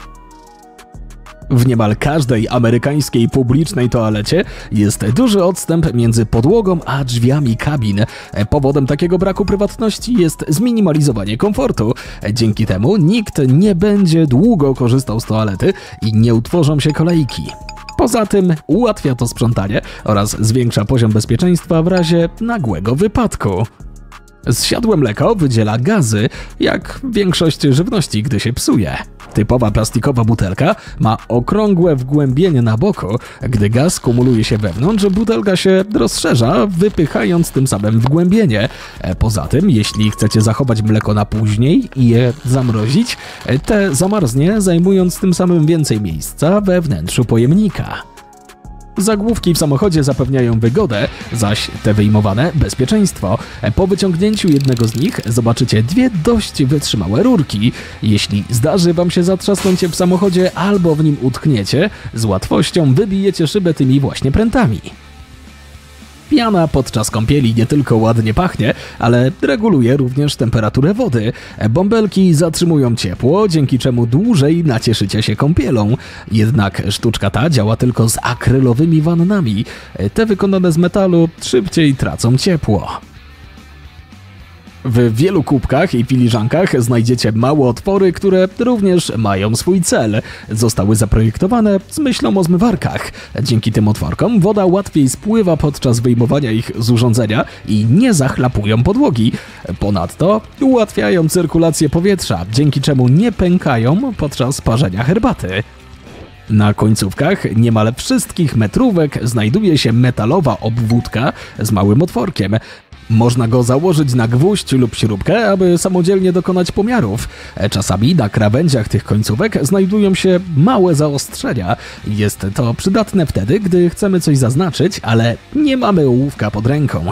W niemal każdej amerykańskiej publicznej toalecie jest duży odstęp między podłogą a drzwiami kabin. Powodem takiego braku prywatności jest zminimalizowanie komfortu. Dzięki temu nikt nie będzie długo korzystał z toalety i nie utworzą się kolejki. Poza tym ułatwia to sprzątanie oraz zwiększa poziom bezpieczeństwa w razie nagłego wypadku. Zsiadłe mleko wydziela gazy, jak większość żywności, gdy się psuje. Typowa plastikowa butelka ma okrągłe wgłębienie na boku. Gdy gaz kumuluje się wewnątrz, butelka się rozszerza, wypychając tym samym wgłębienie. Poza tym, jeśli chcecie zachować mleko na później i je zamrozić, te zamarznie, zajmując tym samym więcej miejsca we wnętrzu pojemnika. Zagłówki w samochodzie zapewniają wygodę, zaś te wyjmowane bezpieczeństwo. Po wyciągnięciu jednego z nich zobaczycie dwie dość wytrzymałe rurki. Jeśli zdarzy Wam się zatrzasnąć je w samochodzie albo w nim utkniecie, z łatwością wybijecie szybę tymi właśnie prętami. Piana podczas kąpieli nie tylko ładnie pachnie, ale reguluje również temperaturę wody. Bąbelki zatrzymują ciepło, dzięki czemu dłużej nacieszycie się kąpielą. Jednak sztuczka ta działa tylko z akrylowymi wannami. Te wykonane z metalu szybciej tracą ciepło. W wielu kubkach i filiżankach znajdziecie małe otwory, które również mają swój cel. Zostały zaprojektowane z myślą o zmywarkach. Dzięki tym otworkom woda łatwiej spływa podczas wyjmowania ich z urządzenia i nie zachlapują podłogi. Ponadto ułatwiają cyrkulację powietrza, dzięki czemu nie pękają podczas parzenia herbaty. Na końcówkach niemal wszystkich metrówek znajduje się metalowa obwódka z małym otworkiem. Można go założyć na gwóźdź lub śrubkę, aby samodzielnie dokonać pomiarów. Czasami na krawędziach tych końcówek znajdują się małe zaostrzenia. Jest to przydatne wtedy, gdy chcemy coś zaznaczyć, ale nie mamy ołówka pod ręką.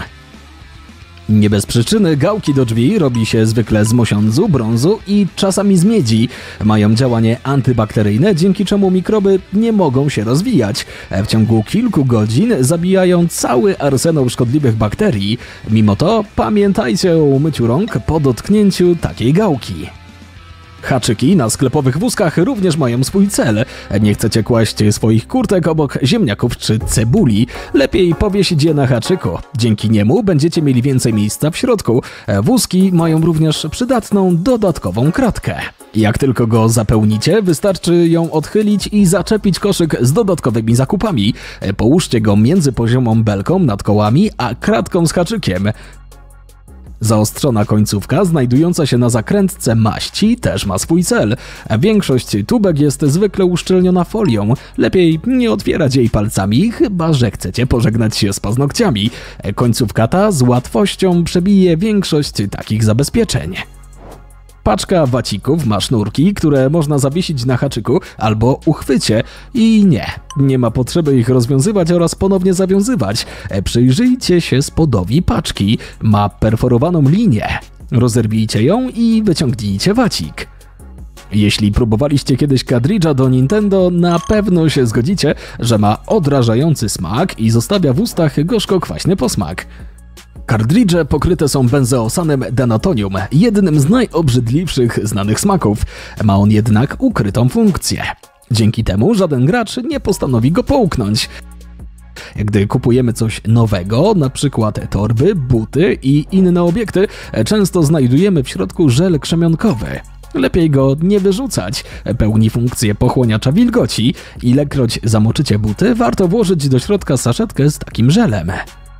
Nie bez przyczyny gałki do drzwi robi się zwykle z mosiądzu, brązu i czasami z miedzi. Mają działanie antybakteryjne, dzięki czemu mikroby nie mogą się rozwijać. W ciągu kilku godzin zabijają cały arsenał szkodliwych bakterii. Mimo to pamiętajcie o umyciu rąk po dotknięciu takiej gałki. Haczyki na sklepowych wózkach również mają swój cel. Nie chcecie kłaść swoich kurtek obok ziemniaków czy cebuli. Lepiej powiesić je na haczyku. Dzięki niemu będziecie mieli więcej miejsca w środku. Wózki mają również przydatną dodatkową kratkę. Jak tylko go zapełnicie, wystarczy ją odchylić i zaczepić koszyk z dodatkowymi zakupami. Połóżcie go między poziomą belką nad kołami a kratką z haczykiem. Zaostrzona końcówka znajdująca się na zakrętce maści też ma swój cel. Większość tubek jest zwykle uszczelniona folią. Lepiej nie otwierać jej palcami, chyba że chcecie pożegnać się z paznokciami. Końcówka ta z łatwością przebije większość takich zabezpieczeń. Paczka wacików ma sznurki, które można zawiesić na haczyku albo uchwycie i nie, nie ma potrzeby ich rozwiązywać oraz ponownie zawiązywać. Przyjrzyjcie się spodowi paczki, ma perforowaną linię. Rozerwijcie ją i wyciągnijcie wacik. Jeśli próbowaliście kiedyś kadridża do Nintendo, na pewno się zgodzicie, że ma odrażający smak i zostawia w ustach gorzko-kwaśny posmak. Kartridże pokryte są benzoosanem denatonium, jednym z najobrzydliwszych znanych smaków. Ma on jednak ukrytą funkcję. Dzięki temu żaden gracz nie postanowi go połknąć. Gdy kupujemy coś nowego, na przykład torby, buty i inne obiekty, często znajdujemy w środku żel krzemionkowy. Lepiej go nie wyrzucać, pełni funkcję pochłaniacza wilgoci. Ilekroć zamoczycie buty, warto włożyć do środka saszetkę z takim żelem.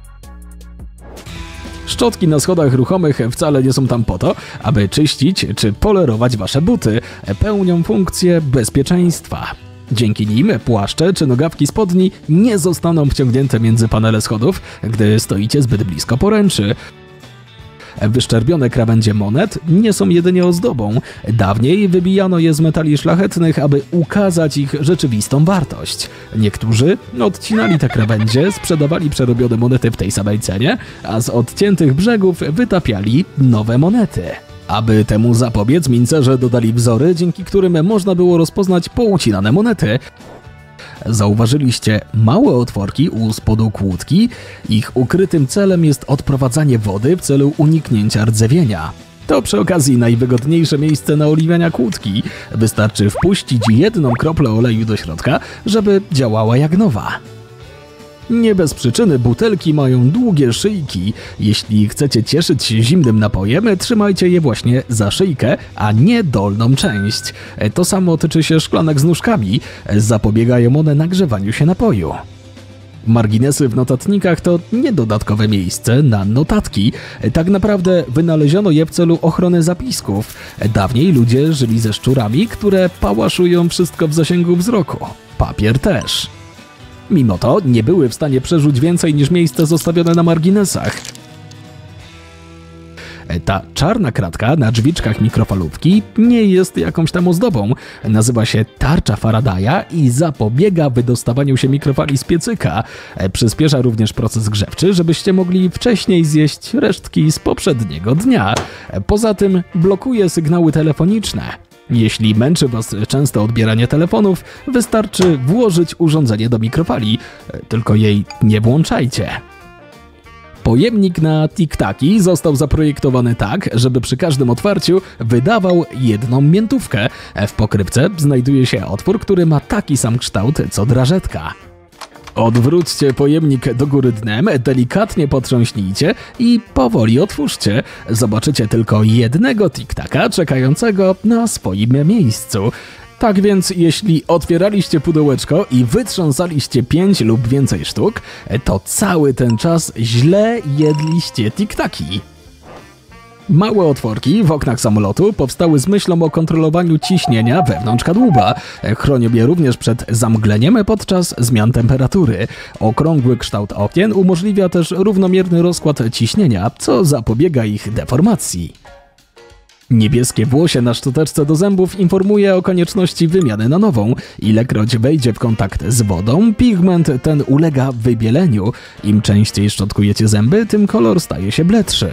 Szczotki na schodach ruchomych wcale nie są tam po to, aby czyścić czy polerować wasze buty. Pełnią funkcję bezpieczeństwa. Dzięki nim płaszcze czy nogawki spodni nie zostaną wciągnięte między panele schodów, gdy stoicie zbyt blisko poręczy. Wyszczerbione krawędzie monet nie są jedynie ozdobą. Dawniej wybijano je z metali szlachetnych, aby ukazać ich rzeczywistą wartość. Niektórzy odcinali te krawędzie, sprzedawali przerobione monety w tej samej cenie, a z odciętych brzegów wytapiali nowe monety. Aby temu zapobiec, mincerze dodali wzory, dzięki którym można było rozpoznać poucinane monety. Zauważyliście małe otworki u spodu kłódki? Ich ukrytym celem jest odprowadzanie wody w celu uniknięcia rdzewienia. To przy okazji najwygodniejsze miejsce na oliwiania kłódki. Wystarczy wpuścić jedną kroplę oleju do środka, żeby działała jak nowa. Nie bez przyczyny butelki mają długie szyjki. Jeśli chcecie cieszyć się zimnym napojem, trzymajcie je właśnie za szyjkę, a nie dolną część. To samo tyczy się szklanek z nóżkami. Zapobiegają one nagrzewaniu się napoju. Marginesy w notatnikach to nie dodatkowe miejsce na notatki. Tak naprawdę wynaleziono je w celu ochrony zapisków. Dawniej ludzie żyli ze szczurami, które pałaszują wszystko w zasięgu wzroku. Papier też. Mimo to nie były w stanie przerzuć więcej niż miejsce zostawione na marginesach. Ta czarna kratka na drzwiczkach mikrofalówki nie jest jakąś tam ozdobą. Nazywa się tarcza Faradaya i zapobiega wydostawaniu się mikrofali z piecyka. Przyspiesza również proces grzewczy, żebyście mogli wcześniej zjeść resztki z poprzedniego dnia. Poza tym blokuje sygnały telefoniczne. Jeśli męczy Was częste odbieranie telefonów, wystarczy włożyć urządzenie do mikrofali, tylko jej nie włączajcie. Pojemnik na tiktaki został zaprojektowany tak, żeby przy każdym otwarciu wydawał jedną miętówkę. W pokrywce znajduje się otwór, który ma taki sam kształt co drażetka. Odwróćcie pojemnik do góry dnem, delikatnie potrząśnijcie i powoli otwórzcie. Zobaczycie tylko jednego tiktaka czekającego na swoim miejscu. Tak więc, jeśli otwieraliście pudełeczko i wytrząsaliście pięć lub więcej sztuk, to cały ten czas źle jedliście tiktaki. Małe otworki w oknach samolotu powstały z myślą o kontrolowaniu ciśnienia wewnątrz kadłuba. Chronią je również przed zamgleniem podczas zmian temperatury. Okrągły kształt okien umożliwia też równomierny rozkład ciśnienia, co zapobiega ich deformacji. Niebieskie włosie na szczoteczce do zębów informuje o konieczności wymiany na nową. Ilekroć wejdzie w kontakt z wodą, pigment ten ulega wybieleniu. Im częściej szczotkujecie zęby, tym kolor staje się bledszy.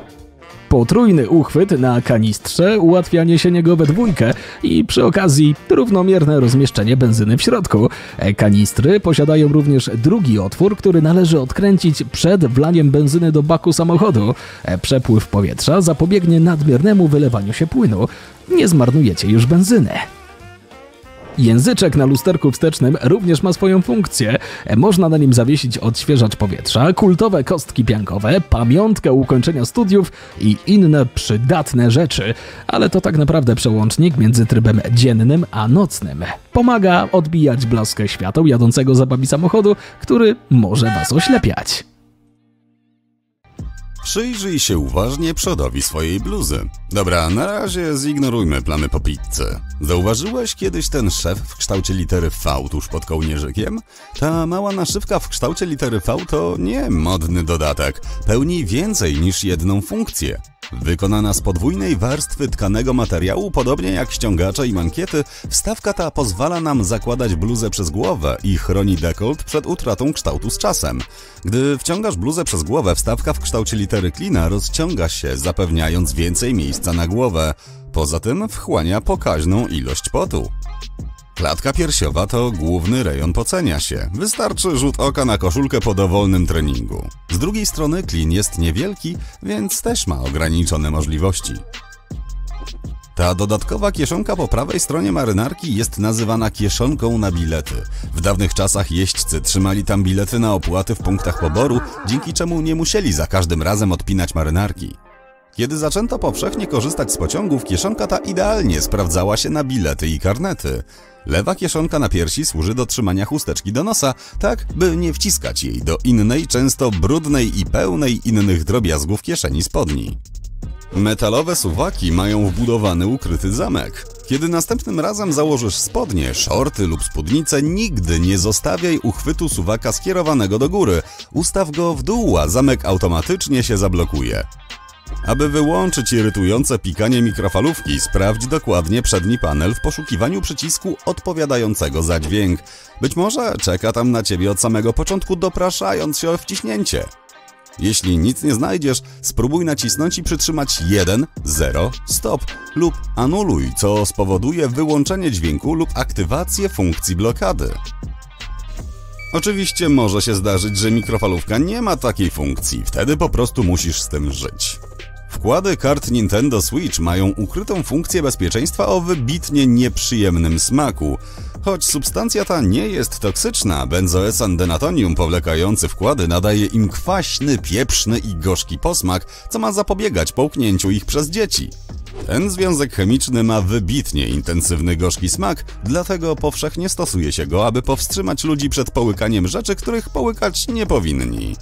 Potrójny uchwyt na kanistrze ułatwia niesienie go we dwójkę i przy okazji równomierne rozmieszczenie benzyny w środku. Kanistry posiadają również drugi otwór, który należy odkręcić przed wlaniem benzyny do baku samochodu. Przepływ powietrza zapobiegnie nadmiernemu wylewaniu się płynu. Nie zmarnujecie już benzyny. Języczek na lusterku wstecznym również ma swoją funkcję. Można na nim zawiesić odświeżacz powietrza, kultowe kostki piankowe, pamiątkę ukończenia studiów i inne przydatne rzeczy. Ale to tak naprawdę przełącznik między trybem dziennym a nocnym. Pomaga odbijać blaskę świateł jadącego za wami samochodu, który może was oślepiać. Przyjrzyj się uważnie przodowi swojej bluzy. Dobra, na razie zignorujmy plamy po pizzy. Zauważyłeś kiedyś ten szef w kształcie litery V tuż pod kołnierzykiem? Ta mała naszywka w kształcie litery V to nie modny dodatek. Pełni więcej niż jedną funkcję. Wykonana z podwójnej warstwy tkanego materiału, podobnie jak ściągacze i mankiety, wstawka ta pozwala nam zakładać bluzę przez głowę i chroni dekolt przed utratą kształtu z czasem. Gdy wciągasz bluzę przez głowę, wstawka w kształcie litery klina rozciąga się, zapewniając więcej miejsca na głowę. Poza tym wchłania pokaźną ilość potu. Klatka piersiowa to główny rejon pocenia się. Wystarczy rzut oka na koszulkę po dowolnym treningu. Z drugiej strony klin jest niewielki, więc też ma ograniczone możliwości. Ta dodatkowa kieszonka po prawej stronie marynarki jest nazywana kieszonką na bilety. W dawnych czasach jeźdźcy trzymali tam bilety na opłaty w punktach poboru, dzięki czemu nie musieli za każdym razem odpinać marynarki. Kiedy zaczęto powszechnie korzystać z pociągów, kieszonka ta idealnie sprawdzała się na bilety i karnety. Lewa kieszonka na piersi służy do trzymania chusteczki do nosa, tak by nie wciskać jej do innej, często brudnej i pełnej innych drobiazgów kieszeni spodni. Metalowe suwaki mają wbudowany ukryty zamek. Kiedy następnym razem założysz spodnie, szorty lub spódnicę, nigdy nie zostawiaj uchwytu suwaka skierowanego do góry. Ustaw go w dół, a zamek automatycznie się zablokuje. Aby wyłączyć irytujące pikanie mikrofalówki, sprawdź dokładnie przedni panel w poszukiwaniu przycisku odpowiadającego za dźwięk. Być może czeka tam na ciebie od samego początku, dopraszając się o wciśnięcie. Jeśli nic nie znajdziesz, spróbuj nacisnąć i przytrzymać jeden, zero, stop lub anuluj, co spowoduje wyłączenie dźwięku lub aktywację funkcji blokady. Oczywiście może się zdarzyć, że mikrofalówka nie ma takiej funkcji, wtedy po prostu musisz z tym żyć. Wkłady kart Nintendo Switch mają ukrytą funkcję bezpieczeństwa o wybitnie nieprzyjemnym smaku. Choć substancja ta nie jest toksyczna, benzoesan denatonium powlekający wkłady nadaje im kwaśny, pieprzny i gorzki posmak, co ma zapobiegać połknięciu ich przez dzieci. Ten związek chemiczny ma wybitnie intensywny gorzki smak, dlatego powszechnie stosuje się go, aby powstrzymać ludzi przed połykaniem rzeczy, których połykać nie powinni.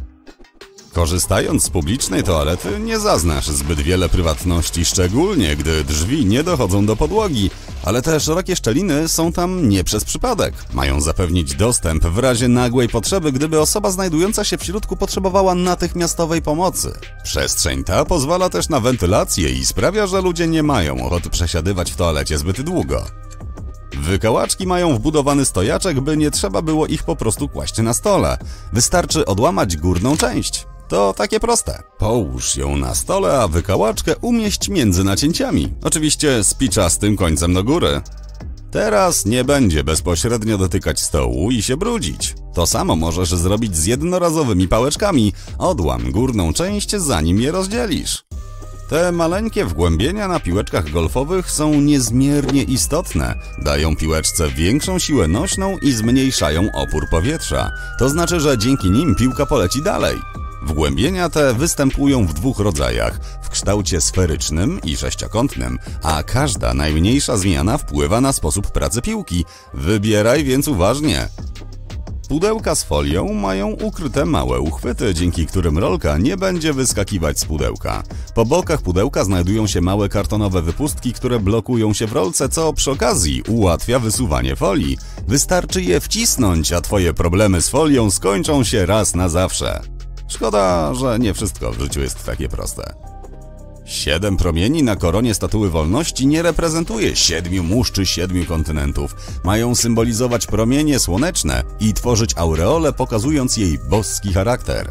Korzystając z publicznej toalety nie zaznasz zbyt wiele prywatności, szczególnie gdy drzwi nie dochodzą do podłogi, ale te szerokie szczeliny są tam nie przez przypadek. Mają zapewnić dostęp w razie nagłej potrzeby, gdyby osoba znajdująca się w środku potrzebowała natychmiastowej pomocy. Przestrzeń ta pozwala też na wentylację i sprawia, że ludzie nie mają ochoty przesiadywać w toalecie zbyt długo. Wykałaczki mają wbudowany stojaczek, by nie trzeba było ich po prostu kłaść na stole. Wystarczy odłamać górną część. To takie proste. Połóż ją na stole, a wykałaczkę umieść między nacięciami. Oczywiście spiczastym końcem do góry. Teraz nie będzie bezpośrednio dotykać stołu i się brudzić. To samo możesz zrobić z jednorazowymi pałeczkami. Odłam górną część, zanim je rozdzielisz. Te maleńkie wgłębienia na piłeczkach golfowych są niezmiernie istotne. Dają piłeczce większą siłę nośną i zmniejszają opór powietrza. To znaczy, że dzięki nim piłka poleci dalej. Wgłębienia te występują w dwóch rodzajach, w kształcie sferycznym i sześciokątnym, a każda najmniejsza zmiana wpływa na sposób pracy piłki. Wybieraj więc uważnie. Pudełka z folią mają ukryte małe uchwyty, dzięki którym rolka nie będzie wyskakiwać z pudełka. Po bokach pudełka znajdują się małe kartonowe wypustki, które blokują się w rolce, co przy okazji ułatwia wysuwanie folii. Wystarczy je wcisnąć, a twoje problemy z folią skończą się raz na zawsze. Szkoda, że nie wszystko w życiu jest takie proste. Siedem promieni na koronie Statuły Wolności nie reprezentuje siedmiu mórz czy siedmiu kontynentów. Mają symbolizować promienie słoneczne i tworzyć aureolę, pokazując jej boski charakter.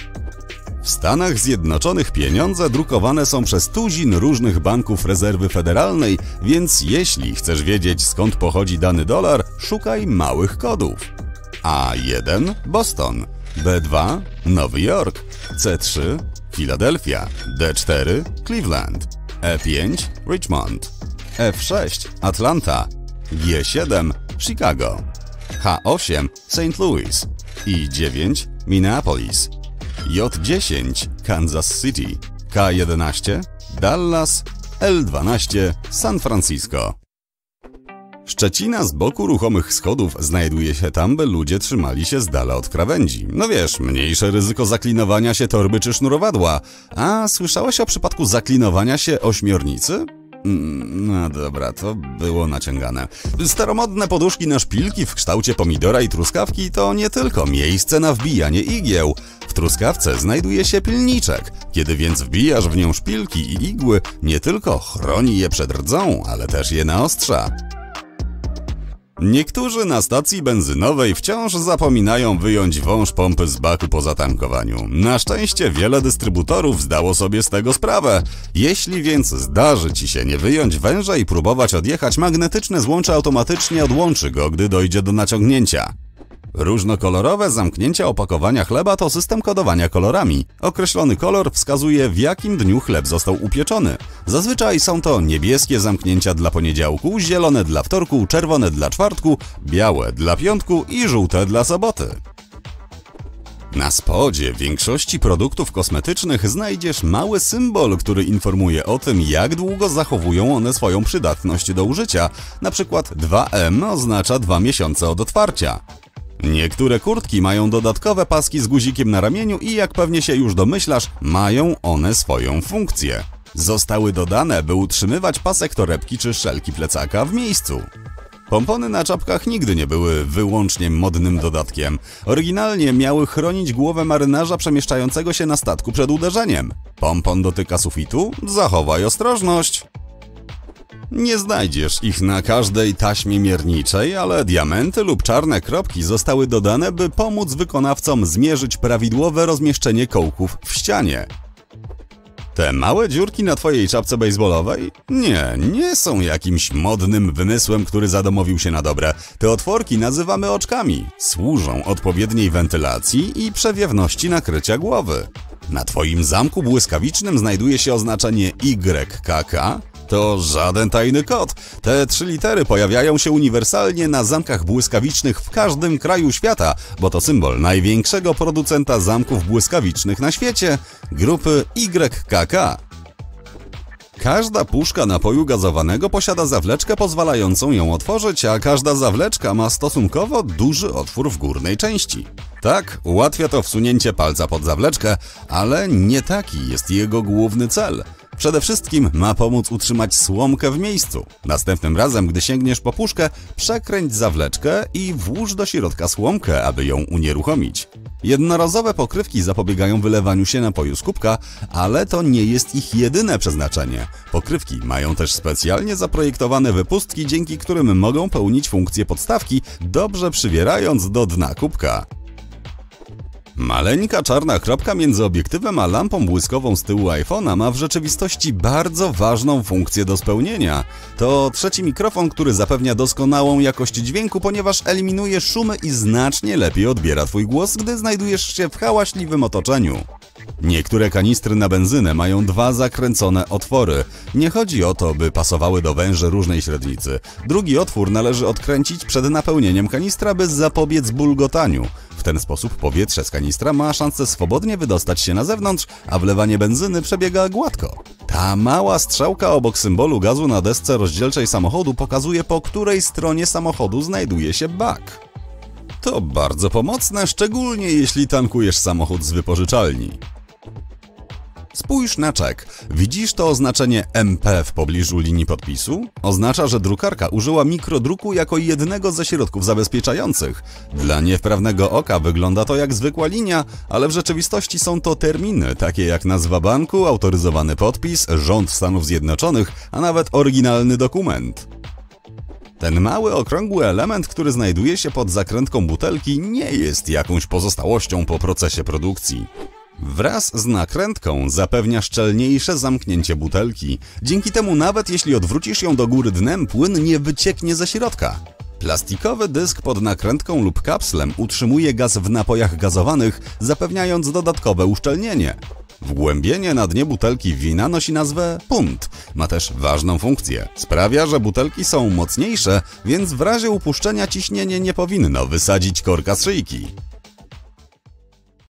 W Stanach Zjednoczonych pieniądze drukowane są przez tuzin różnych banków rezerwy federalnej, więc jeśli chcesz wiedzieć, skąd pochodzi dany dolar, szukaj małych kodów. A jeden Boston, B dwa Nowy Jork, C trzy Filadelfia, D cztery Cleveland, E pięć Richmond, F sześć Atlanta, G siedem Chicago, H osiem Saint Louis, I dziewięć Minneapolis, J dziesięć Kansas City, K jedenaście Dallas, L dwanaście San Francisco. Szczecina z boku ruchomych schodów znajduje się tam, by ludzie trzymali się z dala od krawędzi. No wiesz, mniejsze ryzyko zaklinowania się torby czy sznurowadła. A słyszałeś o przypadku zaklinowania się ośmiornicy? No dobra, to było naciągane. Staromodne poduszki na szpilki w kształcie pomidora i truskawki to nie tylko miejsce na wbijanie igieł. W truskawce znajduje się pilniczek. Kiedy więc wbijasz w nią szpilki i igły, nie tylko chroni je przed rdzą, ale też je naostrza. Niektórzy na stacji benzynowej wciąż zapominają wyjąć wąż pompy z baku po zatankowaniu. Na szczęście wiele dystrybutorów zdało sobie z tego sprawę. Jeśli więc zdarzy ci się nie wyjąć węża i próbować odjechać, magnetyczne złącze automatycznie odłączy go, gdy dojdzie do naciągnięcia. Różnokolorowe zamknięcia opakowania chleba to system kodowania kolorami. Określony kolor wskazuje, w jakim dniu chleb został upieczony. Zazwyczaj są to niebieskie zamknięcia dla poniedziałku, zielone dla wtorku, czerwone dla czwartku, białe dla piątku i żółte dla soboty. Na spodzie większości produktów kosmetycznych znajdziesz mały symbol, który informuje o tym, jak długo zachowują one swoją przydatność do użycia. Na przykład dwa M oznacza dwa miesiące od otwarcia. Niektóre kurtki mają dodatkowe paski z guzikiem na ramieniu i jak pewnie się już domyślasz, mają one swoją funkcję. Zostały dodane, by utrzymywać pasek torebki czy szelki plecaka w miejscu. Pompony na czapkach nigdy nie były wyłącznie modnym dodatkiem. Oryginalnie miały chronić głowę marynarza przemieszczającego się na statku przed uderzeniem. Pompon dotyka sufitu? Zachowaj ostrożność. Nie znajdziesz ich na każdej taśmie mierniczej, ale diamenty lub czarne kropki zostały dodane, by pomóc wykonawcom zmierzyć prawidłowe rozmieszczenie kołków w ścianie. Te małe dziurki na twojej czapce bejsbolowej? Nie, nie są jakimś modnym wymysłem, który zadomowił się na dobre. Te otworki nazywamy oczkami. Służą odpowiedniej wentylacji i przewiewności nakrycia głowy. Na twoim zamku błyskawicznym znajduje się oznaczenie Y K K. To żaden tajny kod. Te trzy litery pojawiają się uniwersalnie na zamkach błyskawicznych w każdym kraju świata, bo to symbol największego producenta zamków błyskawicznych na świecie, grupy Y K K. Każda puszka napoju gazowanego posiada zawleczkę pozwalającą ją otworzyć, a każda zawleczka ma stosunkowo duży otwór w górnej części. Tak, ułatwia to wsunięcie palca pod zawleczkę, ale nie taki jest jego główny cel. Przede wszystkim ma pomóc utrzymać słomkę w miejscu. Następnym razem, gdy sięgniesz po puszkę, przekręć zawleczkę i włóż do środka słomkę, aby ją unieruchomić. Jednorazowe pokrywki zapobiegają wylewaniu się napoju z kubka, ale to nie jest ich jedyne przeznaczenie. Pokrywki mają też specjalnie zaprojektowane wypustki, dzięki którym mogą pełnić funkcję podstawki, dobrze przywierając do dna kubka. Maleńka czarna kropka między obiektywem a lampą błyskową z tyłu iPhone'a ma w rzeczywistości bardzo ważną funkcję do spełnienia. To trzeci mikrofon, który zapewnia doskonałą jakość dźwięku, ponieważ eliminuje szumy i znacznie lepiej odbiera twój głos, gdy znajdujesz się w hałaśliwym otoczeniu. Niektóre kanistry na benzynę mają dwa zakręcone otwory. Nie chodzi o to, by pasowały do węży różnej średnicy. Drugi otwór należy odkręcić przed napełnieniem kanistra, by zapobiec bulgotaniu. W ten sposób powietrze z kanistra ma szansę swobodnie wydostać się na zewnątrz, a wlewanie benzyny przebiega gładko. Ta mała strzałka obok symbolu gazu na desce rozdzielczej samochodu pokazuje, po której stronie samochodu znajduje się bak. To bardzo pomocne, szczególnie jeśli tankujesz samochód z wypożyczalni. Spójrz na czek. Widzisz to oznaczenie M P w pobliżu linii podpisu? Oznacza, że drukarka użyła mikrodruku jako jednego ze środków zabezpieczających. Dla niewprawnego oka wygląda to jak zwykła linia, ale w rzeczywistości są to terminy, takie jak nazwa banku, autoryzowany podpis, rząd Stanów Zjednoczonych, a nawet oryginalny dokument. Ten mały, okrągły element, który znajduje się pod zakrętką butelki, nie jest jakąś pozostałością po procesie produkcji. Wraz z nakrętką zapewnia szczelniejsze zamknięcie butelki. Dzięki temu nawet jeśli odwrócisz ją do góry dnem, płyn nie wycieknie ze środka. Plastikowy dysk pod nakrętką lub kapslem utrzymuje gaz w napojach gazowanych, zapewniając dodatkowe uszczelnienie. Wgłębienie na dnie butelki wina nosi nazwę punt. Ma też ważną funkcję. Sprawia, że butelki są mocniejsze, więc w razie upuszczenia ciśnienie nie powinno wysadzić korka z szyjki.